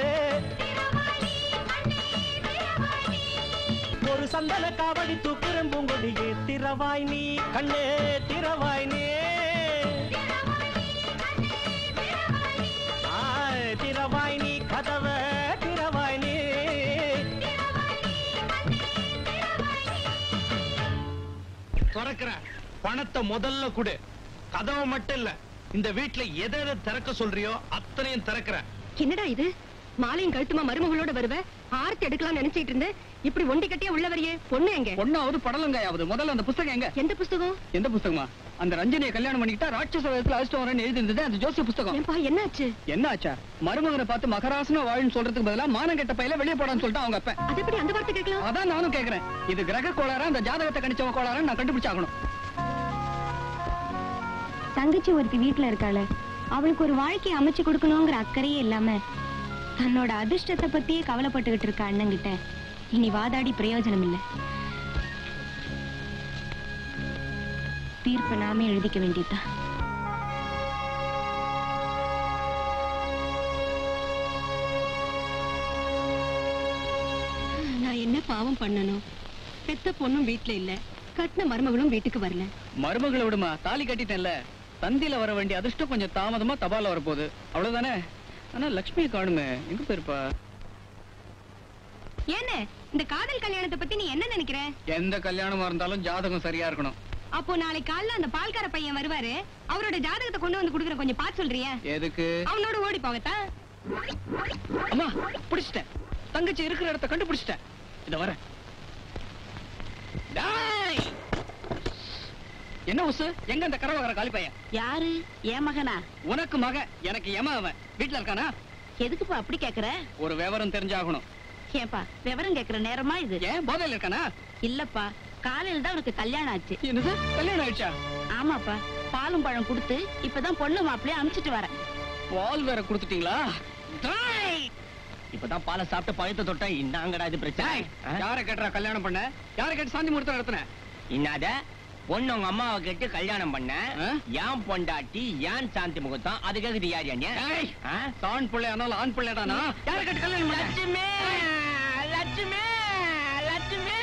Speaker 10: ஒரு சந்தன காவடி தூக்குறம் பூங்கொடியே திரவாய் நீ கண்ணே திரவாய் நீ. திரவாய் நீ கதவ திரவாய் நீ.
Speaker 4: திறக்கிற பணத்தை முதல்ல கொடு, கதவை மட்டும் இல்ல இந்த வீட்டுல எதை எதை திறக்க சொல்றியோ அத்தனையும் திறக்கிற.
Speaker 5: என்னடா இது, மாலையும் கழுத்துமா மருமகளோட வருவ, ஆர்த்தி எடுக்கலாம் நினைச்சிட்டு இருந்தேன், இப்படி ஒண்டி கட்டியே உள்ள வரையே. பொண்ணு எங்க?
Speaker 2: பொண்ணாவது படலங்காயாவது, முதல்ல அந்த புஸ்தகம் எங்க?
Speaker 5: எந்த புஸ்தகம்?
Speaker 2: எந்த புஸ்தகமா? அந்த ரஞ்சனியை கல்யாணம் பண்ணிக்கிட்டா ராட்சச வயசுல அழைச்சிட்டு வரேன்னு எழுதி இருந்தது அந்த ஜோசிய புஸ்தகம்.
Speaker 5: என்னாச்சு?
Speaker 2: என்னாச்சா? மருமகனை பார்த்து மகராசனா வாழுன்னு சொல்றதுக்கு பதிலா மானம் கெட்ட பையில வெளியே போடான்னு சொல்லிட்டு அவங்க அப்ப.
Speaker 5: அது எப்படி அந்த வார்த்தை கேட்கலாம்?
Speaker 2: அதான் நானும் கேக்குறேன். இது கிரக கோளாரா அந்த ஜாதகத்தை கணிச்சவங்க கோளாரா நான் கண்டுபிடிச்சாகணும்.
Speaker 8: தங்கச்சி ஒருத்தி வீட்டுல இருக்காள, அவளுக்கு ஒரு வாழ்க்கையை அமைச்சு கொடுக்கணுங்கிற அக்கறையே இல்லாம தன்னோட அதிர்ஷ்டத்தை பத்தியே கவலைப்பட்டுக்கிட்டு இருக்க அண்ணங்கிட்ட இனி வாதாடி பிரயோஜனம் இல்லை. தீர்ப்பை நாமே எழுதிக்க வேண்டியதுதான்.
Speaker 5: நான் என்ன பாவம் பண்ணணும்? பெத்த பொண்ணும் வீட்டுல இல்ல, கட்டின மருமகளும் வீட்டுக்கு வரல.
Speaker 2: மருமகளை விடுமா, தாலி கட்டிட்டேன்ல, தந்தியில வர வேண்டிய அதிர்ஷ்டம் கொஞ்சம் தாமதமா தபால வரப்போகுது, அவ்வளவுதானே. ஆனா லட்சுமி காணுமே, எங்க போயிருப்பா?
Speaker 5: என்ன இந்த காதல் கல்யாணத்தை பத்தி நீ என்ன நினைக்கிற?
Speaker 2: எந்த கல்யாணமா இருந்தாலும் ஜாதகம் சரியா இருக்கணும்.
Speaker 5: அப்போ நாளைக்கு காலைல அந்த பால்கார பையன் வருவாரு, அவரோட ஜாதகத்தை கொண்டு வந்து குடுக்குற, கொஞ்சம் பார்த்து சொல்றியா?
Speaker 2: எதுக்கு?
Speaker 5: அவனோட ஓடி போகத்தான்.
Speaker 2: அம்மா பிடிச்சிட்டேன், தங்கச்சி இருக்கிற இடத்த கண்டுபிடிச்சிட்டேன். இத வர என்ன உசு? எங்க அந்த கரவகர காலி பையன்?
Speaker 5: யாரு? என் மகனா?
Speaker 2: உனக்கு மக, எனக்கு ஏமா அவன் வீட்டுல இருக்கானா?
Speaker 5: எதுக்குப்பா அப்படி கேக்குற?
Speaker 2: ஒரு விவரம் தெரிஞ்சாகணும்.
Speaker 5: ஏன்பா விவரம் கேக்குற நேரமா இது?
Speaker 2: ஏன் போதையில இருக்கானா?
Speaker 5: இல்லப்பா, காலையில தான் உனக்கு கல்யாணம் ஆச்சு.
Speaker 2: என்னது கல்யாணம் ஆயிடுச்சா?
Speaker 5: ஆமாப்பா, பாலும் பழம் கொடுத்து இப்பதான் பொண்ணு மாப்பிள்ளைய அனுப்பிச்சிட்டு வரேன்.
Speaker 2: பால் வேற கொடுத்துட்டீங்களா?
Speaker 11: இப்பதான் பாலை சாப்பிட்டு பழுத்த தொட்டா இன்னாங்கடா இது பிரச்சனை.
Speaker 2: யார கேட்டா கல்யாணம் பண்ண? யார கேட்டு சாந்தி முகூர்த்தம் நடத்தின?
Speaker 11: இன்னாத பொண்ணு உங்க அம்மாவை கேட்டு கல்யாணம் பண்ண, ஏன் பொண்டாட்டி ஏன் சாந்தி முகூர்த்தம் அதுக்காக இது யார் யானே?
Speaker 2: ஆண் பிள்ளை ஆனாலும் ஆண் பிள்ளைடானா? யார கேட்டு கல்யாணம் பண்ண?
Speaker 11: லட்சுமி லட்சுமி லட்சுமி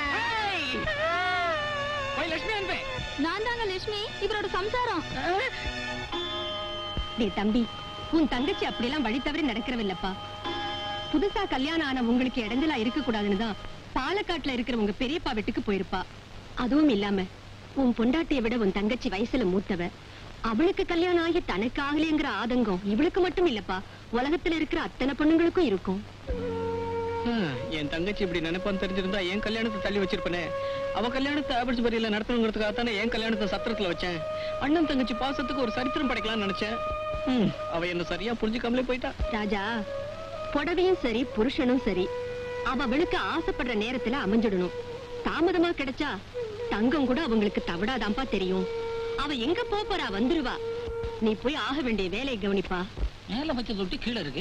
Speaker 2: போய் லட்சுமி அன்பே.
Speaker 1: நான் தாங்க லட்சுமி, இவரோட சம்சாரம்.
Speaker 5: டேய் தம்பி, உன் தங்கச்சி அப்படியெல்லாம் வழி தவறி நடக்கிறவில்லப்பா. புதுசா கல்யாணம் ஆன உங்களுக்கு இடைஞ்சலா இருக்க கூடாதுன்னு தான் பாலக்காட்டுல இருக்கிற உங்க பெரியப்பா வீட்டுக்கு போயிருப்பா. அதுவும் இல்லாம உன் பொண்டாட்டியை விட உன் தங்கச்சி வயசுல மூத்தவ. அவளுக்கு கல்யாணம் ஆகி தனக்கு ஆகலைங்கிற ஆதங்கம் இவளுக்கு மட்டும் இல்லப்பா, உலகத்துல இருக்கிற அத்தனை பொண்ணுங்களுக்கும் இருக்கும்.
Speaker 2: என் தங்கச்சி இப்படி நினைப்பான்னு தெரிஞ்சிருந்தா என் கல்யாணத்தை தள்ளி வச்சிருப்பேனே. அவ கல்யாணத்தை ஆபர்ஸ்பரியில நடத்தணுங்கிறதுக்காக தானே என் கல்யாணத்தை சத்திரத்துல வச்சேன். அண்ணன் தங்கச்சி பாசத்துக்கு ஒரு சரித்திரம் படைக்கலாம்னு நினைச்சேன். அவ என்ன சரியா புரிஞ்சுக்காமலே போயிட்டா.
Speaker 5: ராஜா, புடவையும் சரி புருஷனும் சரி அவளுக்கு ஆசைப்படுற நேரத்துல அமைஞ்சிடணும். தாமதமா கிடைச்சா தங்கம் கூட அவங்களுக்கு தவிடாதாம்பா தெரியும். அவ எங்க போறா வந்துருவா. நீ போய் ஆக வேண்டிய வேலையை கவனிப்பா.
Speaker 12: மேல வச்ச தொட்டி கீழே இருக்கு.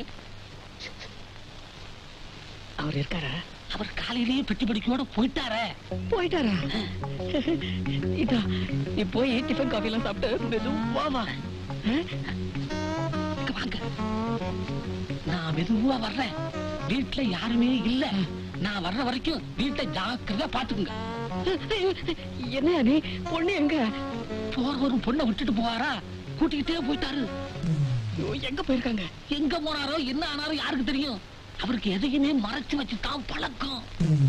Speaker 2: அவர் இருக்காரா?
Speaker 12: அவர் காலையிலேயே பெட்டி படிக்கையோட போயிட்டாரா?
Speaker 2: இதா நீ போய் டிஃபன் காஃபி எல்லாம் சாப்பிட்டு மெதுவா வா.
Speaker 12: வாங்க, நான் மெதுவா வர்றேன். வீட்டுல யாருமே இல்ல. நான் வர்ற வரைக்கும் வீட்டை ஜாக்கிரதா பாத்துக்குங்க.
Speaker 2: என்ன நீ பொண்ணு எங்க?
Speaker 12: போறவரும் பொண்ணை விட்டுட்டு போவாரா? கூட்டிக்கிட்டே போயிட்டாரு.
Speaker 2: எங்க போயிருக்காங்க?
Speaker 12: எங்க போனாரோ என்ன ஆனாரோ யாருக்கு தெரியும்? அவருக்கு எதையுமே மறைச்சு வச்சுதான் பழக்கம்.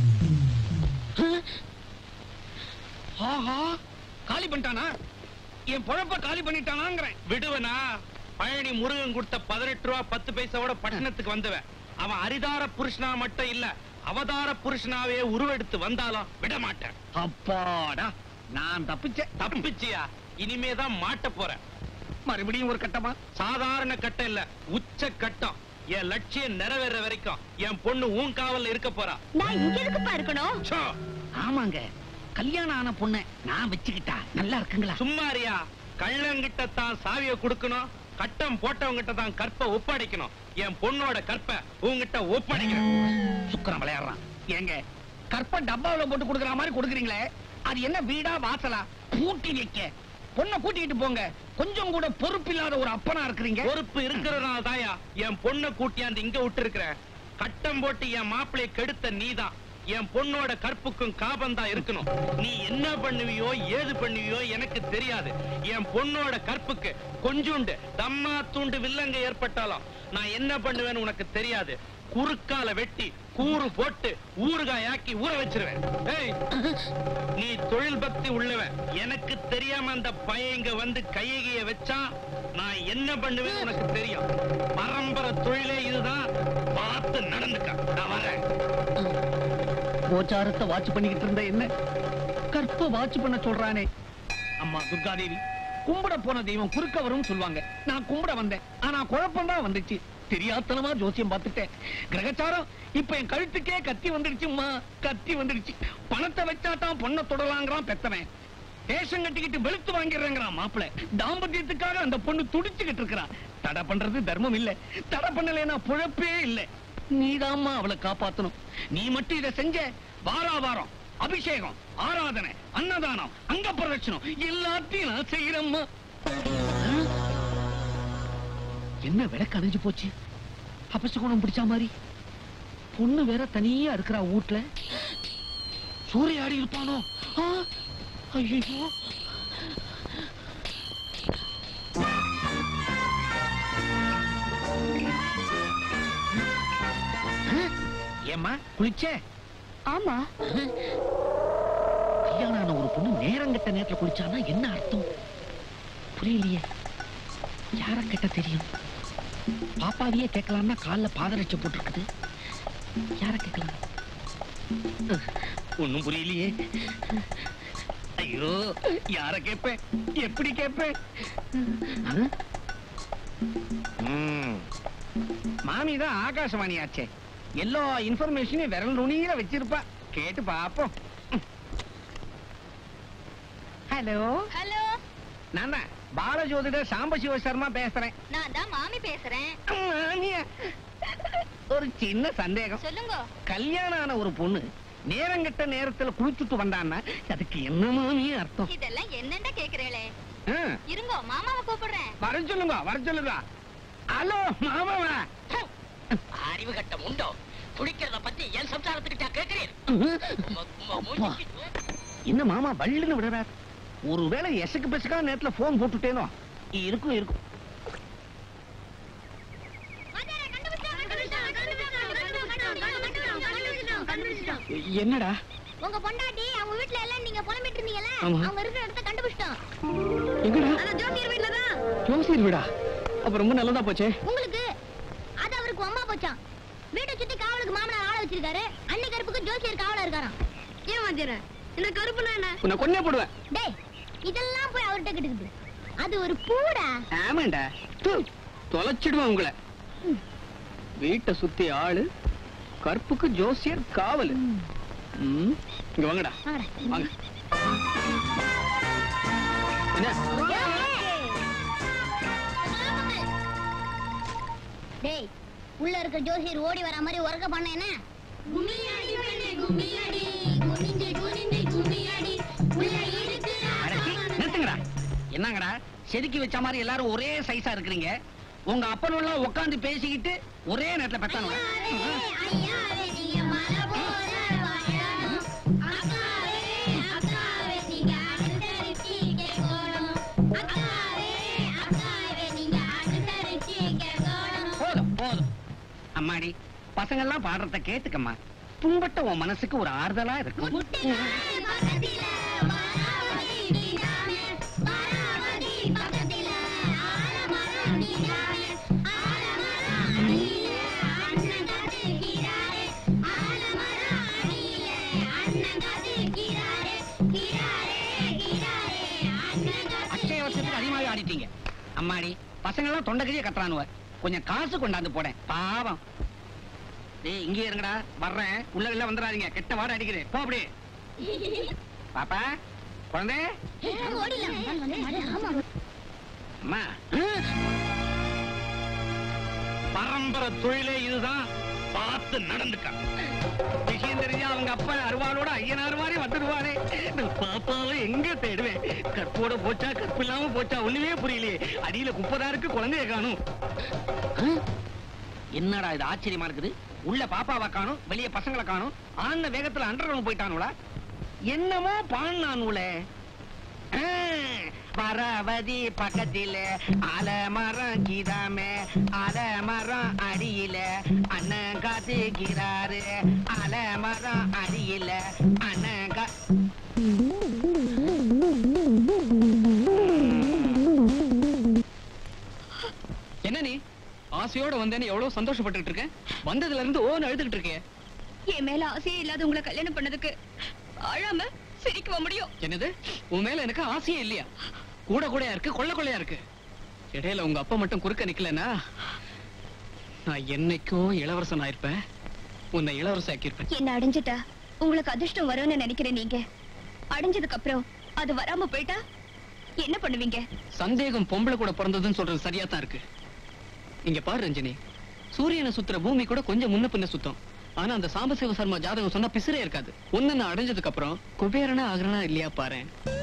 Speaker 9: ஆஹா, காலி பண்ணிட்டானா? என் பொழப்ப காலி பண்ணிட்டானாங்கிறேன்.
Speaker 4: விடுவனா? பழனி முருகன் கொடுத்த 18 ரூபா 10 பைசாவோட பட்டணத்துக்கு வந்தவன். அவன் அரிதார புருஷனா மட்டும் இல்ல, அவதார புருஷனாவே உருவெடுத்து வந்தாலும் விட மாட்டேன்.
Speaker 9: அப்பாடா, நான்
Speaker 4: தப்பிச்சியா? இனிமேதான் மாட்ட போறேன்.
Speaker 9: மறுபடியும் ஒரு கட்டமா?
Speaker 4: சாதாரண கட்டம் இல்ல, உச்ச கட்டம். என் லட்சியம் நிறைவேற வரைக்கும் என் பொண்ணு உன் காவல்ல இருக்க போறா.
Speaker 5: நான் இங்க இருக்குப்பா இருக்கணும்.
Speaker 12: ஆமாங்க, கல்யாணம் ஆன பொண்ணை நான் வச்சுக்கிட்டா நல்லா இருக்குங்களா?
Speaker 4: சும்மாரியா? கள்ளங்கிட்ட தான் சாவிய கொடுக்கணும், கட்டம் போட்டவங்கிட்ட தான் கற்பை ஒப்படைக்கணும். என் பொண்ணோட கற்பை உங்ககிட்ட ஒப்படைக்கிறேன்.
Speaker 9: சுக்கரம் விளையாடுறான். ஏங்க, கற்ப டப்பாவில போட்டு கொடுக்குற மாதிரி கொடுக்குறீங்களே, அது என்ன வீடா வாசலா? பூட்டி வைக்க பொண்ணை கூட்டிட்டு போங்க. கொஞ்சம் கூட பொறுப்பு இல்லாத ஒரு அப்பனா இருக்கிறீங்க.
Speaker 4: பொறுப்பு இருக்கிறதுனால தாயா என் பொண்ணை கூட்டியாந்து இங்க விட்டு இருக்கிறேன். கட்டம் போட்டு என் மாப்பிளைய கெடுத்த நீதான். என் பொண்ணோட கற்புக்கும் காபம் தான் இருக்கணும். நீ என்ன பண்ணுவியோ ஏது பண்ணுவியோ எனக்கு தெரியாது. என் பொண்ணோட கற்புக்கு கொஞ்சோண்டு தம்மா தூண்டு வில்லங்க ஏற்பட்டாலும் நான் என்ன பண்ணுவேன்னு உனக்கு தெரியாது. குறுக்கால வெட்டி கூறு போட்டு ஊறுகாயாக்கி ஊற வச்சிருவேன். நீ தொழில் பக்தி உள்ளவன். எனக்கு தெரியாம அந்த பையன் இங்க வந்து கையகைய வச்சா நான் என்ன பண்ணுவேன்னு உனக்கு தெரியும். பரம்பரை தொழிலே இதுதான். பார்த்து நடந்துக்க. நான் வரேன்.
Speaker 9: கோச்சாரத்தை வாட்ச் பண்ணிக்கிட்டு இருந்த என்ன கற்ப வாட்ச் பண்ண சொல்றானே. அம்மா துர்காதேவி, கும்பிட போன தெய்வம் குறுக்க வரும் சொல்லுவாங்க. நான் கும்பிட வந்தேன், ஆனா குழப்பம் தான் வந்துச்சு. தெரியாதனமா ஜோசியம் பார்த்துட்டேன். கிரகச்சாரம் இப்ப என் கழுத்துக்கே கத்தி வந்துடுச்சும்மா, கத்தி வந்துடுச்சு. பணத்தை வச்சாதான் பொண்ணை தொடலாங்கிறான் பெத்தவன். வேஷம் கட்டிக்கிட்டு வெளுத்து வாங்கிடுறேங்கிறான் மாப்பிள்ளை. தாம்பத்தியத்துக்காக அந்த பொண்ணு துடிச்சுக்கிட்டு இருக்கிறான். தடை பண்றது தர்மம் இல்ல, தடை பண்ணலைன்னா பொழப்பே இல்ல. நீதாம்மா அவளை காப்பாத்தணும். நீ மட்டும் இதை செஞ்ச வாரா வாரம் அபிஷேகம், ஆராதனை, அன்னதானம், அங்க பிரதட்சணம் எல்லாத்தையும் நான் செய்யறேம்மா. என்ன விளக்கு அணைஞ்சு போச்சு? அபசகுணம் பிடிச்ச மாதிரி. பொண்ணு வேற தனியா இருக்கிறா வீட்டுல. சூறையாடி இருப்பானோ? ஐயோ, ஏம்மா குளிச்சே?
Speaker 5: ஆமா.
Speaker 9: கல்யாணம் ஒரு பொண்ணு நேரங்கட்ட நேரத்துல குளிச்சானா என்ன அர்த்தம் புரியலையே. யார கிட்ட தெரியும்? பாப்பாவையே கேட்கலாம்னா காலில் பாதரட்சை போட்டுருக்குது. யார கேட்கலாம்?
Speaker 6: ஒண்ணும் புரியலையே. ஐயோ, யார கேட்பேன், எப்படி கேட்பேன்? மாமிதான் ஆகாசவாணி ஆச்சே, எல்லா இன்ஃபர்மேஷனையும் விரல் நுனியில வச்சிருப்பா. கேட்டு பாப்போம். ஹலோ
Speaker 1: ஹலோ,
Speaker 6: நான் தான் பாலஜோதிடர் சாம்பசிவ சர்மா பேசுறேன்.
Speaker 1: நான் தான் மாமி பேசுறேன்.
Speaker 6: மாமியா, ஒரு சின்ன சந்தேகம்.
Speaker 1: சொல்லுங்க.
Speaker 6: கல்யாணம் ஆன ஒரு பொண்ணு நேரங்கட்ட நேரத்துல குளிச்சுட்டு வந்தான்னா அதுக்கு என்ன மாமியே அர்த்தம்?
Speaker 1: இதெல்லாம் என்னண்ட கேக்குறீங்களே?
Speaker 6: ஆ,
Speaker 1: இருங்க, மாமாவை கூப்பிடுறேன்.
Speaker 6: வர சொல்லுங்க, வர சொல்லுங்க. ஹலோ மாமாவா?
Speaker 11: அறிவு கட்டம் உண்டோ? குடிக்கிறத பத்தி என் சம்சாரத்துக்கிட்ட கேட்கிறீர்?
Speaker 6: என்ன மாமா வள்ளுன்னு விடுறார்? ஒருவேளை எசக்கு பெசக்கா நேரத்துல போன் போட்டுட்டேனோ? இருக்கும் இருக்கும்.
Speaker 2: என்னடா?
Speaker 1: உங்க பொண்டாட்டி அவங்க வீட்ல எல்லாம் நீங்க புலம்பிட்டு இருந்தீங்கல்ல,
Speaker 2: ஆமா.
Speaker 1: அவங்க இருக்கிற இடத்த கண்டுபிடிச்சிட்டோம்.
Speaker 2: எங்கடா?
Speaker 1: அதான் ஜோசியர் வீட்ல தான்.
Speaker 2: ஜோசியர் வீடா? அப்ப ரொம்ப நல்லதா போச்சே.
Speaker 1: உங்களுக்கு அது அவருக்கு அம்மா போச்சாம். வீட்டை சுத்தி காவலுக்கு மாமனார் ஆள வச்சிருக்காரு. அன்னை கருப்புக்கு ஜோசியர் காவலா இருக்காராம். ஏன் வாத்தியார, இந்த கருப்புனா என்ன?
Speaker 2: உன்னை கொன்னே போடுவேன்.
Speaker 1: டேய், இதெல்லாம் போய் அவர்கிட்ட கிட்டுக்குது. அது ஒரு பூடா.
Speaker 2: ஆமாண்டா, தொலைச்சிடுவேன் உங்களை. வீட்டை சுத்தி ஆளு, கற்புக்கு ஜோசியர் காவல். இங்க வாங்கடா, வாங்க. என்ன?
Speaker 1: டேய், உள்ள இருக்க ஜோசியர் ஓடி வர மாதிரி உறக்க பண்ண என்ன? கும்மியாடி பெண்ணே கும்மியாடி, குனிஞ்சு குனிஞ்சு கும்மியாடி, உள்ள இருக்கு.
Speaker 6: நிறுத்துங்கடா. என்னங்கடா செதுக்கி வச்ச மாதிரி எல்லாரும் ஒரே சைஸா இருக்கிறீங்க? உங்க அப்பனும் உட்கார்ந்து பேசிக்கிட்டு ஒரே நேரத்துல பெத்தானுங்க.
Speaker 1: ஐயாவே நீங்க மலை போல வாழணும். அக்காவே அக்காவே நீங்க அனுசரிச்சு கேட்கணும். அக்காவே அக்காவே நீங்க அனுசரிச்சு கேட்கணும்.
Speaker 6: போதும் போதும் அம்மாடி, பசங்க எல்லாம் பாடுறத கேட்டுக்கம்மா. துன்பட்ட உன் மனசுக்கு ஒரு ஆறுதலா இருக்கும்.
Speaker 1: பக்கத்தில வாராவதி நீதானே, வாராவதி பக்கத்தில ஆலமரம் நீதானே, ஆலமரம் அடியிலே அண்ணன் கத்துக்கிறாரே, ஆலமரம் அடியிலே அண்ணன் கத்துக்கிறாரே, கிராரே கிராரே அண்ணன்
Speaker 6: அச்சய வருஷத்துக்கு அதிகமாக ஆடிட்டீங்க. அம்மாடி, பசங்க எல்லாம் தொண்டைக்கிறிய கத்துறானுவ. கொஞ்சம் காசு கொண்டாந்து போடேன், பாவம். டேய், இங்கே இருங்கடா, வர்றேன். உள்ள எல்லாம் வந்துடாதீங்க, கெட்ட வாட அடிக்கிறேன். போ அப்படியே. பாப்பா, குழந்தை. அம்மா,
Speaker 4: பரம்பரை தொழிலே இதுதான், பார்த்து நடந்துக்க.
Speaker 6: விஷயம் தெரிஞ்சா அவங்க அப்பா அருவாளோட ஐயனார் மாதிரி வந்துடுவாரே. நான் பாப்பாவை எங்க தேடுவேன்? கற்போட போச்சா, கற்பு இல்லாம போச்சா, ஒண்ணுமே புரியலையே. அடியில 30,000 குழந்தைய காணும். என்னடா இது ஆச்சரியமா இருக்குது? உள்ள பாப்பாவை காணும், வெளியே பசங்களை காணும். ஆன வேகத்துல அண்டர்கிரவுண்ட் போயிட்டானுங்களா? என்னமோ பாண்ணானுல. பரவதி பக்கத்தில அலமரம் கீதாமே, அலமரம் அடியில அண்ணன் காத்துக்கிறாரு, அலமரம் அடியில அண்ணன்
Speaker 2: என்ன நீ ஆசையோட வந்தேன்னு எவ்வளவு சந்தோஷப்பட்டுட்டு இருக்கேன். வந்ததுல இருந்து ஓன்னு அழுதுகிட்டு இருக்கேன்.
Speaker 5: என் மேல ஆசையே இல்லாத உங்களை கல்யாணம் பண்ணதுக்கு அழாம சிரிக்க முடியும்.
Speaker 2: என்னது? உன் மேல எனக்கு ஆசையே இல்லையா? கூட கூடையா இருக்கு, கொள்ள கொள்ளையா இருக்கு. இடையில உங்க அப்பா மட்டும் குறுக்க நிக்கலனா நான் என்னைக்கோ இளவரசன் ஆயிருப்பேன். உன்னை இளவரசன் ஆக்கியிருப்பேன்.
Speaker 5: என்ன அடைஞ்சிட்டா உங்களுக்கு அதிர்ஷ்டம் வரும்னு நினைக்கிறேன். நீங்க அடைஞ்சதுக்கு அப்புறம் அது வராம போயிட்டா என்ன பண்ணுவீங்க?
Speaker 2: சந்தேகம் பொம்பளை கூட பிறந்ததுன்னு சொல்றது சரியா தான் இருக்கு. இங்க பாரு ரஞ்சினி, சூரியனை சுத்துற பூமி கூட கொஞ்சம் முன்ன பின்ன சுத்தம். ஆனா அந்த சாம்பசிவ சர்மா ஜாதகம் சொன்னா பிசுரே இருக்காது. ஒன்னு நான் அடைஞ்சதுக்கு அப்புறம் குபேரனா ஆகிறனா இல்லையா பாரு.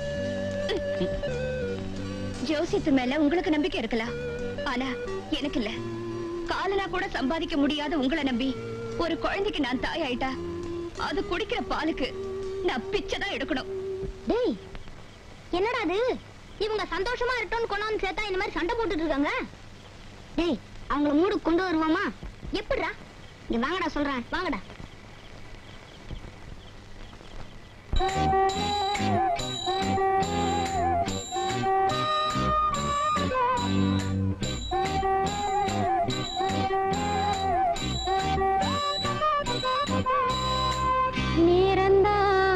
Speaker 5: ஜோசியத்து மேல உங்களுக்கு நம்பிக்கை இருக்கலாம், ஆனா எனக்கு இல்ல. காலனா கூட சம்பாதிக்க முடியாத உங்களை நம்பி ஒரு குழந்தைக்கு நான் தாய் ஆயிட்டா அது குடிக்கிற பாலுக்கு நான் பிச்சைதான் எடுக்கணும்.
Speaker 1: டேய், என்னடா அது? இவங்க சந்தோஷமா இருக்கட்டும்னு கொண்டு வந்து சேர்த்தா இந்த மாதிரி சண்டை போட்டுட்டு இருக்காங்க. டேய், அவங்கள மூடு கொண்டு வருவாமா? எப்படிடா? இங்க வாங்கடா சொல்றேன், வாங்கடா.
Speaker 8: நேரந்தான்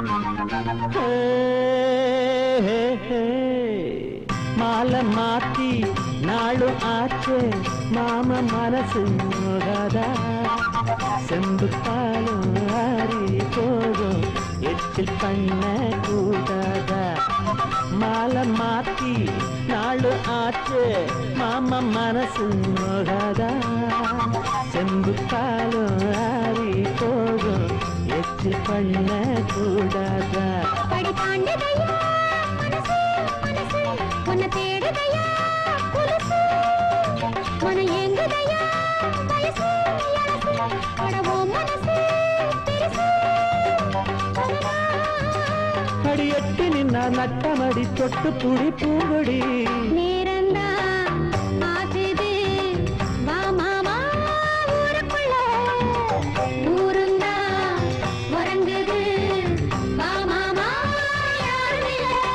Speaker 10: மாலை மாத்தி நாளும் ஆச்சு மாம மனசு நோகாதா செம்பு பாலும் ஆறி போதும் எச்சில் பண்ண கூடாதா மாலை மாத்தி நாளும் ஆச்சு மாம மனசு நோகாதா செம்பு பாலும் ஆறி போதும் எச்சில் பண்ண கூடாதா
Speaker 1: படி தாண்டதையா மனசு மனசு உன்னை தேடுதையா புதுசு மன ஏங்குதையா வயசு இளசு படவோ மனசு பெருசு
Speaker 10: அடி எட்டு நின்னா நட்டமடி தொட்டு புடி பூங்குடி
Speaker 1: நேரந்தா ஆகுது வா மாமா ஊருக்குள்ள ஊருந்தா உறங்குது வா மாமா யாரும்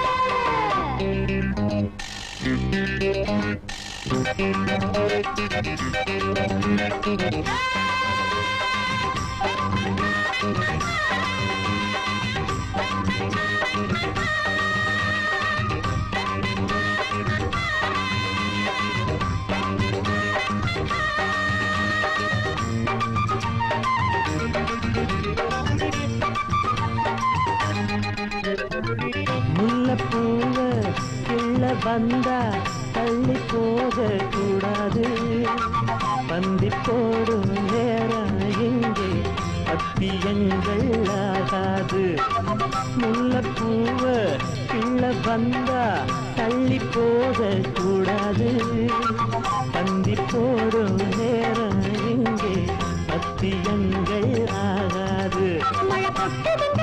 Speaker 10: முல்லைப்பூவ கிள்ள வந்தா தள்ளி போக கூடாது பந்தி போடும் நேரம் இங்கே பத்தியங்கள் ஆகாது முல்லைப்பூவ கிள்ள வந்தா தள்ளி போக கூடாது பந்தி போடும் நேரம் இங்கே பத்தியங்கள் ஆகாது
Speaker 1: மழை கொட்டுதுங்க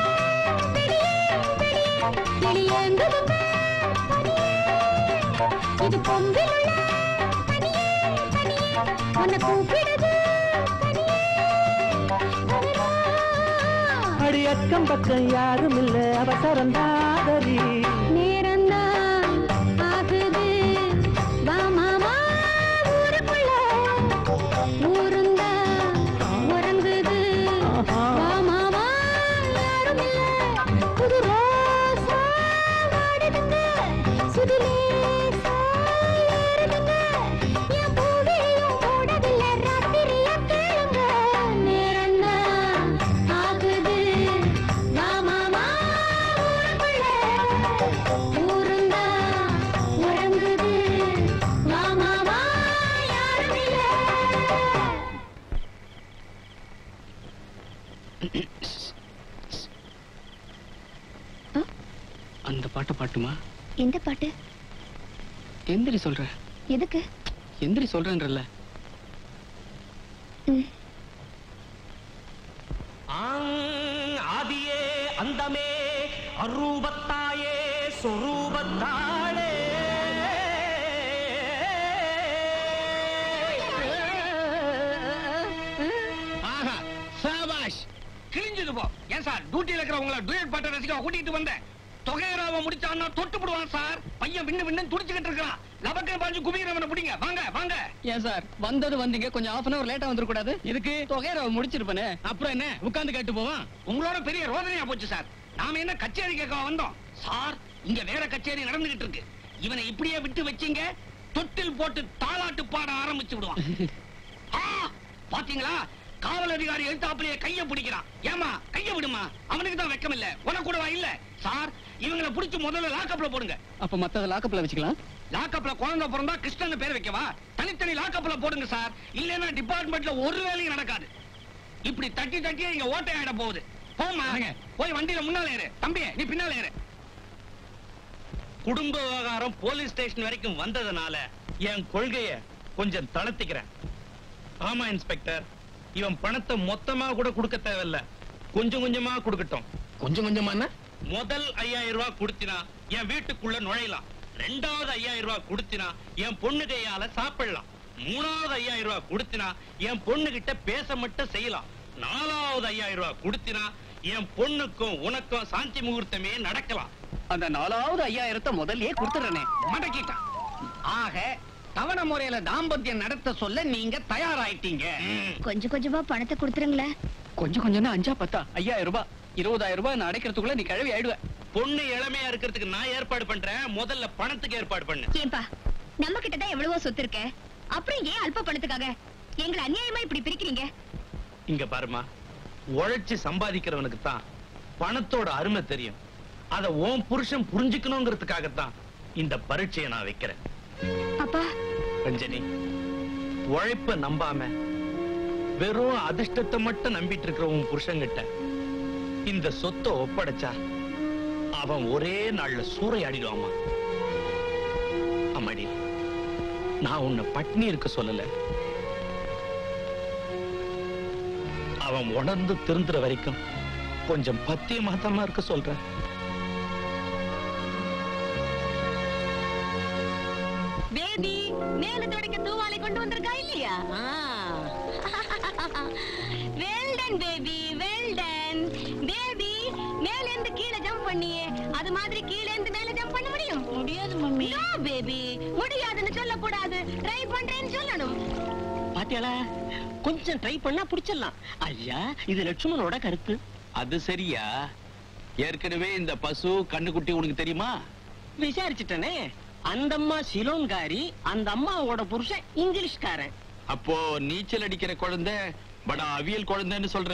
Speaker 1: வெளியேங்குதுங்க இது கொம்பிலுள்ள தனியே தனியே உன்னை கூப்பிடுது
Speaker 10: அடி அக்கம் பக்கம் யாரும் இல்ல அவசரம் தாதரி
Speaker 1: நேரந்தா ஆகுது வா மாமா ஊருக்குள்ள ஊருந்தா உறங்குது வா மாமா யாரும் இல்ல புது ரோசா வாடுதுங்க சுதிலேசா ஏறுதுங்க என் பூவிலும் போடவில்லை ராத்திரிய கேளுங்க நேரந்தா ஆகுது வா மாமா ஊருக்குள்ள ஊருந்தா உறங்குது வா மாமா யாரும் இல்ல
Speaker 2: அந்த பாட்டை பாட்டுமா?
Speaker 1: எந்த பாட்டு?
Speaker 2: எந்திரி சொல்ற.
Speaker 1: எதுக்கு?
Speaker 2: எந்திரி சொல்றேன்றல்ல.
Speaker 10: ஆதியே அந்தமே அரூபத்தாயே சொரூபத்தாளே
Speaker 9: ஆஹா சாபாஷ் கிழிஞ்சது போ. ஏன் சார் டியூட்டில இருக்கிறவங்கள டூயட் பாட்ட ரசிக்க கூட்டிட்டு வந்தேன். தொகையராவ முடிச்சான்னா தொட்டு போடுவான் சார். பையன் விண்ணு விண்ணு துடிச்சுக்கிட்டு இருக்கான். லபக்க பாஞ்சு குபீரவனை பிடிங்க. வாங்க வாங்க.
Speaker 2: ஏன் சார் வந்தது வந்தீங்க, கொஞ்சம் half an hour லேட்டா வந்துட கூடாது? இதுக்கு தொகையராவ முடிச்சிருப்பனே.
Speaker 9: அப்புறம் என்ன உட்கார்ந்து கேட்டு போவான். உங்களோட பெரிய ரோதனையா போச்சு சார். நாம என்ன கச்சேரி கேட்க வந்தோம் சார்? இங்க வேற கச்சேரி நடந்துகிட்டு இருக்கு. இவனை இப்படியே விட்டு வச்சீங்க, தொட்டில் போட்டு தாலாட்டு பாட ஆரம்பிச்சு விடுவான். பாத்தீங்களா, காவல் அதிகாரி எழுத்தாப்பிலேயே கைய பிடிக்கிறான். ஏமா கைய விடுமா, அவனுக்கு தான் வெக்கம் இல்ல, உனக்கு கூடவா இல்ல? சார் இவங்களை பிடிச்சு முதல்ல லாக்கப்ல போடுங்க.
Speaker 2: அப்ப மத்தத லாக்கப்ல வச்சுக்கலாம்.
Speaker 9: லாக்கப்ல குழந்தை பிறந்தா கிருஷ்ணன் பேர் வைக்கவா? தனித்தனி லாக்கப்ல போடுங்க சார். இல்லன்னா டிபார்ட்மெண்ட்ல ஒரு வேலையும் நடக்காது. இப்படி தட்டி தட்டி இங்க ஓட்டை ஆயிட போகுது. போமா போய் வண்டியில முன்னால ஏறு. தம்பி நீ பின்னால ஏறு.
Speaker 4: குடும்ப விவகாரம் போலீஸ் ஸ்டேஷன் வரைக்கும் வந்ததுனால என் கொள்கைய கொஞ்சம் தளர்த்திக்கிறேன். ஆமா இன்ஸ்பெக்டர், இவன் பணத்தை மொத்தமா கூட கொடுக்க தேவையில்ல, கொஞ்சம் கொஞ்சமா கொடுக்கட்டும்.
Speaker 6: கொஞ்சம் கொஞ்சமா
Speaker 4: முதல் 5000 ரூபாய் கொடுத்தினா என் வீட்டுக்குள்ள நுழையலாம். ரெண்டாவது 5000 ரூபாய் கொடுத்தினா என் பொண்ணு கையால சாப்பிடலாம். மூணாவது 5000 ரூபாய் கொடுத்தினா என் பொண்ணு கிட்ட பேச மட்டும் செய்யலாம். நாலாவது 5000 ரூபாய் கொடுத்தினா என் பொண்ணுக்கும் உனக்கும் சாந்தி முகூர்த்தமே நடக்கலாம்.
Speaker 2: அந்த நாலாவது 5000 முதல்லயே கொடுத்துறனே.
Speaker 9: மடக்கிட்டான். ஆக தவணை முறையில தாம்பத்தியம் நடத்த சொல்ல நீங்க தயாராயிட்டீங்க.
Speaker 1: கொஞ்சம் கொஞ்சமா பணத்தை கொடுத்துருங்களேன்.
Speaker 2: கொஞ்சம் கொஞ்சம்னா 5 10 5000 ரூபாய். 20,000 ரூபாய் நான் அடைக்கிறதுக்குள்ள நீ கிழவி ஆயிடுவ.
Speaker 4: பொண்ணு இளமையா இருக்கிறதுக்கு நான் ஏற்பாடு பண்றேன், முதல்ல பணத்துக்கு ஏற்பாடு பண்ணு.
Speaker 5: ஏன்பா நம்ம கிட்ட தான் எவ்வளவோ சொத்து இருக்க, அப்புறம் ஏன் அல்ப பணத்துக்காக எங்களை அநியாயமா இப்படி பிரிக்கிறீங்க?
Speaker 4: இங்க பாருமா, உழைச்சு சம்பாதிக்கிறவனுக்கு தான் பணத்தோட அருமை தெரியும். அத உன் புருஷன் புரிஞ்சுக்கணுங்கிறதுக்காகத்தான் இந்த பரீட்சையை நான் வைக்கிறேன்.
Speaker 5: அப்பா
Speaker 4: ரஞ்சனி, உழைப்ப நம்பாம வெறும் அதிர்ஷ்டத்தை மட்டும் நம்பிட்டு இருக்கிற உன் புருஷன்கிட்ட இந்த சொத்தை ஒப்படைச்சா அவன் ஒரே நாள்ல சூறையாடிடுவாமா. அம்மாடி, நான் உன்னை பட்னி இருக்க சொல்லல, அவன் உணர்ந்து திருந்துற வரைக்கும் கொஞ்சம் பத்தியமாத்தமா இருக்க சொல்றேன்.
Speaker 5: பேபி மேல தொடக்க தூவாலை கொண்டு வந்திருக்கா இல்லையா? Well done baby, well done baby. மேல இருந்து கீழே ஜம்ப் பண்ணியே, அது மாதிரி கீழே இருந்து மேல ஜம்ப் பண்ண முடியும்? முடியாது மம்மி. நோ பேபி, முடியாதுன்னு சொல்லக்கூடாது, ட்ரை பண்றேன்னு சொல்லணும்.
Speaker 10: பாத்தியாளா, கொஞ்சம் ட்ரை பண்ணா புடிச்சிடலாம். ஐயா, இது லட்சுமணோட கருத்து.
Speaker 3: அது சரியா? ஏற்கனவே இந்த பசு கண்ணுக்குட்டி உனக்கு தெரியுமா?
Speaker 10: விசாரிச்சுட்டனே. அந்த அம்மா சிலோன்காரி, அந்த அம்மாவோட புருஷன் இங்கிலீஷ்காரன்.
Speaker 3: அப்போ நீச்சல் அடிக்கிற குழந்தை படா அவியல் குழந்தைன்னு சொல்ற?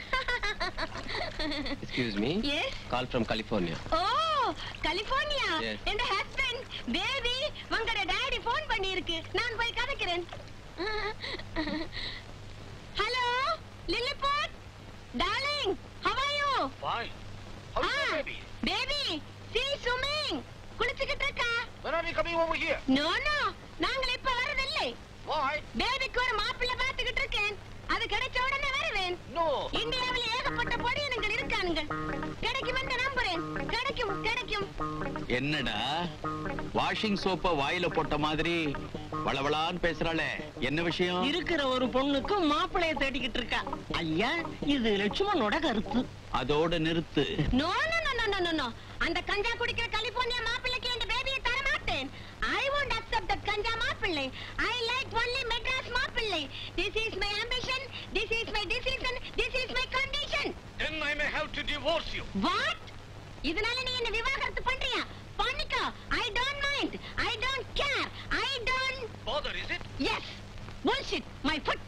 Speaker 11: Excuse me.
Speaker 5: Yes.
Speaker 11: Call from California.
Speaker 5: Oh, California.
Speaker 11: Yes.
Speaker 5: And the husband, baby, உங்களோட டாடி போன் பண்ணி இருக்கு, நான் போய் கதைக்கிறேன். Hello, Lilliput, darling, how are you?
Speaker 3: Fine.
Speaker 5: Baby, see swimming. குளிச்சுக்கிட்டு இருக்கா?
Speaker 3: When are you coming over here?
Speaker 5: No, no, நாங்கள் இப்ப வரதில்லை.
Speaker 3: Why?
Speaker 5: பேபிக்கு ஒரு மாப்பிள்ளை பார்த்துக்கிட்டு இருக்கேன், அது கிடைச்ச உடனே வருவேன்.
Speaker 3: No.
Speaker 5: இந்தியாவில் ஏகப்பட்ட பொடியனங்கள் இருக்கானுங்கள், கிடைக்கும் என்று நம்புறேன். கிடைக்கும், கிடைக்கும்.
Speaker 3: என்னடா வாஷிங் சோப்ப வாயில போட்ட மாதிரி வளவளான்னு பேசுறாளே, என்ன விஷயம்?
Speaker 10: இருக்கிற ஒரு பொண்ணுக்கு மாப்பிளைய தேடிக்கிட்டு இருக்கா. ஐயா, இது லட்சுமணோட கருத்து.
Speaker 3: அதோட நிறுத்து.
Speaker 5: No no no no no no, அந்த கஞ்சா குடிக்கிற கலிபோர்னியா மாப்பிள்ளைக்கு இந்த பேபியை தர மாட்டேன். I won't accept that கஞ்சா மாப்பிள்ளை. I like only மெட்ராஸ் மாப்பிள்ளை. This is my ambition, this is my decision, this is my condition.
Speaker 3: Then I may have to divorce you.
Speaker 5: What? இதனால நீ என்ன விவாகரத்து பண்றியா? பண்ணிக்கோ. I don't mind, I don't care, I don't
Speaker 3: Bother, is it?
Speaker 5: Yes. Bullshit, my foot.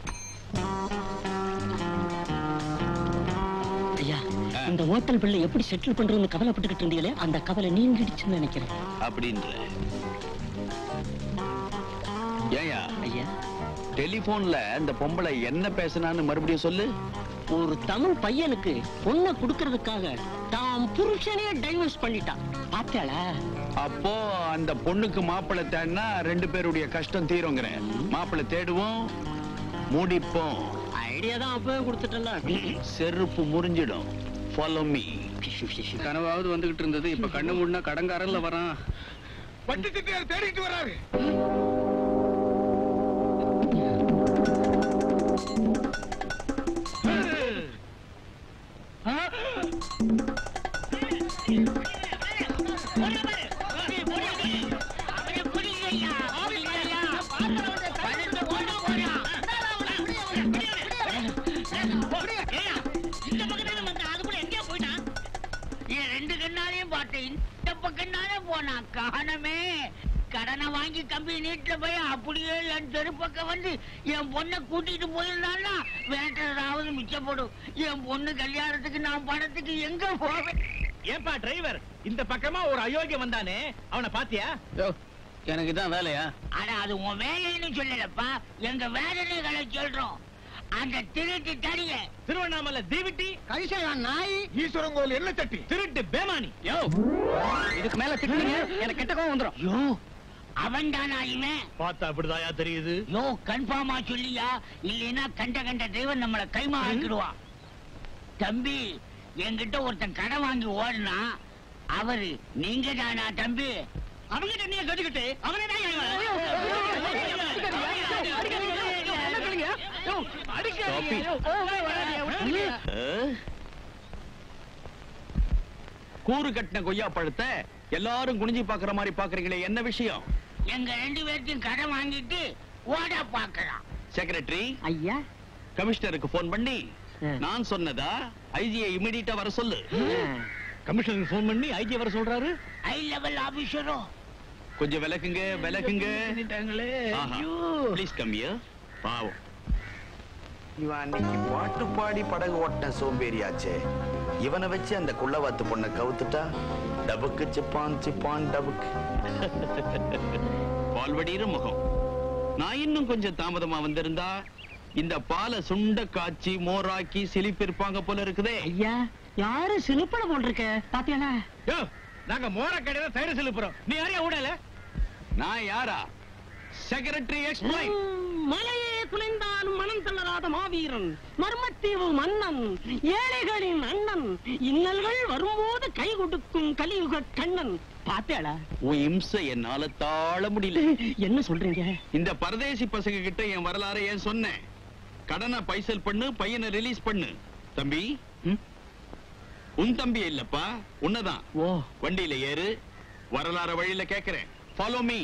Speaker 10: ஐயா, இந்த hotel பிள்ளை எப்படி செட்டில் பண்றதுன்னு கவலைப்பட்டுக்கிட்டு இருந்தீங்களே, அந்த கவலை நீங்கிடுச்சுன்னு நினைக்கிறேன்.
Speaker 3: அப்படின்ற ஏயா
Speaker 10: ஐயா,
Speaker 3: டெலிபோன்ல இந்த பொம்பளை என்ன பேசினான்னு மறுபடியும் சொல்லு.
Speaker 10: ஒரு தமிழ் பையனுக்கு பொண்ணை கொடுக்கறதுக்காக தாம் புருஷனே டைவர்ஸ் பண்ணிட்டான். பாத்தாளா?
Speaker 3: அப்போ அந்த பொண்ணுக்கு மாப்பிள்ளை தேடினா 2 பேருடைய கஷ்டம் தீருங்கிற. மாப்பிள்ளை தேடுவோம், முடிப்போம்.
Speaker 10: ஐடியா தான் அப்பவே கொடுத்துட்டல.
Speaker 3: செருப்பு முறிஞ்சிடும். Follow me.
Speaker 2: கனவாவது வந்துகிட்டு இருந்தது, இப்ப கண்ணு மூடினா கடங்காரன்ல வரான்.
Speaker 7: வட்டி திட்டியார் தேடிட்டு வராரு.
Speaker 13: காணமே, கடனை வாங்கி கம்பி நீட்டுல போய் அப்படியே என் தெருப்பக்கம் வந்து என் பொண்ணை கூட்டிட்டு போயிருந்தான்னா வேண்டதாவது மிச்சப்படும். என் பொண்ணு கல்யாணத்துக்கு நான் பணத்துக்கு எங்க போவேன்?
Speaker 4: ஏன்பா டிரைவர், இந்த பக்கமா ஒரு அயோக்கியம் வந்தானே, அவனை பாத்தியா?
Speaker 2: எனக்கு தான் வேலையா?
Speaker 13: ஆனா அது உன் வேலைன்னு சொல்லலப்பா, எங்க வேதனைகளை சொல்றோம். அந்த திருட்டு தடிய
Speaker 4: திருவண்ணாமலை தீவிட்டி,
Speaker 7: கைசையா நாய், ஈஸ்வரன் கோவில் என்ன தட்டி,
Speaker 4: திருட்டு பேமானி.
Speaker 2: யோ, இதுக்கு மேல திட்டுனீங்க எனக்கு கெட்ட கோவம் வந்துரும்.
Speaker 13: யோ, அவன் தானா இவன்?
Speaker 4: பார்த்தா அப்படிதாயா தெரியுது.
Speaker 13: யோ, கன்ஃபார்மா சொல்லியா, இல்லைன்னா கண்ட கண்ட தெய்வம் நம்மளை கைமா ஆக்கிடுவான். தம்பி, என்கிட்ட ஒருத்தன் கடன் வாங்கி ஓடுனா அவரு நீங்க தானா தம்பி?
Speaker 4: அவங்கிட்ட நீ கட்டுக்கிட்டு அவனே தான்
Speaker 3: கூறு கட்டின கொய்யா பழத்தை எல்லாரும் குனிஞ்சி பாக்குற மாதிரி பாக்குறீங்களே, என்ன விஷயம்?
Speaker 13: எங்க 2 பேர்த்தையும் கடன் வாங்கிட்டு ஓட பாக்கலாம்.
Speaker 3: செக்ரட்டரி
Speaker 10: ஐயா,
Speaker 3: கமிஷனருக்கு போன் பண்ணி
Speaker 6: நான் சொன்னதா ஐஜியை இமிடியேட்டா வர சொல்லு.
Speaker 9: கமிஷனருக்கு ஃபோன் பண்ணி ஐஜி வர சொல்றாரு.
Speaker 13: ஹை லெவல் ஆபீசரோ
Speaker 6: கொஞ்சம் விளக்குங்க விளக்குங்க. Please come here. பாவம்
Speaker 14: இவன் அன்னைக்கு பாட்டு பாடி படகு ஓட்ட சோம்பேறியாச்சே. இவனை வச்சு அந்த குள்ளவாத்து பொண்ணை கவுத்துட்டா டபுக்கு சிப்பான் சிப்பான் டபுக்கு.
Speaker 6: பால்வடிகிற முகம். நான் இன்னும் கொஞ்சம் தாமதமா வந்திருந்தா இந்த பாலை சுண்ட காய்ச்சி மோராக்கி சிலிப்பிருப்பாங்க போல இருக்குதே.
Speaker 12: ஐயா யாரு சிலுப்பட போட்டிருக்க பாத்தியாடா?
Speaker 9: நாங்க மோர கடையில சைடு செலுப்புறோம். நீ யாரையா ஊடல?
Speaker 6: நான் யாரா? Secretary explain.
Speaker 12: மலையே குலைந்தாலும் மனம் தளராத மாவீரன், மர்மத்தீவு மன்னன், ஏழைகளின் அண்ணன், இன்னல்கள் வரும்போது கை கொடுக்கும் கலியுக கண்ணன். பாத்தியாடா?
Speaker 6: உன் இம்சை என்னால தாழ முடியல.
Speaker 12: என்ன சொல்றீங்க?
Speaker 6: இந்த பரதேசி பசங்க கிட்ட என் வரலாறு ஏன் சொன்னேன்? கடனை பைசல் பண்ணு, பையனை ரிலீஸ் பண்ணு. தம்பி, உன் தம்பி இல்லப்பா, உன்னதான்.
Speaker 12: ஓ,
Speaker 6: வண்டியில ஏறு, வரலாறு வழியில கேக்குறேன். Follow me.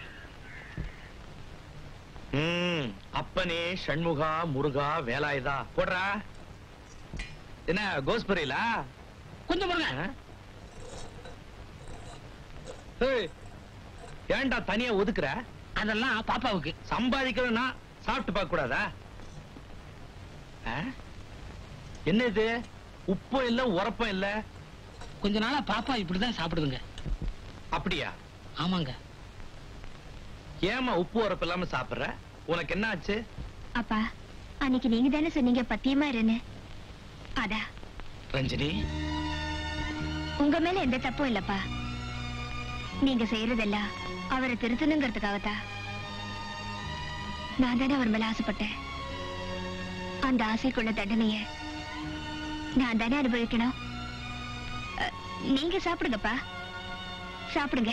Speaker 4: அப்பனே ஷண்முகா முருகா வேலாயுதா போடுறா. என்ன கோஸ்புரியலா?
Speaker 12: கொஞ்சம் பாருங்க.
Speaker 4: ஏன்டா தனியா ஒதுக்குற?
Speaker 12: அதெல்லாம் பாப்பாவுக்கு.
Speaker 4: சம்பாதிக்கிறோம்னா சாப்பிட்டு பார்க்க கூடாதா? என்ன இது? உப்பும் இல்ல உரப்பும் இல்ல.
Speaker 12: கொஞ்ச நாளா பாப்பா இப்படிதான் சாப்பிடுதுங்க.
Speaker 4: அப்படியா?
Speaker 12: ஆமாங்க.
Speaker 4: ஏமா உப்பு உரப்பு இல்லாம சாப்பிடுற? உனக்கு என்ன ஆச்சு?
Speaker 8: அப்பா அன்னைக்கு நீங்க தானே சொன்னீங்க பத்தியமா இருன்னு. அதா
Speaker 4: ரஞ்சினி,
Speaker 8: உங்க மேல எந்த தப்பும் இல்லப்பா. நீங்க செய்யறதெல்லாம் அவரை திருத்தணுங்கிறதுக்காகத்தான். நான் தானே அவர் மேல ஆசைப்பட்டேன். அந்த ஆசைக்குள்ள தண்டனைய நான் தானே அனுபவிக்கணும். நீங்க சாப்பிடுங்கப்பா, சாப்பிடுங்க.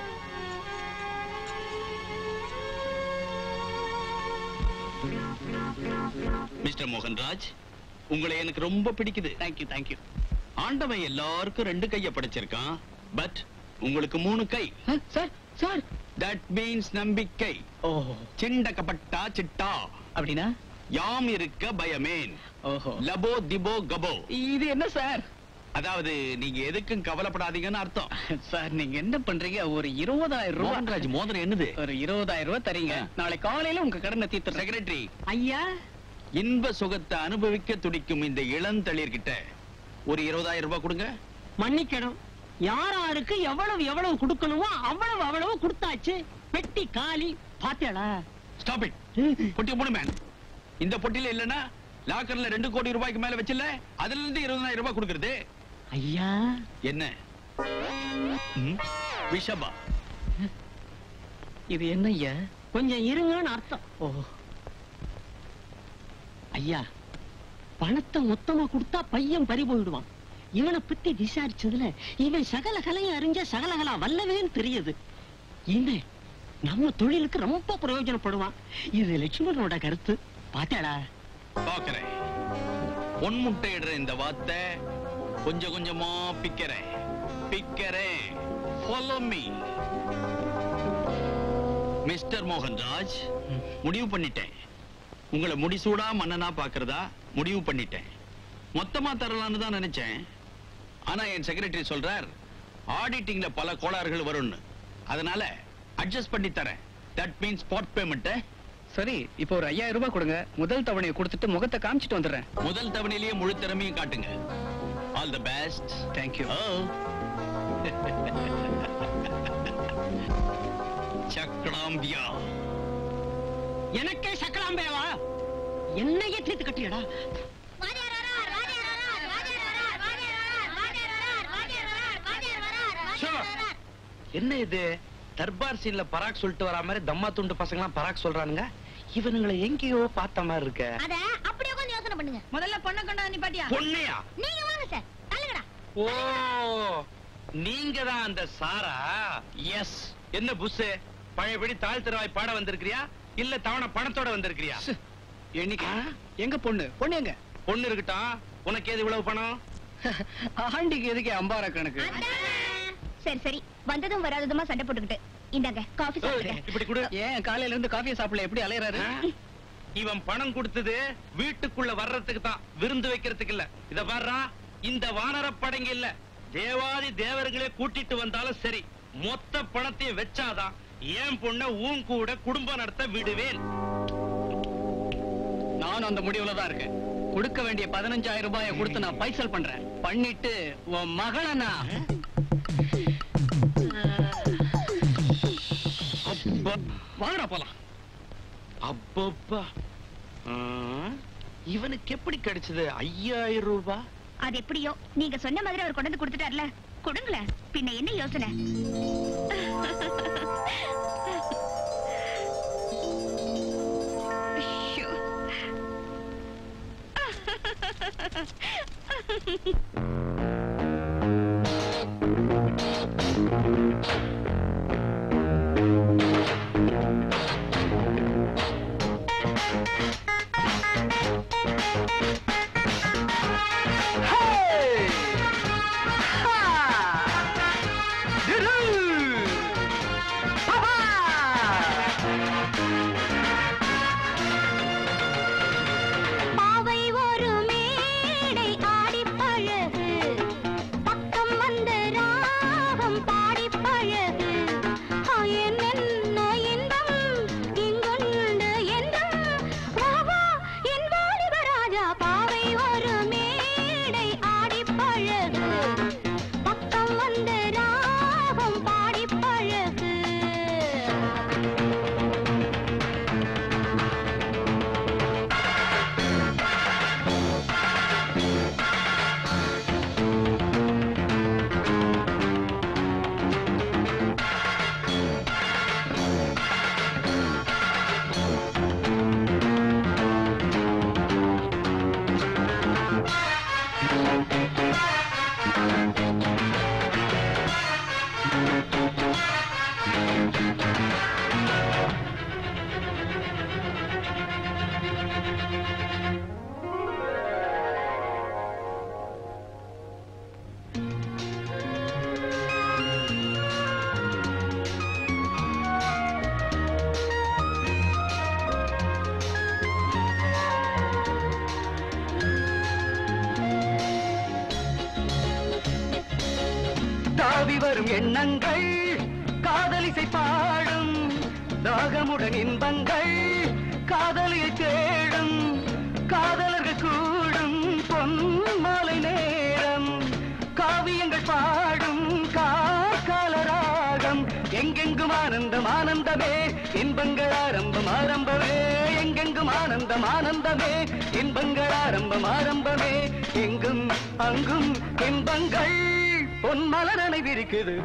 Speaker 6: மிஸ்டர் மோகன்ராஜ், உங்களை எனக்கு ரொம்ப பிடிக்குது.
Speaker 2: Thank you thank you.
Speaker 6: ஆண்டவன் எல்லாருக்கும் 2 கைய படைச்சிருக்கான். பட் உங்களுக்கு 3 கை.
Speaker 2: சார் சார்,
Speaker 6: தட் மீன்ஸ் நம்பிக்கை.
Speaker 2: ஓஹோ.
Speaker 6: சிண்டகப்பட்டா சிட்டா
Speaker 2: அப்படின்னா
Speaker 6: யாம் இருக்க பயமேன்.
Speaker 2: ஓஹோ.
Speaker 6: லபோ திபோ கபோ.
Speaker 2: இது என்ன சார்?
Speaker 6: அதாவது நீங்க எதுக்கும் கவலைப்படாதீங்கன்னு அர்த்தம்.
Speaker 2: சார் நீங்க என்ன பண்றீங்க? ஒரு 20,000 ரூபாய்.
Speaker 6: மோகன்ராஜ் மோதிரம் என்னது?
Speaker 2: ஒரு 20,000 ரூபாய் தரீங்க. நாளை காலையில உங்க கடனை தீர்த்து.
Speaker 6: செக்ரட்டரி
Speaker 12: ஐயா,
Speaker 6: இன்ப சுகத்தை அனுபவிக்க துடிக்கும் இந்த இளந்தளிர்கிட்ட ஒரு 20,000 ரூபாய் கொடுங்க.
Speaker 12: மன்னிக்கணும். யாராருக்கு எவ்வளவு எவ்வளவு கொடுக்கணுமோ அவ்வளவு அவ்வளவு கொடுத்தாச்சு. பெட்டி காலி. பாத்தியாடா?
Speaker 6: Stop it. பொட்டி மூணு மேன். இந்த பொட்டில இல்லனா லாக்கர்ல 2 கோடி ரூபாய்க்கு மேல வச்சில்ல, அதுல இருந்து 20,000 ரூபாய் கொடுக்கிறது.
Speaker 12: ஐயா
Speaker 6: என்ன விஷபா?
Speaker 2: இது என்ன ஐயா?
Speaker 12: கொஞ்சம் இருங்கன்னு அர்த்தம்.
Speaker 2: ஓ
Speaker 12: ஐயா, பணத்தை மொத்தமா கொடுத்தா பையன் பறி போயிடுவான். இவனை பத்தி விசாரிச்சதுல இவன் சகல கலையும் அறிஞ்ச சகலகலா வல்லவேன்னு தெரியுது. இவன் நம்ம தொழிலுக்கு ரொம்ப பிரயோஜனப்படுவான். இது லட்சுமணனோட கருத்து. பாத்தாடா?
Speaker 6: பாக்குறேன். பொன் முட்டையிடுற இந்த வார்த்தை கொஞ்சம் கொஞ்சமா பிக்கிறேன். Follow me. மிஸ்டர் மோகன்ராஜ், முடிவு பண்ணிட்டேன். உங்களை முடிசூடா மன்னனா பாக்குறதா முடிவு பண்ணிட்டேன். மொத்தமா தரலான்னு தான் நினைச்சேன். ஆனா என் செக்ரட்டரி சொல்றார் ஆடிட்டிங்ல பல கோளாறுகள் வரும்னு. அதனால அட்ஜஸ்ட் பண்ணி தரேன். That means spot payment.
Speaker 2: சரி, இப்போ ஒரு 5,000 ரூபாய் கொடுங்க. முதல் தவணையை கொடுத்துட்டு முகத்தை காமிச்சிட்டு வந்துடுறேன்.
Speaker 6: முதல் தவணையிலேயே முழு திறமையும் காட்டுங்க. All the best.
Speaker 2: தேங்க்யூ.
Speaker 6: சக்கலாம்பியா.
Speaker 12: எனக்கே சக்கலாம்பியாவா? என்னையே தீர்த்து கட்டியடா?
Speaker 4: என்ன இது? தர்பார் சீன்ல பராக் சொல்லிட்டு வரா மாதிரி தம்மா துண்டு பசங்க எல்லாம் பராக் சொல்றானுங்க. இவனுங்களை எங்கேயோ பார்த்த மாதிரி இருக்க.
Speaker 1: அத அப்படியே கொஞ்சம் யோசனை பண்ணுங்க. முதல்ல பொண்ண கொண்டா நீ பாட்டியா?
Speaker 4: பொண்ணையா?
Speaker 1: நீங்க வாங்க சார். தள்ளுங்கடா.
Speaker 4: ஓ, நீங்க தான் அந்த சாரா? எஸ். என்ன புஸ்? பழையபடி தாழ் திருவாய் பாட வந்திருக்கிறியா இல்ல தவணை பணத்தோட வந்திருக்கிறியா?
Speaker 2: என்னைக்கு எங்க பொண்ணு? பொண்ணு எங்க?
Speaker 4: பொண்ணு இருக்கட்டும். உனக்கு ஏது இவ்வளவு பணம்?
Speaker 2: ஆண்டிக்கு எதுக்கு அம்பாரா கணக்கு?
Speaker 8: சரி சரி, வந்ததும் வராததுமா சண்டை போட்டுக்கிட்டு இந்தாங்க காஃபி சாப்பிடுங்க.
Speaker 4: இப்படி கொடு.
Speaker 2: ஏன் காலையில இருந்து காஃபியை சாப்பிடல? எப்படி அலையறாரு?
Speaker 4: இவன் பணம் கொடுத்தது வீட்டுக்குள்ள வர்றதுக்கு தான், விருந்து வைக்கிறதுக்கு இல்ல. இத பாருடா, இந்த வானர படங்க இல்ல, தேவாதி தேவர்களே கூட்டிட்டு வந்தாலும் சரி, மொத்த பணத்தையும் வச்சாதான் ஏன் பொண்ண ஊன் கூட குடும்பம் நடத்த விடுவேன்.
Speaker 2: நானும் அந்த முடிவுல தான் இருக்கேன். கொடுக்க வேண்டிய 15,000 ரூபாயை கொடுத்து நான் பைசல் பண்றேன். பண்ணிட்டு உன் மகளை நான் வாங்கடா போலாம்.
Speaker 4: அப்பப்பா, இவனுக்கு எப்படி கிடைச்சது 5,000 ரூபாய்?
Speaker 15: அது எப்படியோ நீங்க சொன்ன மாதிரி அவர் கொண்டு வந்து கொடுத்துட்டார்ல, கொடுங்களேன். பின்ன என்ன யோசனை?
Speaker 16: வரும் எண்ணங்கள் காதலிசை பாடும், தாகமுடன் இன்பங்கள் காதலியை தேடும், காதலர்கள் கூடும் பொன் மாலை நேரம், காவியங்கள் பாடும் காலராகம், எங்கெங்கும் ஆனந்தம் ஆனந்தமே, இன்பங்கள் ஆரம்பம் ஆரம்பமே, எங்கெங்கும் ஆனந்தம் ஆனந்தமே, இன்பங்கள் ஆரம்பம் ஆரம்பமே, எங்கும் அங்கும் இன்பங்கள் பொன் மலரனை விரிக்குது.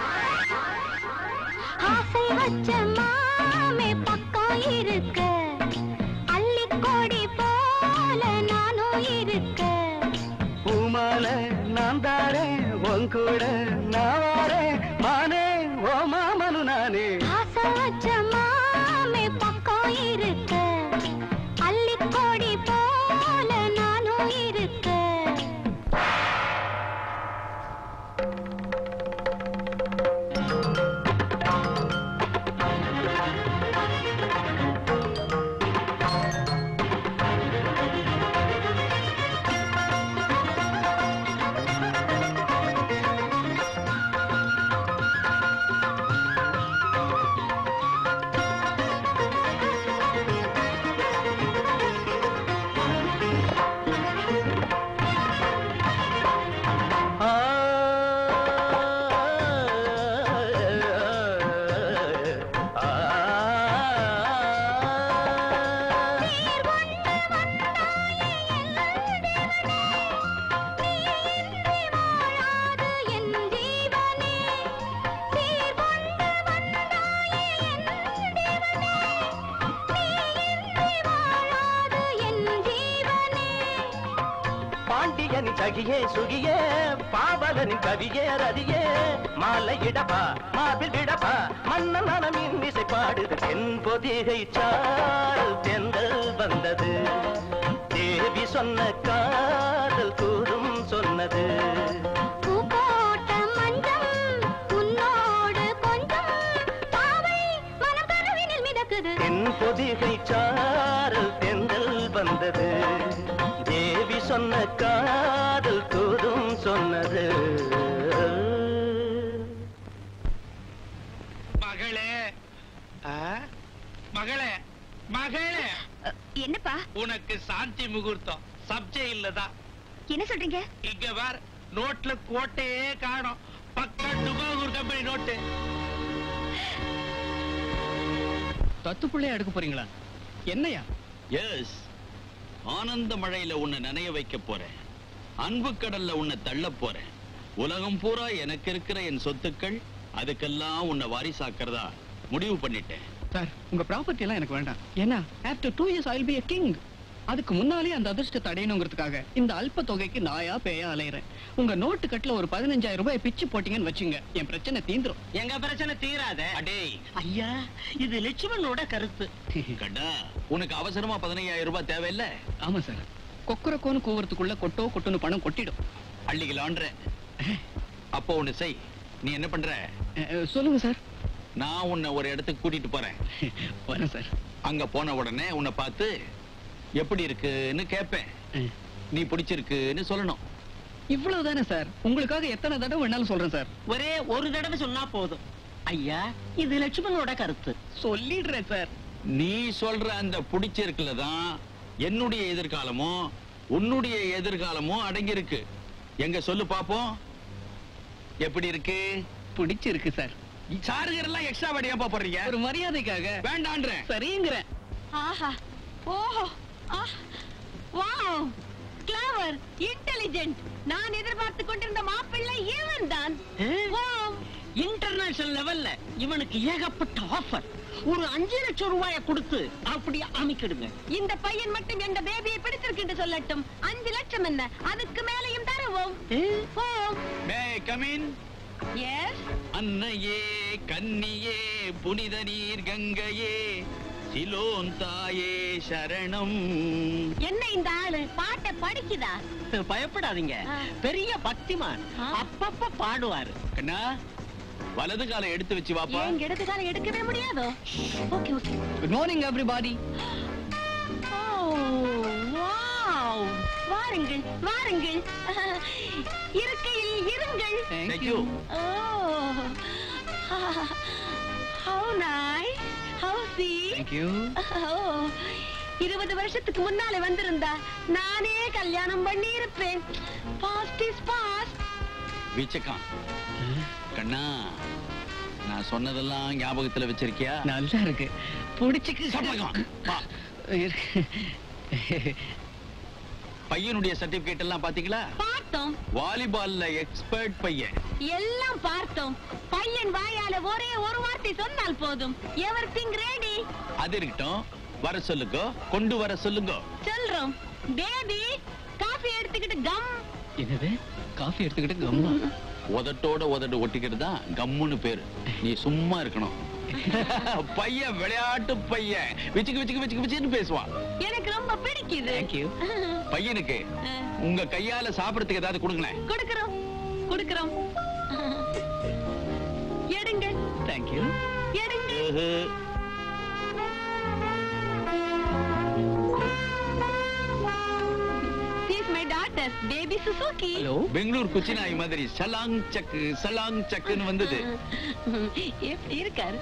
Speaker 1: ஆசை வச்ச மாமே பக்கம் இருக்க, அள்ளிக்கொடி போல நானும் இருக்க,
Speaker 16: பூமால நான் தாரேன் உன் கூட நான் வாரேன், மானே ஓ மாமனு நானே.
Speaker 1: ஆசை வச்ச மாமே பக்கம் இருக்க, அள்ளிக்கொடி போல நானும் இருக்க.
Speaker 10: சகியே சுகியே பாவலனின் கவியே ரதியே, மாலையிடப்பா மார்பில் விடப்பா மன்னன் மனமின் இசை பாடுது, தென் பொதிகை சால் தென்றல் வந்தது, தேவி சொன்ன காதல் கூறும் சொன்னது, தென் பொதிகை சால் வந்தது தேவி சொன்ன காதல் தூதும் சொன்னது
Speaker 4: மகளே மகளே மகளே
Speaker 15: என்னப்பா
Speaker 4: உனக்கு சாந்தி முகூர்த்தம் சப்ஜை இல்லதா
Speaker 15: என்ன சொல்றீங்க
Speaker 4: இங்க பார் நோட்ல கோட்டையே காணோம் பக்கம் டுபாகூர் கம்பெனி நோட்டு
Speaker 2: தத்து பிள்ளையா எடுக்க போறீங்களா என்னையா
Speaker 17: எஸ் ஆனந்த மழையில உன்னை நனைய வைக்க போறேன் அன்பு கடல்ல உன்னை தள்ள போறேன் உலகம் பூரா எனக்கு இருக்கிற என் சொத்துக்கள் அதுக்கெல்லாம் உன்னை வாரிசாக்கிறதா முடிவு பண்ணிட்டேன்
Speaker 2: சார் உங்க ப்ராப்பர்ட்டி எல்லாம் எனக்கு வேண்டாம் ஏன்னா after 2 years I'll be a king அதுக்கு முன்னாலே அந்த அதிர்ஷ்டத்தை அடையணுங்கிறதுக்காக இந்த அல்ப தொகைக்கு நாயா பேயா அலையிறேன் உங்க நோட்டு கட்டுல ஒரு 15,000 ரூபாய் பிச்சு போட்டீங்கன்னு வச்சுங்க என் பிரச்சனை தீந்துரும்
Speaker 12: எங்க பிரச்சனை தீராத
Speaker 17: அடே
Speaker 12: ஐயா இது லட்சுமணனோட கருத்து
Speaker 17: கண்டா உனக்கு அவசரமா 15,000 ரூபாய் தேவையில்ல
Speaker 2: ஆமா சார் கொக்குரக்கோன்னு கூவறதுக்குள்ள கொட்டோ கொட்டுன்னு பணம் கொட்டிடும்
Speaker 17: அள்ளிக்கலான்ற அப்போ ஒண்ணு செய் நீ என்ன பண்ற
Speaker 2: சொல்லுங்க சார்
Speaker 17: நான் உன்னை ஒரு இடத்துக்கு கூட்டிட்டு போறேன்
Speaker 2: வரேன் சார்
Speaker 17: அங்க போன உடனே உன்னை பார்த்து எப்படி இருக்குன்னு கேட்பேன் நீ பிடிச்சிருக்குன்னு சொல்லணும்
Speaker 2: இவ்வளவுதானே சார் உங்களுக்காக எத்தனை தடவை வேணாலும் சொல்றேன் சார்
Speaker 12: ஒரே ஒரு தடவை சொன்னா போதும் ஐயா இது லட்சுமணனோட கருத்து
Speaker 2: சொல்லிடுறேன் சார்
Speaker 17: நீ சொல்ற அந்த பிடிச்சிருக்குலதான் என்னுடைய எதிர்காலமும் உன்னுடைய எதிர்காலமும் அடங்கி இருக்கு எங்க சொல்லு பாப்போம் எப்படி இருக்கு
Speaker 2: பிடிச்சிருக்கு சார்
Speaker 17: சார்ஜர் எல்லாம் எக்ஸ்ட்ரா வடியா போறீங்க
Speaker 2: ஒரு மரியாதைக்காக
Speaker 17: வேண்டான்றேன்
Speaker 2: சரிங்கிறேன்
Speaker 5: ஆஹா ஓஹோ வாவ் கிளவர் இன்டெலிஜென்ட் நான் எதிர்பார்த்து கொண்டிருந்த மாப்பிள்ளை இவன் தான்
Speaker 12: இன்டர்நேஷனல் லெவல்ல இவனுக்கு ஏகப்பட்ட ஆஃபர் ஒரு 5 லட்சம் ரூபாயை கொடுத்து அப்படி அமைக்கிடுங்க
Speaker 5: இந்த பையன் மட்டும் எங்க பேபியை பிடிச்சிருக்கு சொல்லட்டும் 5 லட்சம் என்ன அதுக்கு மேலையும் தருவோம்
Speaker 17: மே கம் இன்
Speaker 5: எஸ்
Speaker 17: அன்னையே கன்னியே புனித நீர் கங்கையே சிலோன் தாயே சரணம்
Speaker 5: என்ன இந்த ஆளு பாட்டை படிக்குதா
Speaker 12: பயப்படாதீங்க பெரிய பக்திமான் அப்பப்ப பாடுவாரு
Speaker 17: கண்ணா வலது காலை எடுத்து வச்சு வாப்பா
Speaker 5: ஏன் இடது காலை எடுக்கவே முடியாதோ okay okay
Speaker 2: good morning everybody
Speaker 5: wow வாருங்கள் வாருங்கள் இருக்கையில் இருங்கள்
Speaker 17: Thank you.
Speaker 5: How nice. How sweet.
Speaker 2: Thank you.
Speaker 5: 20 வருஷத்துக்கு முன்னாலே வந்திருந்தா நானே கல்யாணம் பண்ணி இருப்பேன். Past is past.
Speaker 17: வீச்சக்கா கண்ணா நான் சொன்னதெல்லாம் ஞாபகத்துல வச்சிருக்கியா
Speaker 2: நல்லா இருக்கு பிடிச்சிக்கு
Speaker 17: பையனுடைய சர்டிபிகேட் எல்லாம் பாத்தீங்களா
Speaker 5: பார்த்தோம்
Speaker 17: வாலிபால்ல எக்ஸ்பர்ட் பையன்
Speaker 5: எல்லாம் பார்த்தோம் பையன் வாயால ஒரே ஒரு வார்த்தை சொன்னால் போதும் எவரிதிங் ரெடி
Speaker 17: அது இருக்கட்டும் வர சொல்லுங்க கொண்டு வர சொல்லுங்க
Speaker 5: சொல்றோம் பேபி காபி எடுத்துக்கிட்டு கம்
Speaker 2: என்னது காஃபி எடுத்துக்கிட்டு கம்மா
Speaker 17: உதட்டோட உதட்டு ஒட்டிக்கிட்டு தான் கம்முன்னு பேரு நீ சும்மா இருக்கணும் பையன் விளையாட்டு பையன் விச்சுக்கு விச்சுக்கு விச்சுக்கு விச்சுன்னு பேசுவான்
Speaker 5: எனக்கு ரொம்ப பிடிக்குது
Speaker 2: Thank you.
Speaker 17: பையனுக்கு உங்க கையால சாப்பிடறதுக்கு ஏதாவது கொடுங்களேன்
Speaker 5: கொடுக்கிறோம் கொடுக்கிறோம் எடுங்க
Speaker 2: Thank you.
Speaker 5: எடுங்க She's my daughter, baby Suzuki.
Speaker 17: Hello Bangalore குச்சினாய் மாதிரி சலாங் சக்குன்னு வந்தது
Speaker 5: எப்படி இருக்காரு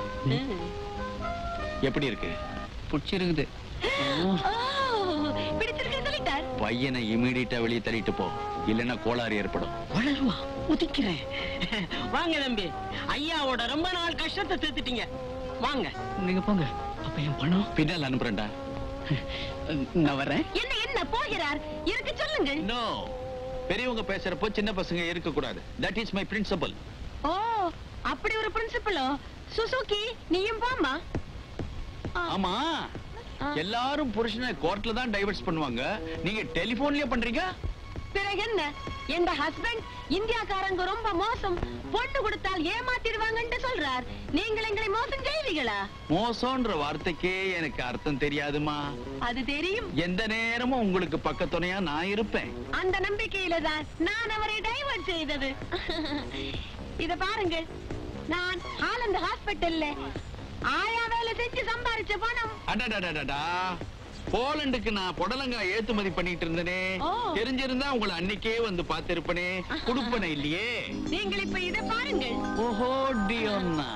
Speaker 17: எப்படி இருக்கு
Speaker 2: பிடிச்சிருக்குது
Speaker 5: பிடிச்சிருக்கு சொல்லிட்டார்
Speaker 17: பையனை இமீடியட்டா வெளியே தள்ளிட்டு போ இல்லைன்னா கோளாறு ஏற்படும்
Speaker 12: வளருவா ஒதுக்கிறேன் வாங்க தம்பி ஐயாவோட ரொம்ப நாள் கஷ்டத்தை தீர்த்துட்டீங்க வாங்க
Speaker 2: நீங்க போங்க அப்ப என் பணம்
Speaker 17: பின்னால் அனுப்புறேன்டா
Speaker 2: நான் வரேன்
Speaker 5: என்ன என்ன போகிறார் இருக்க சொல்லுங்க
Speaker 17: நோ பெரியவங்க பேசுறப்போ சின்ன பசங்க இருக்க கூடாது தட் இஸ் மை பிரின்சிபல்
Speaker 5: ஓ அப்படி ஒரு பிரின்சிபலோ சுசுகி நீயும் போமா
Speaker 17: ஆமா எல்லாரும் புருஷனை கோர்ட்ல தான் டைவர்ஸ் பண்ணுவாங்க நீங்க டெலிபோன்லயே பண்றீங்க
Speaker 5: பிறகு என்ன என் ஹஸ்பண்ட் இந்தியாக்காரங்க ரொம்ப மோசம் பொண்ணு கொடுத்தால் ஏமாத்திடுவாங்கன்னு சொல்றார் நீங்கள் எங்களை மோசம் செய்வீங்களா
Speaker 17: மோசம்ன்ற வார்த்தைக்கே எனக்கு அர்த்தம் தெரியாதுமா
Speaker 5: அது தெரியும்
Speaker 17: எந்த நேரமும் உங்களுக்கு பக்கத்துணையா நான் இருப்பேன்
Speaker 5: அந்த நம்பிக்கையில தான் நான் அவரை டைவர்ட் செய்தது இத பாருங்க நான் ஆனந்த ஹாஸ்பிட்டல்ல ஆயா வேலை செஞ்சு சம்பாதிச்ச பணம்
Speaker 17: அடடடடடா போலண்டுக்கு நான் புடலங்காய் ஏற்றுமதி பண்ணிட்டு இருந்தேனே. தெரிஞ்சிருந்தா உங்களை அன்னைக்கே வந்து பார்த்திருப்பனே. குடுப்பனை இல்லையே.
Speaker 5: நீங்கள் இப்ப இதை பாருங்கள்.
Speaker 17: ஓஹோ டியோன்னா.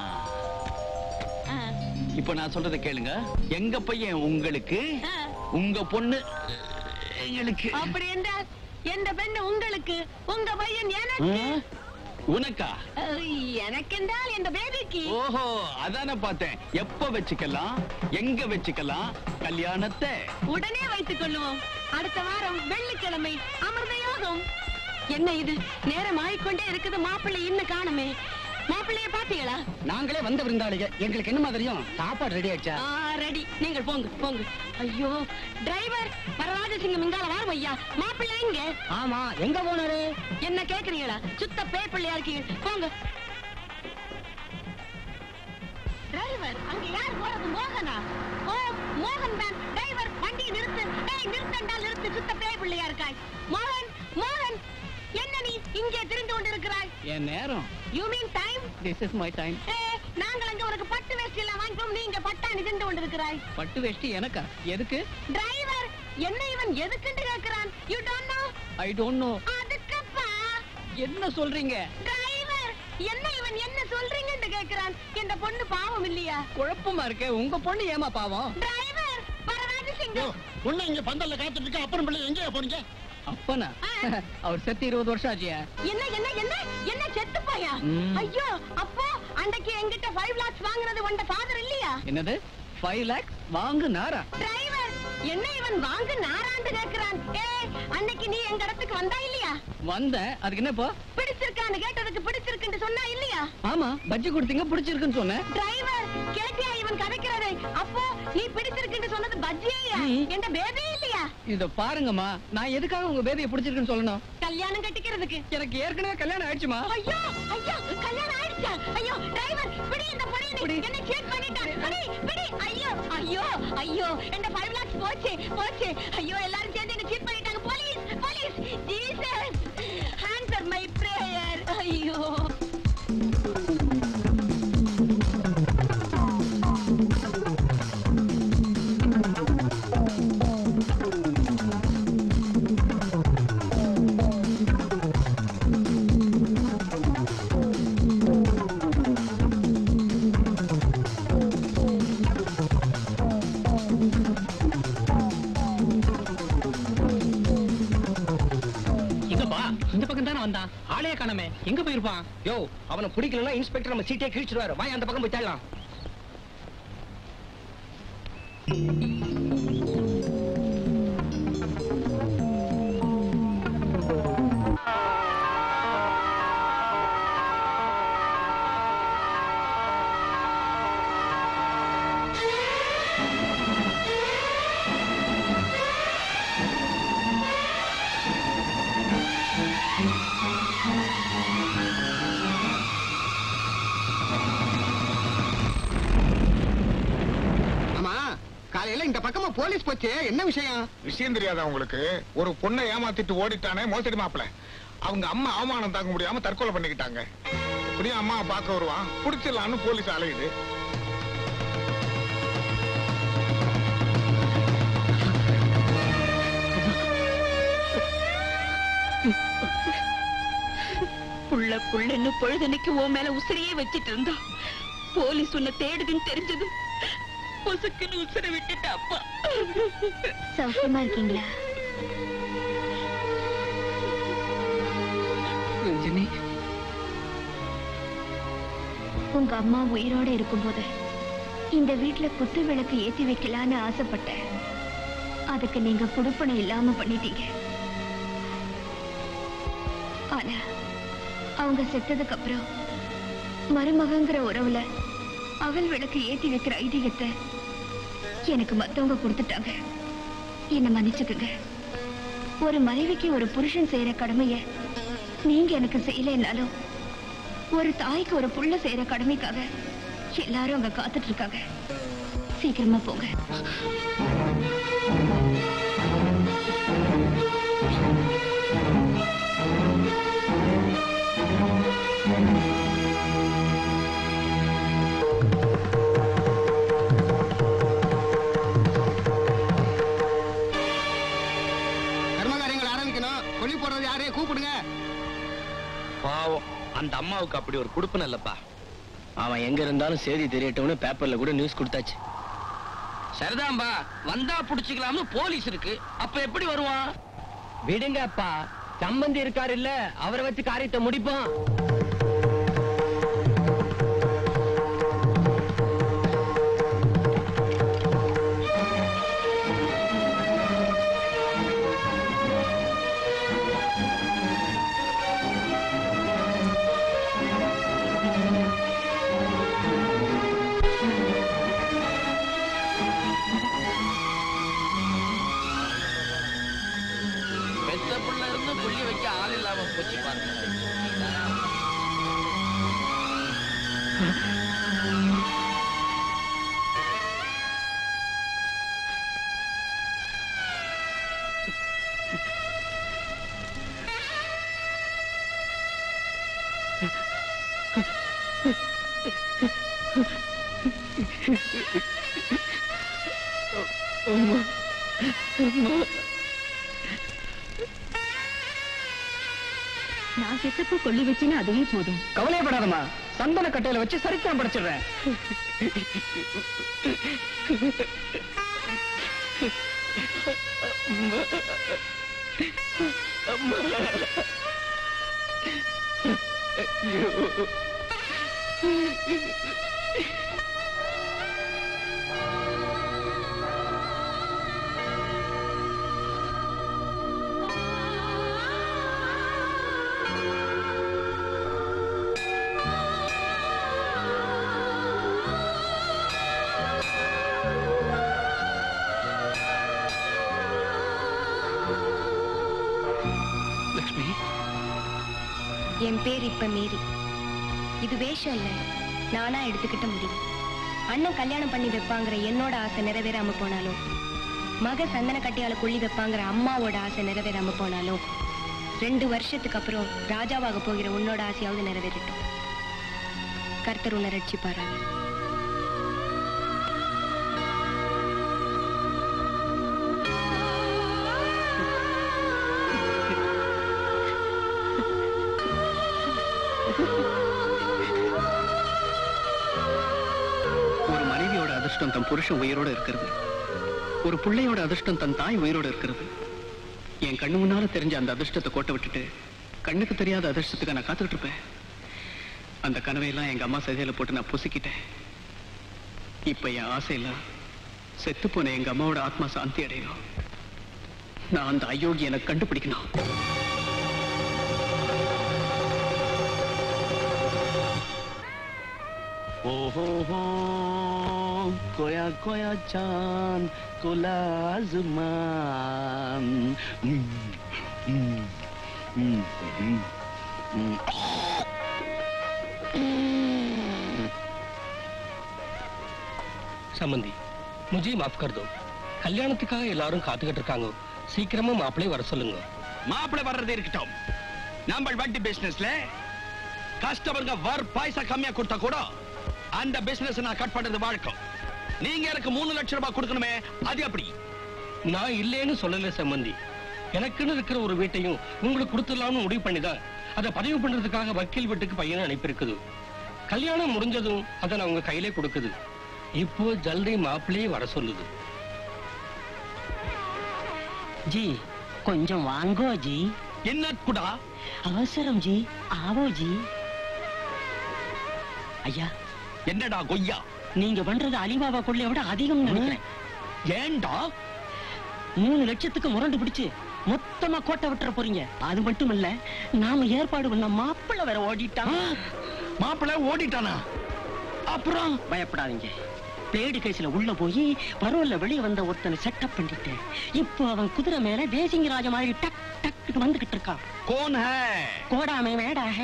Speaker 17: இப்ப நான் சொல்றதை கேளுங்க. எங்க பையன் உங்களுக்கு, உங்க பொண்ணு எங்களுக்கு.
Speaker 5: அப்படி என்றால் எந்த பெண்ணு உங்களுக்கு, உங்க பையன் எனக்கு.
Speaker 17: உனக்கா?
Speaker 5: எனக்கு என்றால் எந்த பேபிக்கு.
Speaker 17: ஓஹோ அதான பார்த்தேன். எப்ப வச்சுக்கலாம், எங்க வச்சுக்கலாம் கல்யாணத்தை?
Speaker 5: உடனே வைத்துக் கொள்ளுவோம். அடுத்த வாரம் வெள்ளிக்கிழமை அமிர்த யோகம். என்ன இது, நேரம் ஆயிக்கொண்டே இருக்குது, மாப்பிள்ளை இன்னும் காணுமே. மாப்பிள்ளைய பாத்தீங்களா?
Speaker 9: நாங்களே வந்த விருந்தாளிக, எங்களுக்கு என்ன மாதிரியும் சாப்பாடு ரெடி ஆயிடுச்சா?
Speaker 5: ரெடி. நீங்கள் போங்க போங்க. ஐயோ டிரைவர் வரராஜசிங்கம் இங்கால வாரும் ஐயா. மாப்பிள்ளை எங்க?
Speaker 9: ஆமா, எங்க போனாரு?
Speaker 5: என்ன கேக்குறீங்களா? சுத்த பேப்பிள்ளையா இருக்கீங்க. போங்க. டிரைவர் அங்க யார் போறது? மோகனா? ஓ மோகன் தான். டிரைவர் வண்டி நிறுத்து. நிறுத்தண்டால் நிறுத்து. சுத்த பேப்பிள்ளையா இருக்காய். மோகன் மோகன், என்ன நீ இங்கே திரிந்து கொண்டிருக்கிறாய்?
Speaker 2: என் நேரம்.
Speaker 5: You mean time?
Speaker 2: This is my time.
Speaker 5: நாங்கள் அங்க உனக்கு பட்டு வேஷ்டி எல்லாம் வாங்கிட்டோம், நீங்க பட்டாணி தின்று கொண்டிருக்கிறாய்.
Speaker 2: பட்டு வேஷ்டி எனக்கா? எதுக்கு?
Speaker 5: டிரைவர் என்ன இவன் எதுக்குன்னு கேக்குறான். You don't know?
Speaker 2: I don't know.
Speaker 5: அதுக்கப்பா
Speaker 2: என்ன சொல்றீங்க?
Speaker 5: டிரைவர் என்ன இவன் என்ன சொல்றீங்கன்னு கேக்குறான். இந்த பொண்ணு பாவம் இல்லையா?
Speaker 2: குழப்பமா இருக்கே. உங்க பொண்ணு ஏமா பாவம்?
Speaker 5: டிரைவர் வரராஜசிங்கம்
Speaker 7: பொண்ணு இங்க பந்தல்ல காத்துட்டு இருக்க. அப்புறம் பிள்ளை எங்க போறீங்க?
Speaker 2: அப்பனா அவர் செத்து 20 வருஷம் ஆச்சியா?
Speaker 5: என்ன என்ன என்ன என்ன செத்து போயா? ஐயோ அப்போ அன்னைக்கு என்கிட்ட 5 lakhs வாங்குறது உண்ட ஃபாதர் இல்லையா?
Speaker 2: என்னது 5 lakhs வாங்கு நாரா?
Speaker 5: டிரைவர் என்ன இவன் வாங்கு நாரான்னு கேக்குறான். அன்னைக்கு நீ எங்க இடத்துக்கு வந்தா இல்லையா?
Speaker 2: வந்த. அதுக்கு என்ன இப்போ?
Speaker 5: பிடிச்சிருக்கான்னு கேட்டதுக்கு பிடிச்சிருக்குன்னு சொன்னா இல்லையா?
Speaker 2: ஆமா, பஜ்ஜி கொடுத்தீங்க, பிடிச்சிருக்குன்னு சொன்னேன்.
Speaker 5: டிரைவர் கேட்டியா இவன் கதைக்கிறது? அப்போ நீ பிடிச்சிருக்குன்னு சொன்னது பஜ்ஜியா என்ற பேபி இல்லையா?
Speaker 2: இத பாருங்கம்மா, நான் எதுக்காக உங்க பேபியை பிடிச்சிருக்குன்னு சொல்லணும்?
Speaker 5: கல்யாணம் கட்டிக்கிறதுக்கு.
Speaker 2: எனக்கு ஏற்கனவே கல்யாணம் ஆயிடுச்சுமா.
Speaker 5: ஐயோ ஐயோ கல்யாணம் ஆயிடுச்சா? ஐயோ டிரைவர் பிடி இந்த பொடி, என்ன சேட் பண்ணிட்டான். பிடி பிடி. ஐயோ ஐயோ ஐயோ இந்த 5 lakhs போச்சு போச்சு. ஐயோ எல்லாரும் சேர்ந்து என்ன சீட் பண்ணிட்டாங்க. Police police. Jesus answer my prayer. ஐயோ
Speaker 9: ஆளே காணமே. எங்க போயிருப்பான்? யோ அவனை பிடிக்கலன்னா இன்ஸ்பெக்டர் நம்ம சீட்டே கிழிச்சிடுவாரு. வாய் அந்த பக்கம் போய் தேடலாம். இந்த பக்கமா போலீஸ் போச்சு. என்ன விஷயம்?
Speaker 7: விஷயம் தெரியாதா உங்களுக்கு? ஒரு பொண்ணை ஏமாத்திட்டு ஓடிட்டானே மோசடி மாப்பிள. அவங்க அம்மா அவமானம் தாங்க முடியாம தற்கொலை பண்ணிக்கிட்டாங்க. இப்படியும் அம்மா பார்க்க வருவான், புடிச்சிடலான்னு போலீஸ் அலையுது.
Speaker 15: புள்ள புள்ளன்னு பொழுதனைக்கு உன் மேல உசிரியே வச்சிட்டு இருந்தா போலீஸ் உன்னை தேடுதுன்னு தெரிஞ்சது பொசுக்குன்னு உசுர விட்டுட்ட அப்பா.
Speaker 1: சௌக்கியமா இருக்கீங்களா? உங்க அம்மா உயிரோட இருக்கும்போது இந்த வீட்டுல குத்து விளக்கு ஏத்தி வைக்கலான்னு ஆசைப்பட்டேன். அதுக்கு நீங்க குடுப்பனை இல்லாம பண்ணிட்டீங்க. ஆனா அவங்க செத்ததுக்கு அப்புறம் மருமகங்கிற உறவுல அகல் விளக்கு ஏத்தி வைக்கிற ஐதீகத்தை எனக்கு மத்தவங்க கொடுத்துட்டாங்க. என்ன மன்னிச்சுக்குங்க. ஒரு மனைவிக்கு ஒரு புருஷன் செய்யற கடமைய நீங்க எனக்கு செய்யலைன்னாலும் ஒரு தாய்க்கு ஒரு புள்ள செய்யற கடமைக்காக எல்லாரும் அங்க காத்துட்டு இருக்காங்க. சீக்கிரமா போங்க.
Speaker 11: அந்த அம்மாவுக்கு அப்படி ஒரு குடுப்பன இல்லப்பா.
Speaker 2: அவன் எங்க இருந்தாலும் செய்தி தெரியட்டும்னு பேப்பர்ல கூட நியூஸ் கொடுத்தாச்சு.
Speaker 11: சரிதான்பா, வந்தா புடிச்சுக்கலாம்னு போலீஸ் இருக்கு. அப்ப எப்படி வருவான்?
Speaker 2: விடுங்கப்பா, சம்பந்தி இருக்காரு இல்ல, அவரை வச்சு காரியத்தை முடிப்போம்.
Speaker 11: புள்ளி வைக்க ஆள் இல்லாம போச்சு பாருங்க.
Speaker 8: நான் செத்தப்போ கொள்ளி வச்சுன்னு அதுவே போதும்.
Speaker 2: கவலைப்படாதம்மா, சந்தன கட்டையில வச்சு சரித்திரம் படைச்சிடுறேன்.
Speaker 8: என் பேர் இப்ப மீறி. இது வேஷம் இல்ல, நானா எடுத்துக்கிட்ட முடியும். அண்ணன் கல்யாணம் பண்ணி வைப்பாங்கிற என்னோட ஆசை நிறைவேறாம போனாலும், மக சந்தன கட்டியால கொள்ளி வைப்பாங்கிற அம்மாவோட ஆசை நிறைவேறாம போனாலும், 2 வருஷத்துக்கு அப்புறம் ராஜாவாக போகிற உன்னோட ஆசையாவது நிறைவேறட்டும். கர்த்தர் உன்னை ரட்சிப்பாரா?
Speaker 2: ஒரு மனைவியோட அதிர்ஷ்டம் தன் புருஷன் உயிரோட இருக்கிறது, ஒரு பிள்ளையோட அதிர்ஷ்டம் தன் தாய் உயிரோட இருக்கிறது. என் கண்ணு முன்னால தெரிஞ்ச அந்த அதிர்ஷ்டத்தை கோட்டை விட்டுட்டு கண்ணுக்கு தெரியாத அதிர்ஷ்டத்துக்கு நான் காத்துக்கிட்டு இருப்பேன். அந்த கனவையெல்லாம் எங்க அம்மா சதையில போட்டு நான் புசிக்கிட்டேன். இப்ப என் ஆசையெல்லாம் செத்து போன எங்க அம்மாவோட ஆத்மா சாந்தி அடையணும். நான் அந்த அயோகி எனக்கு கண்டுபிடிக்கணும்.
Speaker 16: ओहो हो कोया कोया चांद कुलाज़मान
Speaker 11: சம்பந்தி, मुझे माफ कर दो. கல்யாணத்துக்காக எல்லாரும் காத்துக்கிட்டு இருக்காங்க. சீக்கிரமா மாப்பிளை வர சொல்லுங்க.
Speaker 6: மாப்பிளை வர்றது இருக்கட்டும். நம்ம வட்டி பிசினஸ்ல கஸ்டமருங்க வர் பைசா கம்மியா கொடுத்தா கூட அந்த பிசினஸ் நான் கட் பண்றது வழக்கம். நீங்க எனக்கு 3 லட்சம் ரூபாய் கொடுக்கணுமே, அது எப்படி?
Speaker 11: நான் இல்லேன்னு சொல்லல சம்பந்தி. எனக்குன்னு இருக்கிற ஒரு வீட்டையும் உங்களுக்கு கொடுத்துடலாம்னு முடிவு பண்ணிதான் அதை பதிவு பண்றதுக்காக வக்கீல் வீட்டுக்கு பையனை அனுப்பியிருக்குது. கல்யாணம் முடிஞ்சதும் அதை நான் உங்க கையிலே கொடுக்குது. இப்போ ஜல்தி மாப்பிள்ளையே வர சொல்லுது.
Speaker 12: जी கொஞ்சம் வாங்கோ जी.
Speaker 6: என்ன குடா
Speaker 12: அவசரம் जी, ஆவோ जी. ஐயா,
Speaker 6: என்னடா கொய்யா,
Speaker 12: நீங்க பண்றது அலிபாபா கொள்ளைய விட அதிகம் நினைக்கிறேன்.
Speaker 6: ஏண்டா
Speaker 12: 3 லட்சத்துக்கு முரண்டு பிடிச்சு மொத்தமா கோட்டை விட்டுற போறீங்க. அது மட்டும் இல்ல, நாம ஏற்பாடு பண்ண மாப்பிள்ளை வேற ஓடிட்டான்.
Speaker 6: மாப்பிள்ளை ஓடிட்டானா? அப்புறம்
Speaker 12: பயப்படாதீங்க. பிளேடு கேஸ்ல உள்ள போய் பரோல்ல வெளியே வந்த ஒருத்தனை செட்டப் பண்ணிட்டு இப்போ அவன் குதிரை மேல தேசிங்கராஜ மாதிரி டக் டக் வந்துகிட்டு இருக்கான்.
Speaker 6: कौन है?
Speaker 12: கோடா மே மேடா है.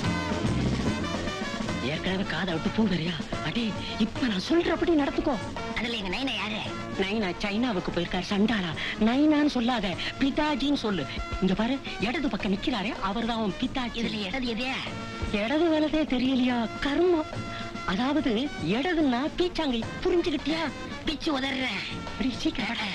Speaker 12: ஏற்கனவே காதை விட்டு போங்கறியா? அடே, இப்ப நான் சொல்றபடி நடத்துக்கோ.
Speaker 13: அதுல எங்க நைனா யாரு?
Speaker 12: நைனா சைனாவுக்கு போயிருக்காரு சண்டாளா. நைனான்னு சொல்லாத, பிதாஜின்னு சொல்லு. இங்க பாரு, இடது பக்கம் நிக்கிறாரே அவர்தான் அவன் பிதாஜி.
Speaker 13: இதுல இடது எதே?
Speaker 12: இடது வேலதே தெரியலையா? கர்மம். அதாவது இடதுன்னா பீச்சாங்கை, புரிஞ்சுக்கிட்டியா?
Speaker 13: பிச்சு உதறேன்.
Speaker 12: அப்படி சீக்கிரம்.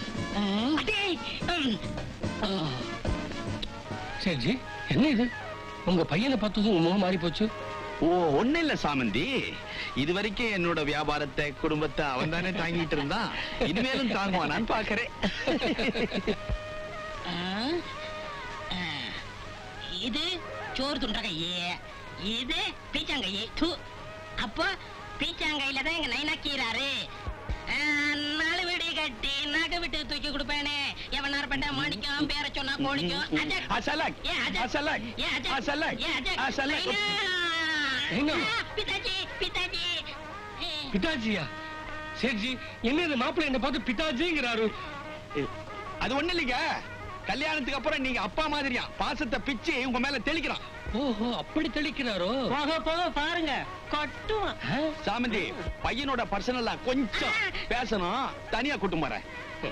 Speaker 11: சரிஜி, என்ன இது? உங்க பையனை பார்த்ததும் உங்க முகம் மாறி போச்சு.
Speaker 14: ஓ, ஒண்ணு இல்ல சாமந்தி, இது வரைக்கும் என்னோட வியாபாரத்தை குடும்பத்தை அவன் தானே தாங்கிட்டு இருந்தான். இனிமேலும் தாங்குவானான்னு பாக்குறேன்.
Speaker 13: இது சோறு துண்ட கையே, இது பீச்சாங்கையே. அப்போ பீச்சாங்கையில தான் எங்க நைனா கீறாரு. 4 வீடு கட்டி நகை விட்டு தூக்கி கொடுப்பேனே. எவனார் பண்ண மாணிக்கம் பேர சொன்னா கோழிக்கும். பிதாஜி பிதாஜி
Speaker 11: பிதாஜியா? சரிஜி, என்ன இந்த மாப்பிள்ளை என்ன பார்த்து பிதாஜிங்கிறாரு?
Speaker 14: அது ஒண்ணு இல்லைங்க, கல்யாணத்துக்கு அப்புறம் நீங்க அப்பா மாதிரியா பாசத்தை பிச்சு உங்க மேல தெளிக்கிறான்.
Speaker 11: ஓஹோ, அப்படி தெளிக்கிறாரோ?
Speaker 12: போக போக பாருங்க கட்டுவான்.
Speaker 14: சாமந்தி, பையனோட பர்சனலா கொஞ்சம் பேசணும், தனியா கூட்டும் போறேன்.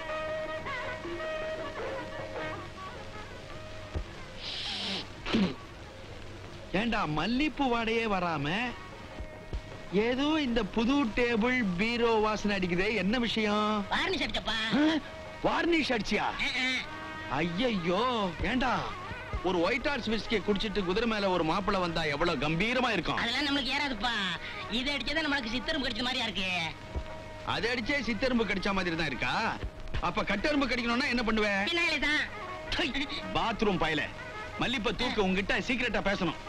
Speaker 14: ஏண்டா மல்லிப்பூ வாடையே வராம ஏதோ இந்த புது டேபிள் பீரோ வாசனை அடிக்குதே, என்ன விஷயம்?
Speaker 13: வார்னிஷ் அடிச்சப்பா.
Speaker 14: வார்னிஷ் அடிச்சியா? ஐயோ, ஏண்டா ஒரு ஒயிட் ஹார்ஸ் விஸ்கி குடிச்சிட்டு குதிரை மேல ஒரு மாப்பிளை வந்தா எவ்வளவு கம்பீரமா இருக்கும்.
Speaker 13: அதெல்லாம் நம்மளுக்கு ஏறாதுப்பா. இது அடிச்சதா நம்மளுக்கு சித்தரும் கடிச்ச மாதிரியா இருக்கு.
Speaker 14: அது அடிச்சே சித்தெரும்பு கடிச்ச மாதிரி தான் இருக்கா? அப்ப கட்டெரும்பு கடிக்கணும்னா என்ன பண்ணுவேன்?
Speaker 13: பின்னாலேதான்.
Speaker 14: பாத்ரூம் பையல மல்லிப்ப தூக்கு, உங்ககிட்ட சீக்கிரட்டா பேசணும்.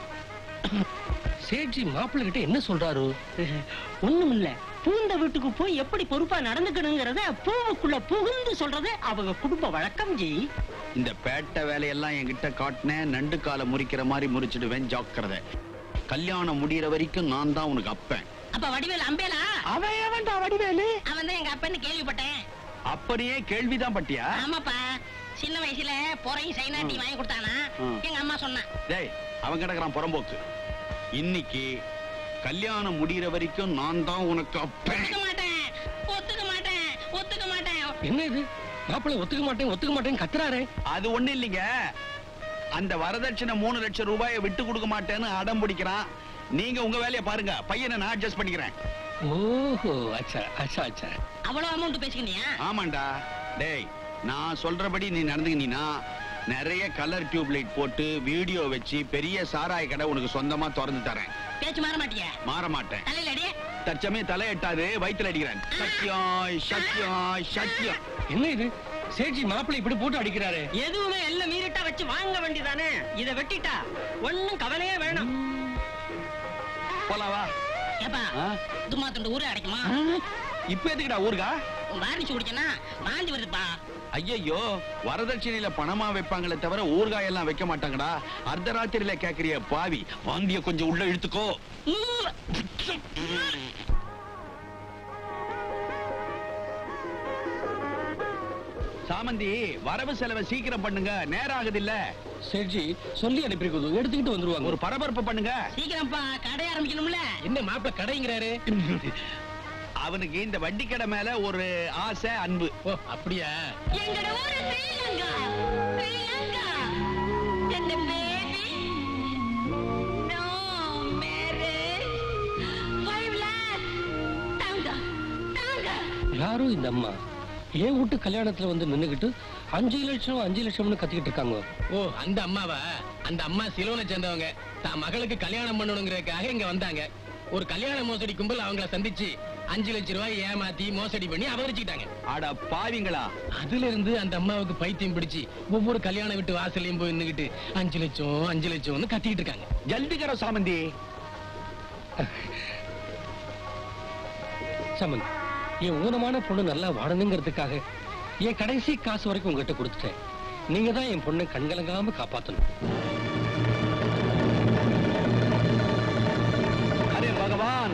Speaker 11: சேட்ஜி மாப்பிள்ளை கிட்ட என்ன சொல்றாரு?
Speaker 12: ஒண்ணும் இல்ல, பூந்த வீட்டுக்கு போய் எப்படி பொறுப்பா நடந்துக்கணுங்கிறத பூவுக்குள்ள புகுந்து சொல்றதே அவங்க குடும்ப வழக்கம். ஜி,
Speaker 14: இந்த பேட்டை வேலையெல்லாம் என்கிட்ட காட்டின நண்டு காலை முறிக்கிற மாதிரி முறிச்சிடுவேன், ஜாக்கிரதை. கல்யாணம் முடியற வரைக்கும் நான் தான் உனக்கு அப்பேன்.
Speaker 13: அப்ப வடிவேல் அம்பேலா?
Speaker 12: அவன் வடிவேலு.
Speaker 13: அவன் தான் எங்க அப்பன்னு கேள்விப்பட்டேன்.
Speaker 14: அப்படியே கேள்விதான் பட்டியா?
Speaker 13: ஆமாப்பா, சின்ன வயசுல பொறையும் சைனாட்டி வாங்கி கொடுத்தானா எங்க அம்மா சொன்னா.
Speaker 14: டேய், அவன் கிடக்குறான் புறம்போக்கு. இன்னைக்கு கல்யாணம் முடியற வரைக்கும் நான் தான் உனக்கு அப்பேன்.
Speaker 13: ஒத்துக்க மாட்டேன்.
Speaker 11: என்ன இது? மாப்பிள்ளை ஒத்துக்க மாட்டேன் கத்துறாரே.
Speaker 14: அது ஒண்ணு இல்லைங்க, அந்த வரதட்சணை 3 லட்சம் ரூபாயை விட்டு கொடுக்க மாட்டேன்னு அடம் பிடிக்கிறான். நீங்க உங்க வேலையை பாருங்க, பையனை நான் அட்ஜஸ்ட் பண்ணிக்கிறேன்.
Speaker 11: ஓஹோ, அச்சா அச்சா அச்சா.
Speaker 13: அவ்வளவு அமௌண்ட் பேசிக்கினியா?
Speaker 14: ஆமாண்டா. டேய், நான் சொல்றபடி நீ நடந்துக்கினா நிறைய கலர் டியூப் லைட் போட்டு வீடியோ வச்சு பெரிய சாராய கடை உனக்கு சொந்தமா திறந்து தரேன்.
Speaker 13: பேச்சு மாற மாட்டியா?
Speaker 14: மாற மாட்டேன்.
Speaker 13: தலையில அடி.
Speaker 14: தற்சமயம் தலை எட்டாது, வயித்துல அடிக்கிறேன். சத்தியம்.
Speaker 11: என்ன இது? சேட்ஜி மாப்பிள்ளை இப்படி போட்டு அடிக்கிறாரு.
Speaker 12: எதுவுமே எல்லாம் மீறிட்டா வச்சு வாங்க வேண்டியதானே. இத வெட்டிட்டா ஒண்ணும் கவலையே வேணும்.
Speaker 14: போலாவா?
Speaker 13: ஏப்பா, தும்மா துண்டு ஊரே அடைக்குமா?
Speaker 14: இப்ப எதுக்குடா ஊருகா?
Speaker 13: வாரிச்சு குடிச்சனா வாந்தி வருதுப்பா.
Speaker 14: ஐயோ, வரதட்சணையில பணமா வைப்பாங்களே தவிர ஊறுகாயெல்லாம் வைக்க மாட்டாங்கடா. அர்த்தராத்திரியில கேக்குறிய பாவி, வாந்திய கொஞ்சம் உள்ள இழுத்துக்கோ. சாமந்தி, வரவு செலவை சீக்கிரம் பண்ணுங்க, நேரம் ஆகுது இல்ல.
Speaker 11: சேட்ஜி சொல்லி அனுப்பிருக்குது, எடுத்துக்கிட்டு வந்துருவாங்க.
Speaker 14: ஒரு பரபரப்பு பண்ணுங்க.
Speaker 13: சீக்கிரம்ப்பா, கடை ஆரம்பிக்கணும்ல.
Speaker 11: என்ன மாப்பிள்ளை கடைங்கிறாரு?
Speaker 14: அவனுக்கு இந்த வண்டி கடை மேல ஒரு ஆசை, அன்பு.
Speaker 11: ஓ, அப்படியா?
Speaker 13: எங்கட ஊரு ஸ்ரீலங்கா. என்ன பேபி? No marriage. 5 lakhs. தாங்க.
Speaker 11: யாரும் இந்த அம்மா ஏன் வீட்டு கல்யாணத்துல வந்து நின்னுகிட்டு 5 லட்சம்னு கத்திக்கிட்டு இருக்காங்க. ஓ, அந்த அம்மாவா? அந்த அம்மா சிலோனை சேர்ந்தவங்க. தான் மகளுக்கு கல்யாணம் பண்ணணுங்கிறதுக்காக இங்க வந்தாங்க. ஒரு கல்யாண மோசடி கும்பல் அவங்கள சந்திச்சு 5 லட்சம் ரூபாய் ஏமாத்தி மோசடி பண்ணி அபகரிச்சுட்டாங்க.
Speaker 14: அட பாவிங்களா!
Speaker 11: அதுல இருந்து அந்த அம்மாவுக்கு பைத்தியம் பிடிச்சு ஒவ்வொரு கல்யாண வீட்டு வாசலையும் போய் நின்னுகிட்டு 5 லட்சம்னு கத்திக்கிட்டு இருக்காங்க.
Speaker 14: ஜல்திகர சாமந்தி.
Speaker 11: சாமந்தி, என் ஊனமான பொண்ணு நல்லா வாழணுங்கிறதுக்காக என் கடைசி காசு வரைக்கும் உங்ககிட்ட கொடுத்துட்டேன். நீங்க தான் என் பொண்ணை கண்கலங்காம காப்பாத்தணும்.
Speaker 14: அரே பகவான்!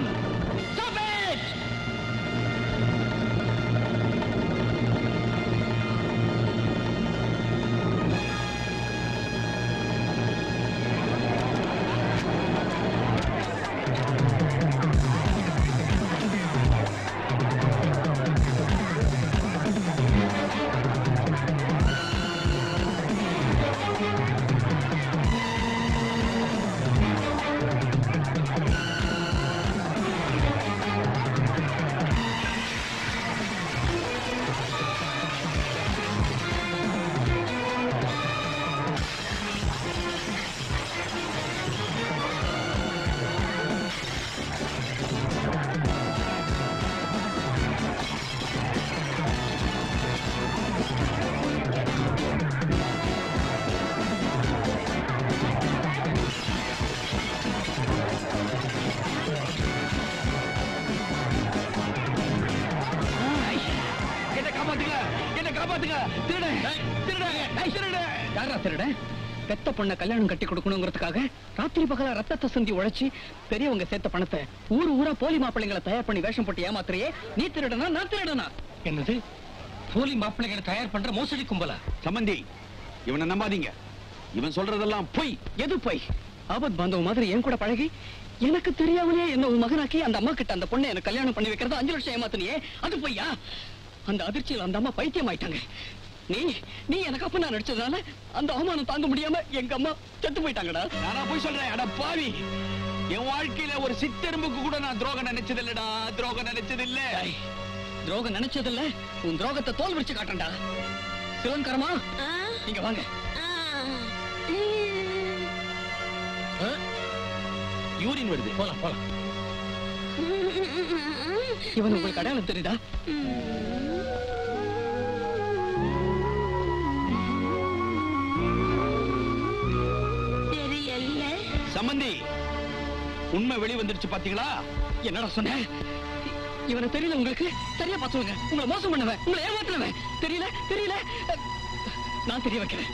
Speaker 9: காப்பாத்துங்க.
Speaker 2: யாரா திருட? பெத்த பொண்ண கல்யாணம் கட்டி கொடுக்கணுங்கிறதுக்காக ராத்திரி பகலா ரத்தத்தை சிந்தி உழைச்சி பெரியவங்க சேர்த்த பணத்தை ஊரு ஊரா போலி மாப்பிள்ளைங்களை தயார் பண்ணி வேஷம் போட்டு ஏமாத்துறியே, நீ திருடனா நான் திருடனா?
Speaker 11: என்னது போலி மாப்பிள்ளைகளை தயார் பண்ற மோசடி கும்பலா?
Speaker 17: சம்பந்தி, இவனை நம்பாதீங்க. இவன் சொல்றதெல்லாம் பொய்.
Speaker 2: எது பொய்? ஆபத் பாந்தவ மாதிரி என் கூட பழகி எனக்கு தெரியாமலே என்ன உன் மகனாக்கி அந்த அம்மா கிட்ட அந்த பொண்ணை எனக்கு கல்யாணம் பண்ணி வைக்கிறது 5 லட்சம் ஏமாத்தினியே, அது பொய்யா? அந்த அதிர்ச்சியில் அந்த அம்மா பைத்தியம் ஆயிட்டாங்க. நீ எனக்கு அப்ப நான் நடிச்சதுனால அந்த அவமானம் தாங்க முடியாம எங்க அம்மா செத்து போயிட்டாங்கடா.
Speaker 17: நானா போய் சொல்றேன்? அட பாவி, என் வாழ்க்கையில ஒரு சித்தெரும்புக்கு கூட நான் துரோகம் நினைச்சது இல்லடா. துரோகம் நினைச்சது இல்ல.
Speaker 2: துரோகம் நினைச்சதில்ல, உன் துரோகத்தை தோல் விரிச்சு காட்டண்டா. சிவன்கரமா நீங்க வாங்க.
Speaker 17: யூரின் வருது.
Speaker 11: போலாம் போலாம்.
Speaker 2: இவன் உங்களுக்கு அடையாளம் தெரியுதா?
Speaker 17: சம்பந்தி, உண்மை வெளி வந்துருச்சு பாத்தீங்களா?
Speaker 2: என்னடா சொன்ன? இவனை தெரியல உங்களுக்கு? சரியா பார்த்துங்க. உங்களை மோசம் பண்ணவன், உங்களை ஏமாத்துறவன். தெரியல நான் தெரிய வைக்கிறேன்.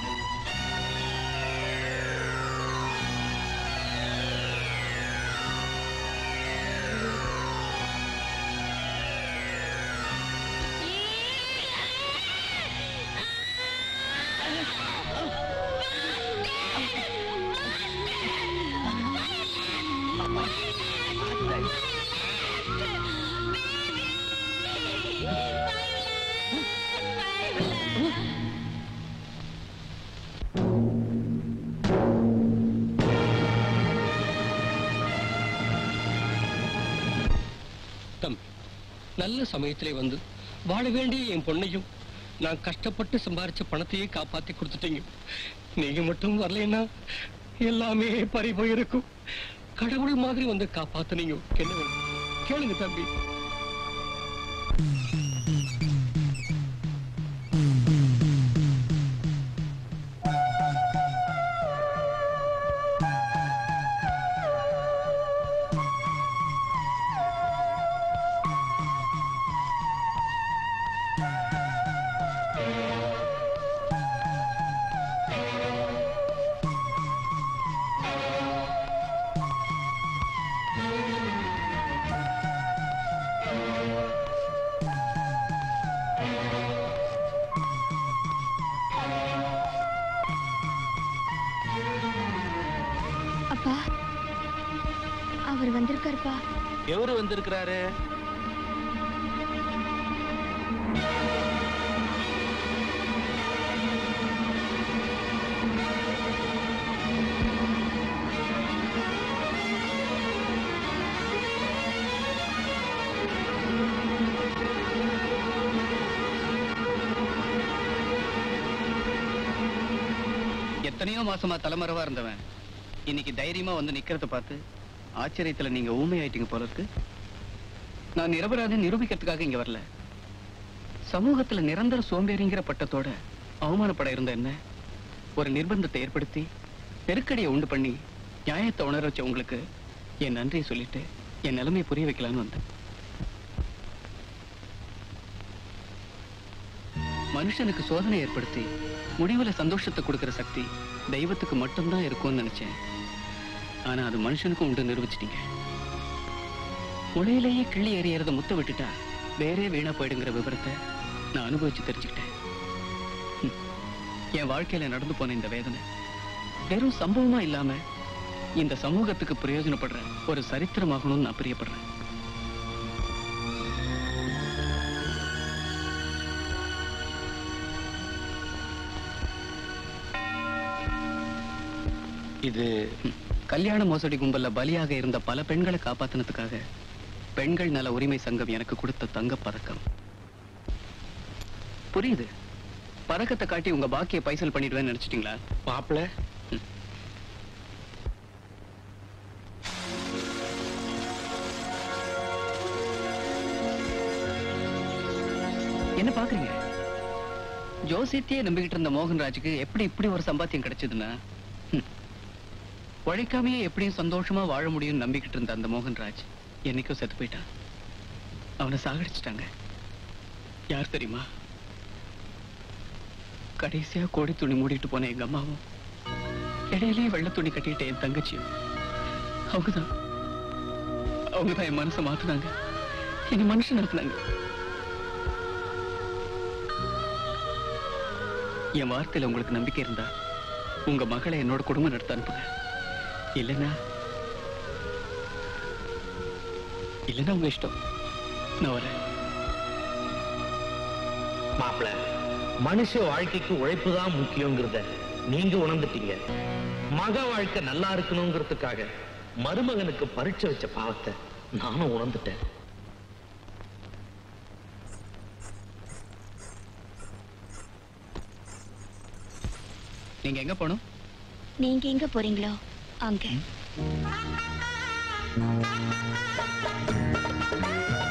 Speaker 11: நல்ல சமயத்திலே வந்து வாழ வேண்டிய என் பொண்ணையும் நான் கஷ்டப்பட்டு சம்பாரிச்ச பணத்தையே காப்பாத்தி கொடுத்துட்டீங்க. நீங்க மட்டும் வரலைன்னா எல்லாமே பறி போயிருக்கும். கடவுள் மாதிரி வந்து காப்பாத்துனீங்க. என்ன வேணும் கேளுங்க தம்பி.
Speaker 8: அப்பா, அவர் வந்திருக்காருப்பா.
Speaker 3: எவரு வந்திருக்கிறாரு?
Speaker 2: எத்தனையோ மாசமா தலைமறைவா இருந்தவன் இன்னைக்கு தைரியமா வந்து நிக்கிறத பார்த்து ஆச்சரியத்துல நீங்க ஊமை ஆயிட்டீங்க போல இருக்கு. நான் நிரபராதன் நிரூபிக்கிறதுக்காக இங்க வரல. சமூகத்துல நிரந்தர சோம்பேறிங்கிற பட்டத்தோட அவமானப்பட இருந்த என்ன ஒரு நிர்பந்தத்தை ஏற்படுத்தி நெருக்கடியை உண்டு பண்ணி நியாயத்தை உணர வச்ச உங்களுக்கு என் நன்றியை சொல்லிட்டு என் நிலைமையை புரிய வைக்கலான்னு வந்தேன். மனுஷனுக்கு சோதனை ஏற்படுத்தி முடிவுல சந்தோஷத்தை கொடுக்கிற சக்தி தெய்வத்துக்கு மட்டும்தான் இருக்கும்னு நினைச்சேன். ஆனா அது மனுஷனுக்கும் உண்டு நிரூபிச்சிட்டீங்க. முளையிலேயே கிள்ளி எறியறத முத்த விட்டுட்டா வேறே வீணா போயிடுங்கிற விவரத்தை நான் அனுபவிச்சு தெரிஞ்சுக்கிட்டேன். என் வாழ்க்கையில நடந்து போன இந்த வேதனை வெறும் சம்பவமா இல்லாம இந்த சமூகத்துக்கு பிரயோஜனப்படுற ஒரு சரித்திரமாகணும்னு நான் பிரியப்படுறேன்.
Speaker 11: இது
Speaker 2: கல்யாண மோசடி கும்பல்ல பலியாக இருந்த பல பெண்களை காப்பாத்தினதுக்காக பெண்கள் நல உரிமை சங்கம் எனக்கு கொடுத்த தங்க பதக்கம். புரியுது. பதக்கத்தை காட்டி உங்க பாக்கிய பைசல் பண்ணிடுவேன்னு நினைச்சிட்டீங்களா?
Speaker 11: மாப்பிள்ள
Speaker 2: என்ன பாக்குறீங்க? ஜோசியத்தையே நம்பிக்கிட்டு இருந்த மோகன்ராஜுக்கு எப்படி இப்படி ஒரு சம்பாத்தியம் கிடைச்சதுன்னா, உழைக்காமையே எப்படியும் சந்தோஷமா வாழ முடியும் நம்பிக்கிட்டு இருந்த அந்த மோகன்ராஜ் என்னைக்கோ செத்து போயிட்டான். அவனை சாகடிச்சிட்டாங்க. யார் தெரியுமா? கடைசியா கோடி துணி மூடிட்டு போன எங்க அம்மாவும் இடையிலேயே வெள்ளை துணி கட்டிட்டு என் தங்கச்சியும் அவங்கதான் என் மனசை மாத்துனாங்க, என் மனுஷன் நடத்தினாங்க. என் வார்த்தையில உங்களுக்கு நம்பிக்கை இருந்தா உங்க மகளை என்னோட குடும்பம் நடத்த அனுப்புங்க. இல்லைன்னா உங்க இஷ்டம், நான் வரேன்.
Speaker 4: மாப்பிள, மனுஷ வாழ்க்கைக்கு உழைப்பு தான் முக்கியங்கிறத நீங்க உணர்ந்துட்டீங்க. மக வாழ்க்கை நல்லா இருக்கணுங்கிறதுக்காக மருமகனுக்கு பரீட்சை வச்ச பாவத்தை நானும் உணர்ந்துட்டேன்.
Speaker 2: நீங்க எங்க போகணும்?
Speaker 8: நீங்க எங்க போறீங்களோ அங்க.